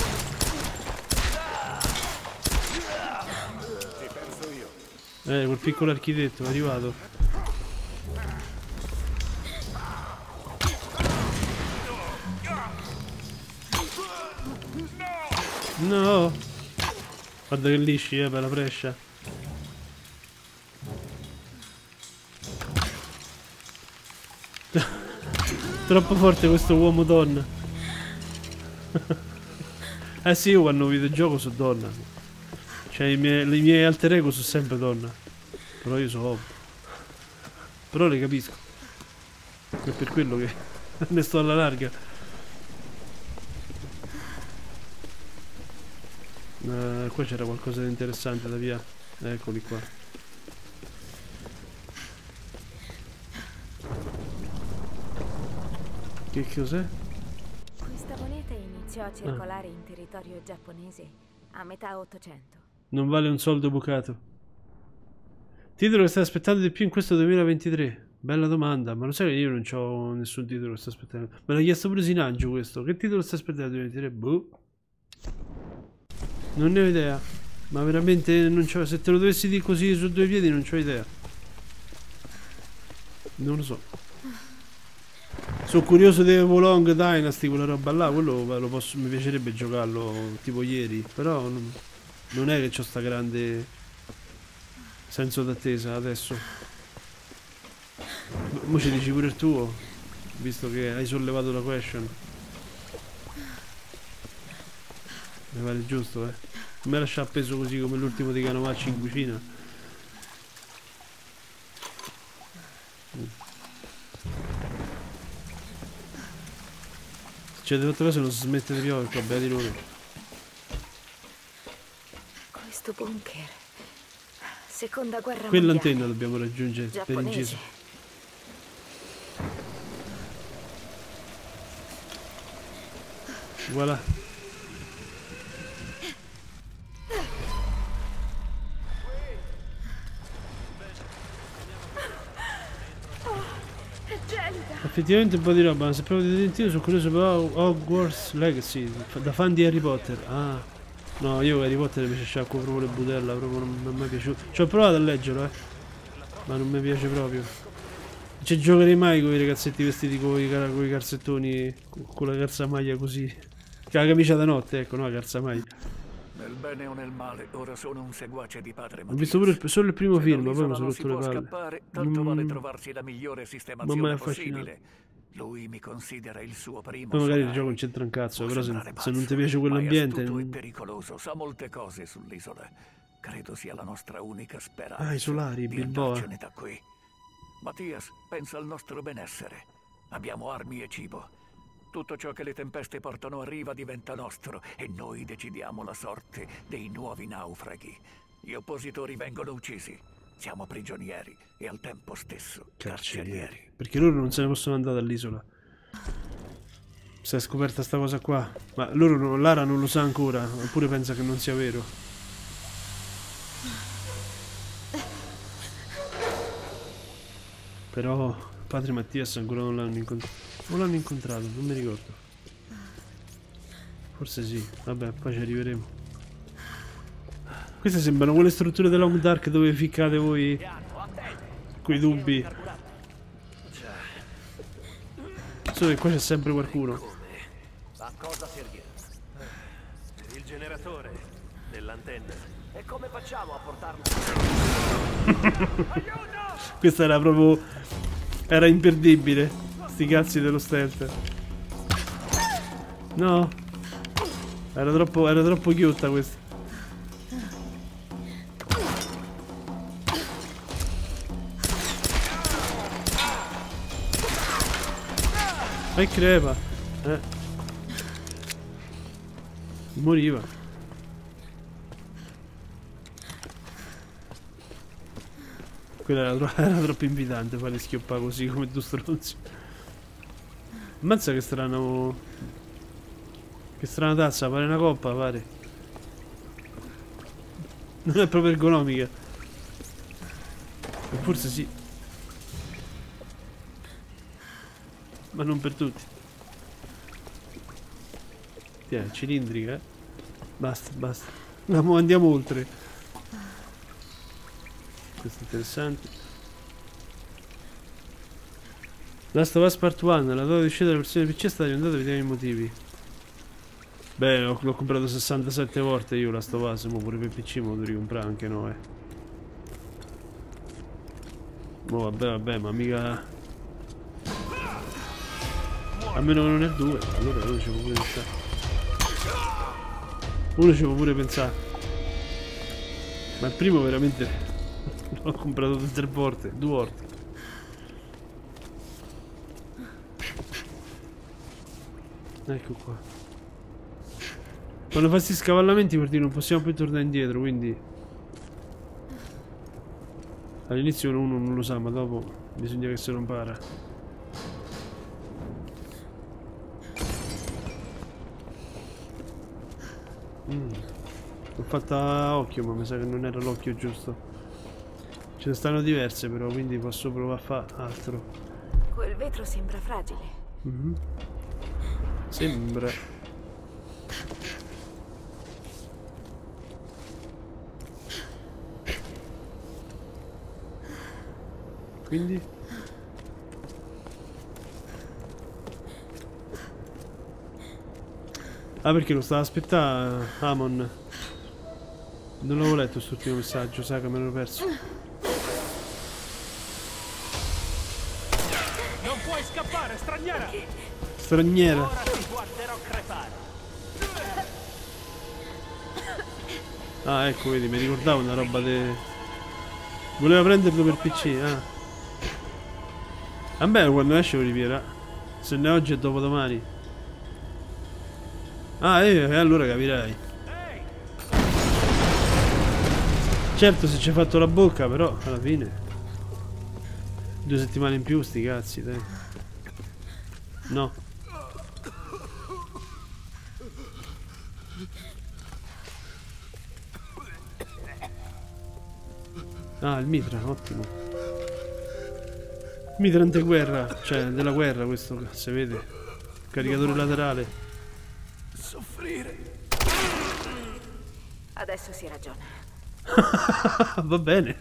Eh, quel piccolo architetto è arrivato. No! Guarda che lisci, eh, per la prescia. troppo forte questo uomo donna. Eh sì, io quando videogioco sono donna. Cioè i miei, i miei alter ego sono sempre donna. Però io sono uomo. Però le capisco. È per quello che ne sto alla larga. Uh, qua c'era qualcosa di interessante da via. Eccoli qua. Che cos'è? Questa moneta iniziò a circolare ah. in territorio giapponese a metà Ottocento. Non vale un soldo bucato. Titolo che stai aspettando di più in questo duemilaventitré? Bella domanda, ma lo sai che io non ho nessun titolo che sto aspettando. Me l'ha chiesto pure Sinaggio questo. Che titolo stai aspettando nel duemilaventitré? Boh. Non ne ho idea. Ma veramente non c'ho. Se te lo dovessi dire così su due piedi non c'ho idea. Non lo so. Sono curioso di Wolong Dynasty, quella roba là. Quello lo posso, mi piacerebbe giocarlo tipo ieri. Però non, non è che c'ho sta grande senso d'attesa adesso. Mo ci dici pure il tuo, visto che hai sollevato la question. Mi pare giusto, eh. Non mi lascia appeso così come l'ultimo di Canovacci in cucina. Mm. Cioè, di fatto caso non si smette di piovere, vabbè di loro. Questo bunker. Seconda guerra mondiale. Quell'antenna dobbiamo raggiungere per inciso. Voilà. Effettivamente un po' di roba, ma se proprio di detective sono curioso per Hogwarts Legacy, da fan di Harry Potter. Ah, no, io Harry Potter mi sciacquo proprio le budella, proprio non mi è mai piaciuto. Ci ho provato a leggerlo, eh, ma non mi piace proprio. Non ci giocherei mai con i ragazzetti vestiti con i, car con i calzettoni, con la calzamaglia così. Che la camicia da notte, ecco, no, la calzamaglia. Nel bene o nel male, ora sono un seguace di padre Mattias. Ho visto pure il, solo il primo film, poi mi sono rotto le palle. Scappare, tanto mm. vale trovarsi la migliore sistemazione possibile. Lui mi considera il suo primo. Poi magari il gioco non c'entra un cazzo, però se, se non ti piace quell'ambiente. È pericoloso, sa molte cose sull'isola. Credo sia la nostra unica speranza. Ah, i solari, Bilboa. Da qui. Mattias pensa al nostro benessere. Abbiamo armi e cibo. Tutto ciò che le tempeste portano a riva diventa nostro e noi decidiamo la sorte dei nuovi naufraghi. Gli oppositori vengono uccisi. Siamo prigionieri e al tempo stesso carcerieri. Perché loro non se ne possono andare dall'isola. Si è scoperta sta cosa qua. Ma loro non, Lara non lo sa ancora, oppure pensa che non sia vero. Però padre Mattias ancora non l'hanno incontrato. O l'hanno incontrato, non mi ricordo. Forse sì, vabbè, poi ci arriveremo. Queste sembrano quelle strutture della Long Dark dove ficcate voi quei dubbi. Solo che qua c'è sempre qualcuno. A cosa servirà? Il generatore dell'antenna. E come facciamo a portarlo? Questa era proprio... era imperdibile. Sti cazzi dello stealth. No. Era troppo, era troppo chiutta questa. E crepa. Eh. Moriva. Quella era, tro era troppo invitante farli schioppare così come due stronzi. Ammazza che strano. Che strana tazza, pare una coppa, pare. Non è proprio ergonomica. Forse sì. Ma non per tutti. Tieni, cilindrica, eh. Basta, basta. Andiamo, andiamo oltre. Questo è interessante. Last of Us Part uno, la data di uscita della versione P C è stata diventata, vediamo i motivi. Beh, l'ho comprato sessantasette volte io Last of Us, ma pure per P C me lo devo ricomprare anche no, eh. Oh, vabbè, vabbè, ma mica... A meno che non è il due, allora uno ci può pure pensare. Uno ci può pure pensare. Ma il primo veramente l'ho comprato tre volte, due volte. Ecco qua. Quando fa questi scavallamenti vuol dire non possiamo più tornare indietro, quindi all'inizio uno non lo sa, ma dopo bisogna che se lo impara. Mm. L'ho fatta a occhio, ma mi sa che non era l'occhio giusto. Ce ne stanno diverse però, quindi posso provare a fare altro. Quel vetro sembra fragile. Mm-hmm. Sembra. Quindi? Ah, perché lo stava aspettando Amon. Non l'avevo letto quest'ultimo messaggio, sa che me l'ero perso. Non puoi scappare, straniera! Straniera. Ora ti guarderò crepare. Ah, ecco, vedi, mi ricordavo una roba de... Voleva prenderlo per P C, ah. Vabbè, quando esce lo ripierà. Se ne oggi e dopodomani. Ah, e eh, allora capirai. Certo, se ci hai fatto la bocca, però, alla fine. Due settimane in più, sti cazzi, dai. No. Ah, il mitra, ottimo. Mitra anteguerra, cioè della guerra questo, si vede. Caricatore laterale. Soffrire. Adesso si ragiona. Va bene.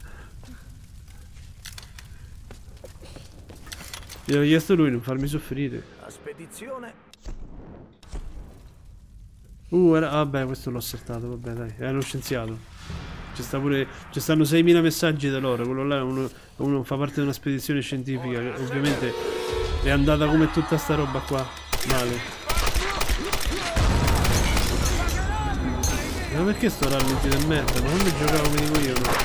Mi aveva chiesto lui non farmi soffrire. La spedizione. Uh, era... vabbè, questo l'ho saltato, vabbè, dai. È uno scienziato. Ci sta pure... ci stanno seimila messaggi da loro. Quello là uno, uno fa parte di una spedizione scientifica che ovviamente è andata come tutta sta roba qua. Male. Ma perché sto rallenti del merda? Ma quando giocavo mi dico io, no?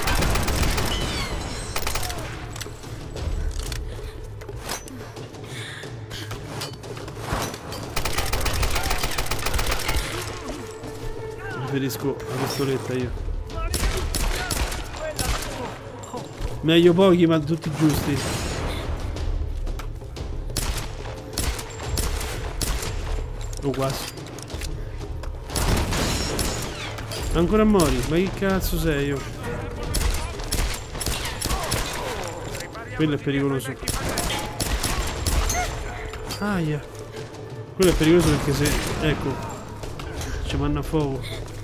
Preferisco la pistoletta io. Meglio pochi ma tutti giusti. O quasi. Ancora mori? Ma che cazzo sei io? Quello è pericoloso. Aia. Quello è pericoloso perché se... ecco. Ci vanno a fuoco.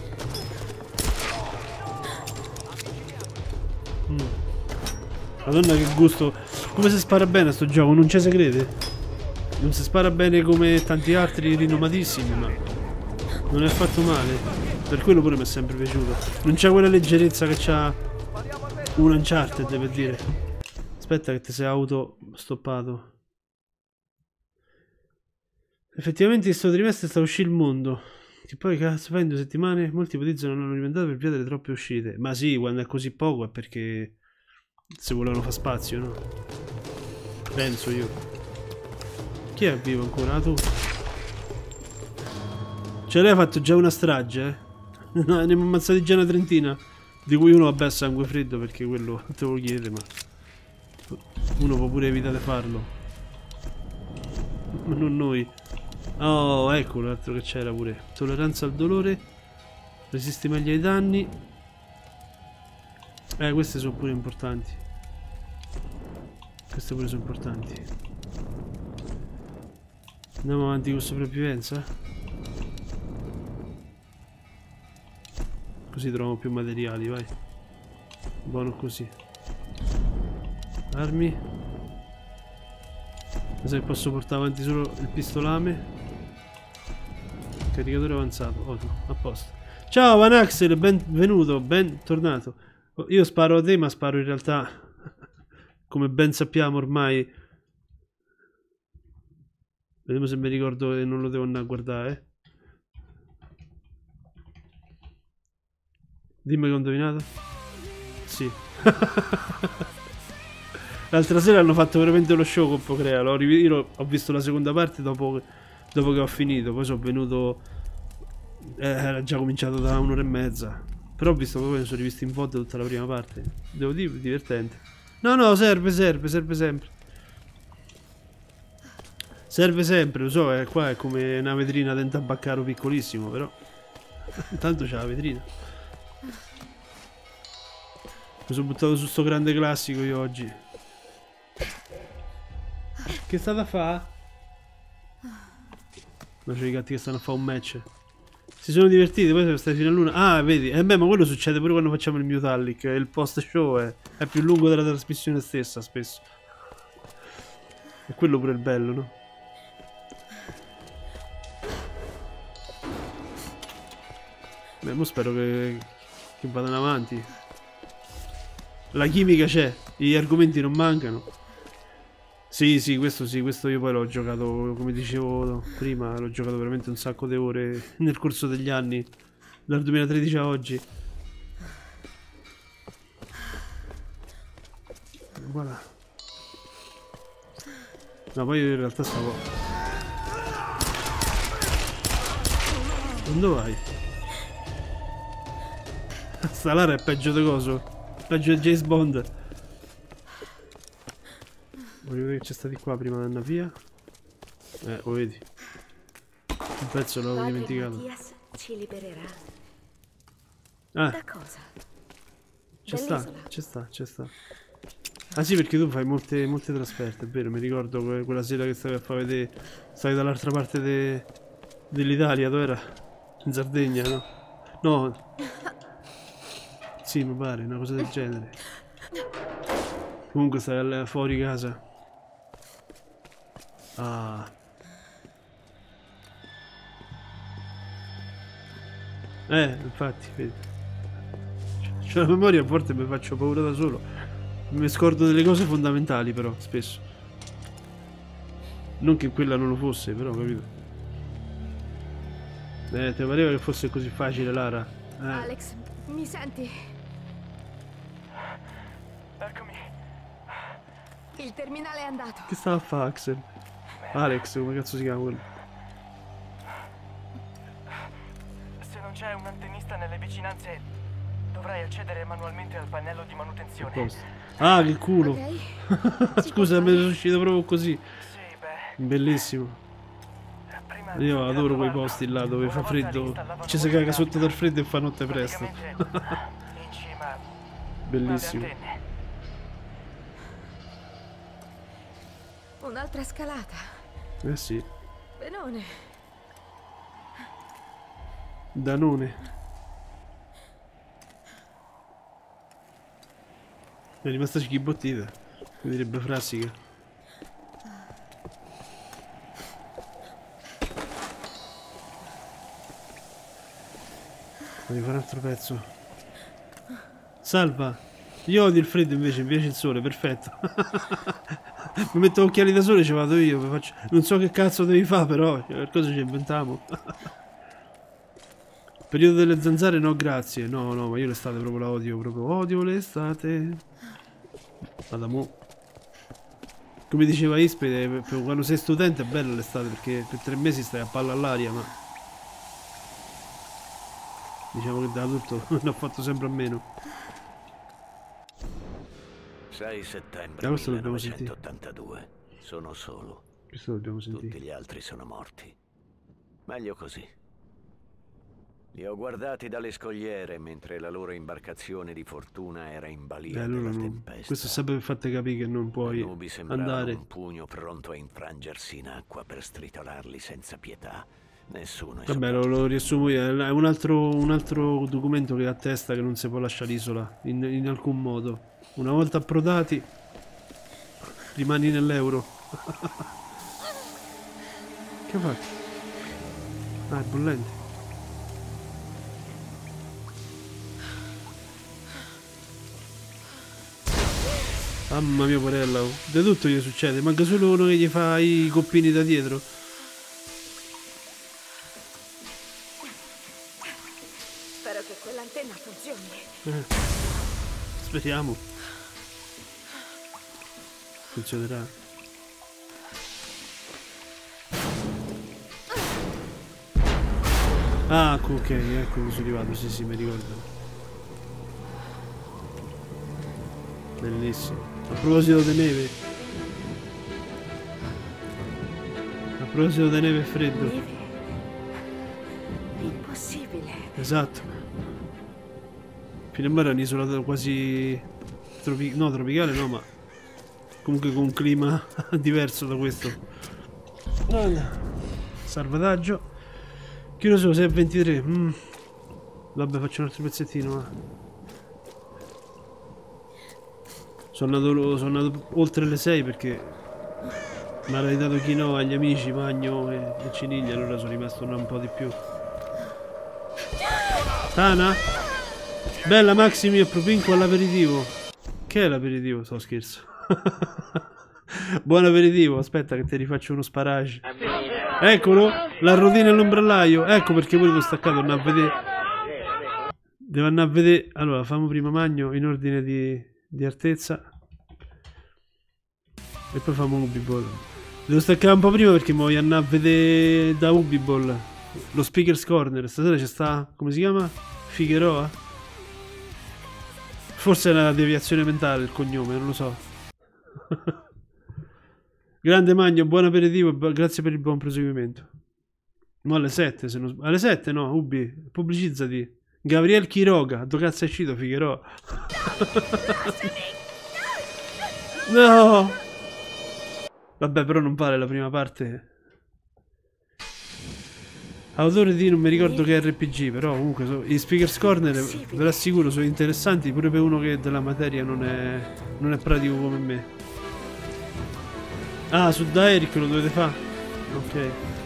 Mm. Madonna che gusto. Come si spara bene a sto gioco? Non ci si crede. Non si spara bene come tanti altri rinomatissimi, ma non è fatto male. Per quello pure mi è sempre piaciuto. Non c'è quella leggerezza che c'ha un Uncharted, per dire. Aspetta che ti sei auto stoppato. Effettivamente in sto trimestre sta uscì il mondo. Che poi cazzo fai in due settimane? Molti ipotizzano non hanno alimentato per via delle troppe uscite. Ma sì, quando è così poco è perché se volevano fare spazio, no? Penso io. Chi è vivo ancora? Ah, tu? Cioè lei ha fatto già una strage, eh? No, ne abbiamo ammazzati già una trentina. Di cui uno vabbè a sangue freddo perché quello te lo chiede, ma uno può pure evitare di farlo. Ma non noi. Oh, ecco l'altro che c'era pure. Tolleranza al dolore. Resisti meglio ai danni. Eh, queste sono pure importanti. Queste pure sono importanti. Andiamo avanti con sopravvivenza. Così troviamo più materiali, vai. Buono così. Armi. Se posso portare avanti solo il pistolame. Caricatore avanzato. Ottimo, a posto. Ciao Van Axel, benvenuto, bentornato. Io sparo a te, ma sparo in realtà, come ben sappiamo ormai, Vediamo se mi ricordo e non lo devo andare a guardare. Dimmi che ho indovinato. Sì. L'altra sera hanno fatto veramente lo show con Pocrea. L'ho riv- io ho visto la seconda parte dopo, dopo che ho finito. Poi sono venuto. Eh, era già cominciato da un'ora e mezza. Però ho visto che poi mi sono rivisto in V O D tutta la prima parte. Devo dire, divertente. No, no, serve, serve, serve sempre. Serve sempre, lo so, eh, qua è come una vetrina da un tabaccaro piccolissimo, però. Intanto c'è la vetrina. Mi sono buttato su sto grande classico io oggi. Che state a fare? Ma c'è i gatti che stanno a fare un match. Si sono divertiti, poi sono stati fino a luna. Ah, vedi, eh beh, ma quello succede pure quando facciamo il Mutallic. Il post show è, è più lungo della trasmissione stessa, spesso. E quello pure è il bello, no? Beh, mo spero che, che vadano avanti. La chimica c'è, gli argomenti non mancano. Sì, sì, questo sì, questo io poi l'ho giocato, come dicevo prima, l'ho giocato veramente un sacco di ore nel corso degli anni, dal duemilatredici a oggi. Voilà. No, poi io in realtà stavo... Dove vai? Sta Lara è peggio di coso. Peggio di James Bond. Voglio vedere che c'è stati qua prima di andare via. Eh, lo vedi. Un pezzo l'avevo dimenticato. Mattias ci libererà. Ah. Da cosa? C'è sta, c'è sta, c'è sta. Ah sì, perché tu fai molte, molte trasferte, è vero, mi ricordo que quella sera che stavi a far vedere. Stavi dall'altra parte de dell'Italia, dove era? In Sardegna, no? No. Sì, mi pare, una cosa del genere. Comunque stai fuori casa. Ah. Eh, infatti, vedi. C'ho la memoria, a volte mi faccio paura da solo. Mi scordo delle cose fondamentali, però, spesso. Non che quella non lo fosse, però, capito? Eh, ti pareva che fosse così facile, Lara? Eh. Alex, mi senti? Eccomi. Il terminale è andato. Che stava a fare, Axel? Alex, come cazzo si chiama quello? Se non c'è un antennista nelle vicinanze, dovrai accedere manualmente al pannello di manutenzione. Ah, che culo! Okay. Scusa, mi sono uscito proprio così. Sì, beh. Bellissimo. Io adoro quei posti là dove fa freddo. Ci si caga sotto dal freddo e fa notte presto. Bellissimo. Un'altra scalata. Eh sì. Benone. Danone. È rimasta schibottita. Come direbbe Frassica. Voglio fare un altro pezzo. Salva. Io odio il freddo, invece mi piace il sole, perfetto. Mi metto occhiali da sole e ci vado io. Mi faccio... Non so che cazzo devi fare, però qualcosa ci inventiamo. Periodo delle zanzare no grazie. No, no, ma io l'estate proprio la odio. Proprio odio l'estate. Vada mo. Come diceva Ispede, quando sei studente è bella l'estate, perché per tre mesi stai a palla all'aria, ma diciamo che da adulto ne ho fatto sempre a meno. sei settembre millenovecentottantadue. Sono solo. Questo dobbiamo sentire. Tutti gli altri sono morti. Meglio così. Li ho guardati dalle scogliere mentre la loro imbarcazione di fortuna era in balia eh, della non... tempesta. Questo è sempre per farti capire che non puoi andare. Un pugno pronto a infrangersi in acqua per stritolarli senza pietà. Nessuno è Vabbè, lo, lo riassumo io. È un altro, un altro documento che attesta che non si può lasciare l'isola in, in alcun modo. Una volta approdati, rimani nell'euro. Che fa? Ah, è bollente. Mamma mia, porella. Di tutto gli succede. Manca solo uno che gli fa i coppini da dietro. funzioni. Eh. Speriamo. Funzionerà. Ah, ok, ecco dove sono arrivato, sì sì, mi ricordo. Bellissimo. A proposito di neve. A proposito di neve e freddo. Neve? Impossibile. Esatto. Finemmara è un'isola quasi tropi... no, tropicale no, ma comunque con un clima diverso da questo. Salvataggio. Che ore sono? sei e ventitré. Mm. Vabbè, faccio un altro pezzettino. Ma... Sono andato, sono andato oltre le sei perché mi ha dato quinoa agli amici, Magno e, e Ciniglia, allora sono rimasto un po' di più. Tana? Bella Maxi mio, propinco all'aperitivo. Che è l'aperitivo? Sto scherzo. Buon aperitivo, aspetta che ti rifaccio uno sparage. Eccolo, la rotina e l'ombrallaio. Ecco perché pure l'ho staccato, andare a vedere. Devo andare a vedere. Allora, fammo prima Magno in ordine di, di altezza. E poi famo Ubiball. Devo staccare un po' prima perché mi voglio andare a vedere da Ubiball lo Speaker's Corner. Stasera c'è sta, come si chiama? Figueroa? Forse è una deviazione mentale il cognome, non lo so. Grande Magno, buon aperitivo, grazie per il buon proseguimento. No, alle sette, se non sbaglio. Alle sette no, Ubi, pubblicizzati. Gabriel Quiroga, dove cazzo è uscito Figueroa? No! Vabbè, però non vale la prima parte. Autore di non mi ricordo che R P G, però comunque so, i Speaker's Corner, ve l'assicuro, sono interessanti pure per uno che della materia non è, non è pratico come me. Ah, su da Eric lo dovete fare? Ok.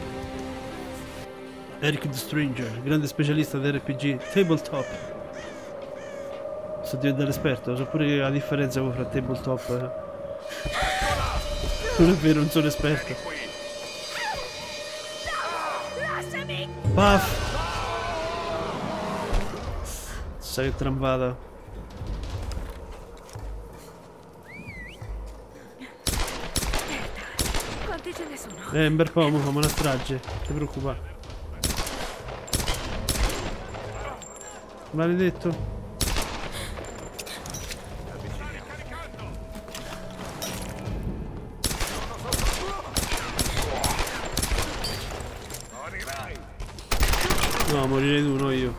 Eric the Stranger, grande specialista di R P G, tabletop. Sto diventando esperto, so pure la differenza fra tabletop. Eh. Non è vero, non sono esperto. Puff! Sai che trampata. Quanti ce ne sono? Eh, un bel po', mo famo una strage, non ti preoccupare. Maledetto. No, morirei tu, no io.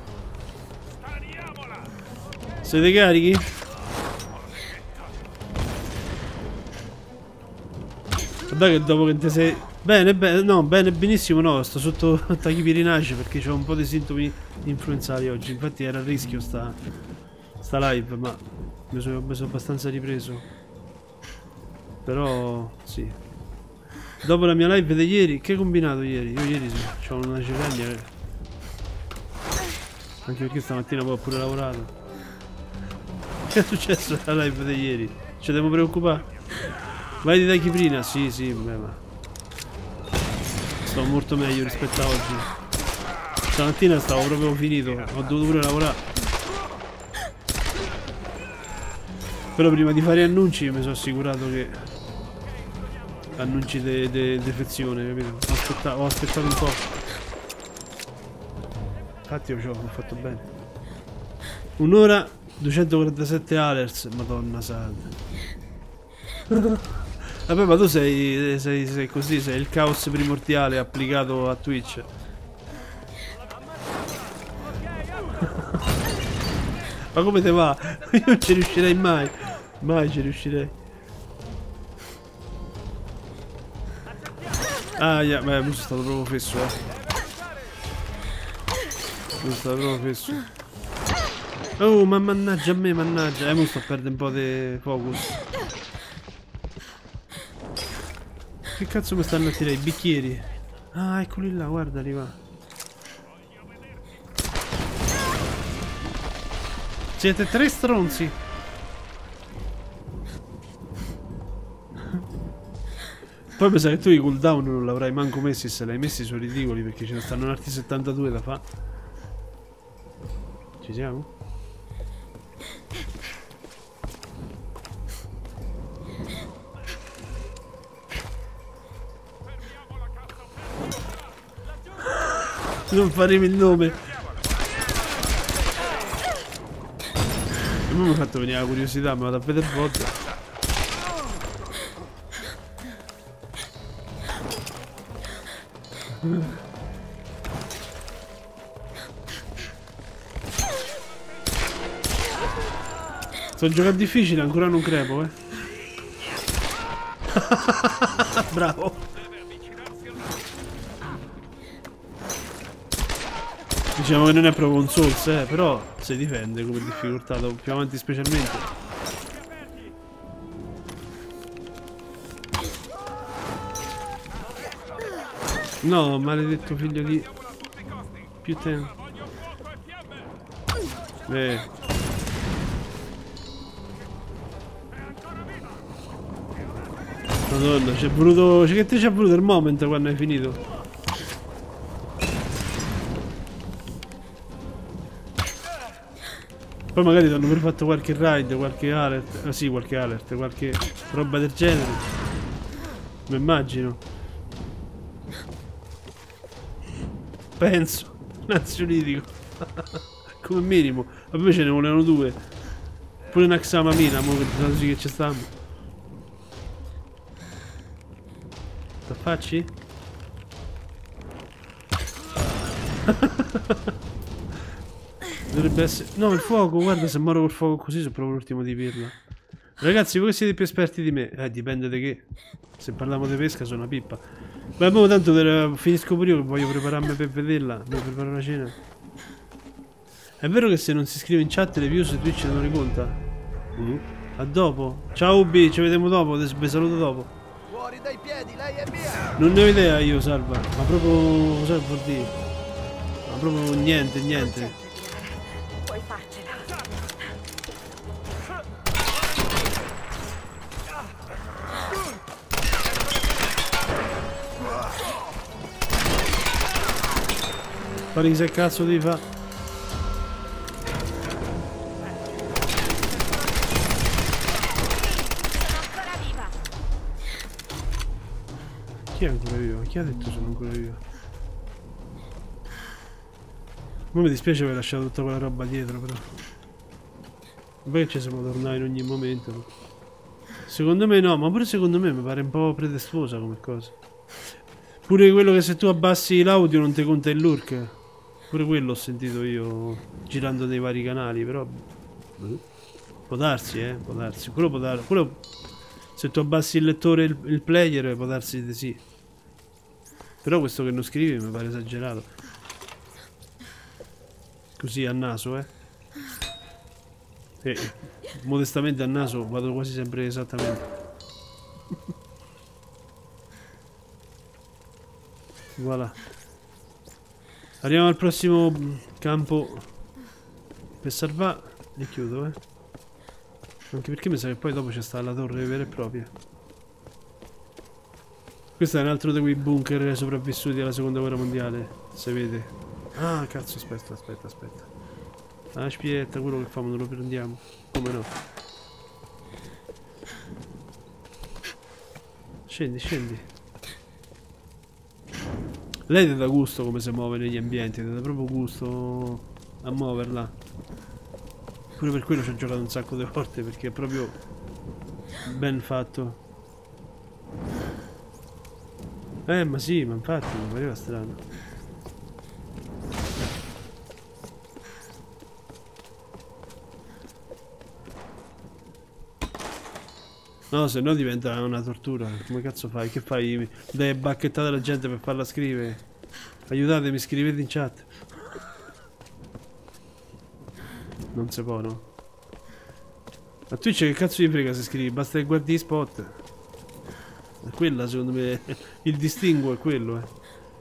Siete carichi? Guarda che dopo che te sei... Bene, bene, no, bene, benissimo, no, sto sotto tachipirinace perché ho un po' di sintomi influenzali oggi. Infatti era a rischio sta, sta live, ma mi sono, mi sono abbastanza ripreso. Però, sì. Dopo la mia live di ieri, che hai combinato ieri? Io ieri sì, c'ho una cegaglia. Anche perché stamattina poi ho pure lavorato. Che è successo alla live di ieri? Ci devo preoccupare? Vai di tachiprina? Sì, sì, beh, ma... sto molto meglio rispetto a oggi. Stamattina stavo proprio finito, ho dovuto pure lavorare. Però prima di fare annunci mi sono assicurato che... annunci di de, de defezione, capito? Ho aspettato, ho aspettato un po'. Infatti io ci ho fatto bene. Un'ora, duecentoquarantasette alerts, madonna santa. Vabbè, ma tu sei, sei, sei così, sei il caos primordiale applicato a Twitch. Ma come te va? Io non ci riuscirei mai. Mai ci riuscirei. Ah, yeah, beh, mi sono stato proprio fesso, eh. Mi sono stato proprio fesso. Oh, ma mannaggia a me, mannaggia. Eh, mi sto a perdere un po' di focus. Che cazzo mi stanno a tirare i bicchieri? Ah, eccoli là, guardali va. Siete tre stronzi. Poi mi sa che tu i cooldown non l'avrai manco messi. Se l'hai messi sono ridicoli perché ce ne stanno altri settantadue da fare. Ci siamo? Non faremo il nome. Non mi ha fatto venire la curiosità, mi vado a vedere vodka. Sto giocando difficile, ancora non crepo, eh. Bravo. Diciamo che non è proprio un Souls, eh, però si difende come difficoltà, più avanti specialmente. No, maledetto figlio di... Più tempo. Eh. Madonna, c'è voluto... Che te c'è voluto il moment quando hai finito? Poi magari ti hanno pure fatto qualche raid, qualche alert. Ah sì, qualche alert, qualche roba del genere. Mi immagino. Penso. Un ansiolitico. Come minimo. Ma poi ce ne volevano due. Pure una xamamina, mo che che ci stanno. T'affacci? Dovrebbe essere... No, il fuoco, guarda, se muoro col fuoco così sono proprio l'ultimo di pirla. Ragazzi, voi siete più esperti di me. Eh, dipende da che. Se parliamo di pesca sono una pippa. Ma boh, tanto per... finisco pure io che voglio prepararmi per vederla. Devo preparare la cena. È vero che se non si scrive in chat le view su Twitch non riconta? Mm. A dopo. Ciao Ubi, ci vediamo dopo, vi saluto dopo. Fuori dai piedi, lei è mia! Non ne ho idea io, Salva. Ma proprio... cosa vuol dire? Ma proprio niente, niente. Puoi farcela. Pari che cazzo devi fa? Chi è ancora vivo? Chi ha detto sono ancora vivo? Non mi dispiace aver lasciato tutta quella roba dietro, però. Poi che ci siamo tornati in ogni momento. Secondo me no, ma pure secondo me mi pare un po' pretestuosa come cosa. Pure quello che se tu abbassi l'audio non ti conta il lurk. Pure quello ho sentito io girando nei vari canali, però... Può darsi, eh, può darsi. Quello può darsi. Quello... Se tu abbassi il lettore e il, il player può darsi di sì. Però questo che non scrivi mi pare esagerato. Così a naso, eh. E modestamente a naso vado quasi sempre esattamente. Voilà. Arriviamo al prossimo campo per salvare e chiudo, eh. Anche perché mi sa che poi dopo c'è sta la torre vera e propria. Questo è un altro di quei bunker sopravvissuti alla seconda guerra mondiale, se vede. Ah cazzo, aspetta, aspetta, aspetta. Aspetta, quello che famo non lo prendiamo. Come no? Scendi, scendi. Lei ti dà gusto come si muove negli ambienti, ti dà proprio gusto a muoverla. Pure per quello ci ho giocato un sacco di volte, perché è proprio ben fatto. Eh ma sì, ma infatti mi pareva strano. No, se no diventa una tortura. Come cazzo fai? Che fai? Dai bacchettate alla gente per farla scrivere? Aiutatemi, scrivete in chat. Non si può, no? A Twitch che cazzo gli frega se scrivi? Basta che guardi i spot. È quella secondo me. Il distinguo è quello, eh.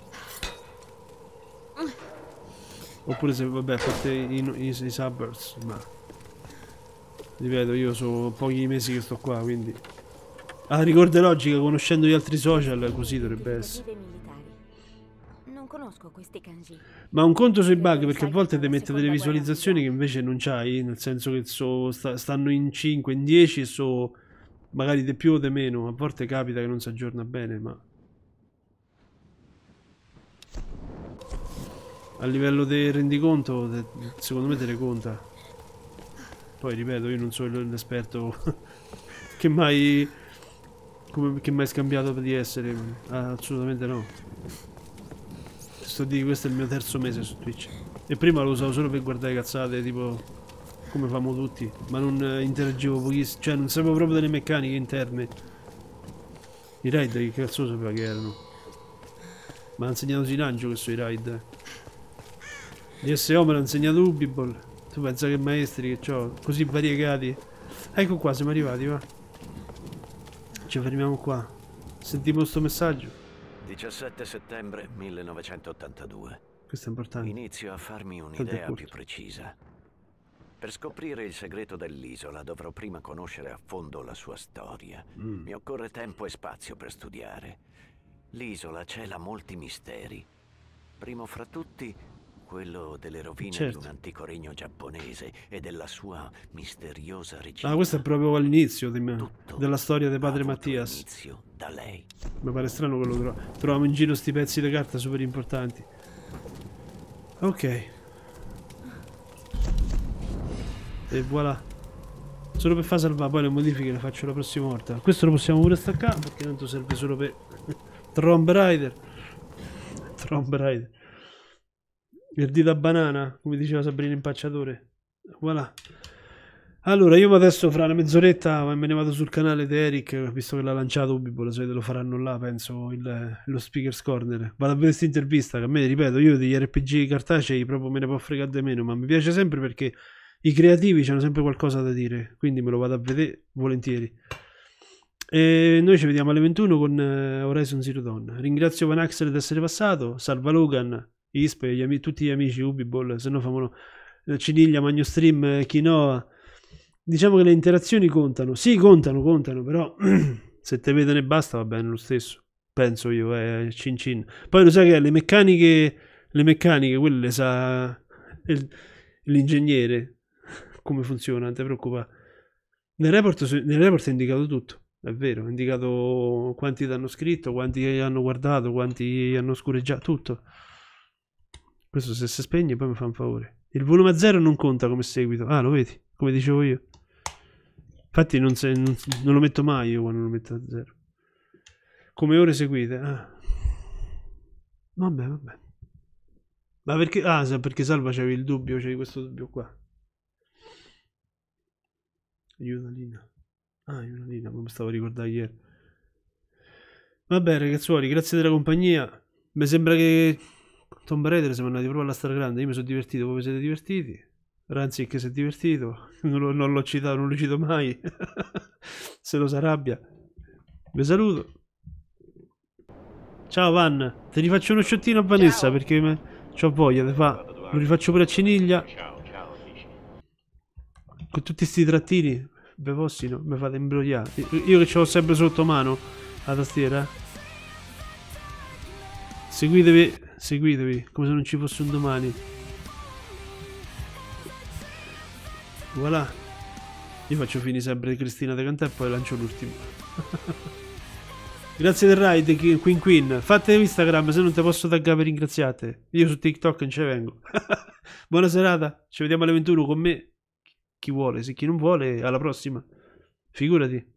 Oppure se, vabbè, a parte i, i, i suburbs, ma... ripeto, io sono pochi mesi che sto qua, quindi... Ah, ricorda logica, conoscendo gli altri social, così dovrebbe essere. Non conosco questi kanji. Ma un conto sui bug, perché a volte ti mette delle visualizzazioni che invece non c'hai, nel senso che so, sta, stanno in cinque, in dieci e so magari di più o di meno. A volte capita che non si aggiorna bene, ma... a livello del rendiconto, te, secondo me te ne conta. Poi ripeto, io non sono l'esperto che mai come, che mai scambiato di essere, ah, assolutamente no. Sto di questo è il mio terzo mese su Twitch e prima lo usavo solo per guardare cazzate tipo come famo tutti, ma non eh, interagivo pochissimo, cioè non sapevo proprio delle meccaniche interne. I raid che cazzo sapeva che erano? Mi ha insegnato Sinangio che sono i raid. D S O me l'ha insegnato Ubibol. Tu pensa che maestri che ho così variegati. Ecco qua, siamo arrivati, va. Ci fermiamo qua. Sentiamo sto messaggio. diciassette settembre millenovecentottantadue. Questo è importante. Inizio a farmi un'idea più precisa. Per scoprire il segreto dell'isola dovrò prima conoscere a fondo la sua storia. Mm. Mi occorre tempo e spazio per studiare. L'isola cela molti misteri. Primo fra tutti, quello delle rovine certo. di un antico regno giapponese e della sua misteriosa regina. Ah, questo è proprio all'inizio della storia di padre Mattias. Inizio da lei. Mi pare strano che lo tro troviamo in giro sti pezzi di carta super importanti. Ok. E voilà. Solo per far salvare, poi le modifiche le faccio la prossima volta. Questo lo possiamo pure staccare perché tanto serve solo per Tomb Raider. Tomb Raider. Il dito a banana, come diceva Sabrina Impacciatore. Voilà. Allora, io adesso fra una mezz'oretta me ne vado sul canale di Eric, visto che l'ha lanciato Ubibo, lo faranno là, penso, il, lo Speaker's Corner. Vado a vedere questa intervista, che a me, ripeto, io degli R P G cartacei proprio me ne può fregare di meno, ma mi piace sempre perché i creativi hanno sempre qualcosa da dire, quindi me lo vado a vedere volentieri. E noi ci vediamo alle ventuno con uh, Horizon Zero Dawn. Ringrazio Van Axel di essere passato, salva Logan, Ispe, gli ami tutti gli amici Ubiball, se no fanno uh, Ciniglia, Magno Stream, uh, Quinoa. Diciamo che le interazioni contano, sì contano, contano, però se te vedono e basta va bene lo stesso, penso io, eh, cin cin. Poi lo sai che le meccaniche, le meccaniche, quelle le sa l'ingegnere come funziona, non ti preoccupare. Nel report, nel report è indicato tutto. È vero, ha indicato quanti ti hanno scritto, quanti hanno guardato, quanti hanno scureggiato, tutto. Questo se si spegne poi mi fa un favore. Il volume a zero non conta come seguito. Ah, lo vedi? Come dicevo io. Infatti non, se, non, non lo metto mai io quando lo metto a zero. Come ore seguite. Ah. Vabbè, vabbè. Ma perché... Ah, perché Salva c'avevi il dubbio, c'avevi questo dubbio qua. Aiutalina. Ah, Aiutalina, come stavo a ricordare ieri. Vabbè ragazzuoli, grazie della compagnia. Mi sembra che Tomb Raider siamo andati proprio alla stragrande. Io mi sono divertito, voi vi siete divertiti? Ranzi che si è divertito. Non l'ho citato, non lo cito mai. Se lo s'arrabbia. Vi saluto. Ciao Van. Te rifaccio uno sciottino a Vanessa. Ciao. Perché me... c'ho voglia di fa. Lo rifaccio pure a Ciniglia. Con tutti sti trattini. Bevossino, mi fate imbrogliare. Io che ce l'ho sempre sotto mano la tastiera. Seguitevi, seguitevi come se non ci fosse un domani. Voilà. Io faccio finire sempre Cristina De Cantè e poi lancio l'ultimo. Grazie del raid, Queen Queen. Fate Instagram, se non te posso taggare per ringraziate. Io su TikTok non ci vengo. Buona serata, ci vediamo alle ventuno con me. Chi vuole, se chi non vuole, alla prossima. Figurati.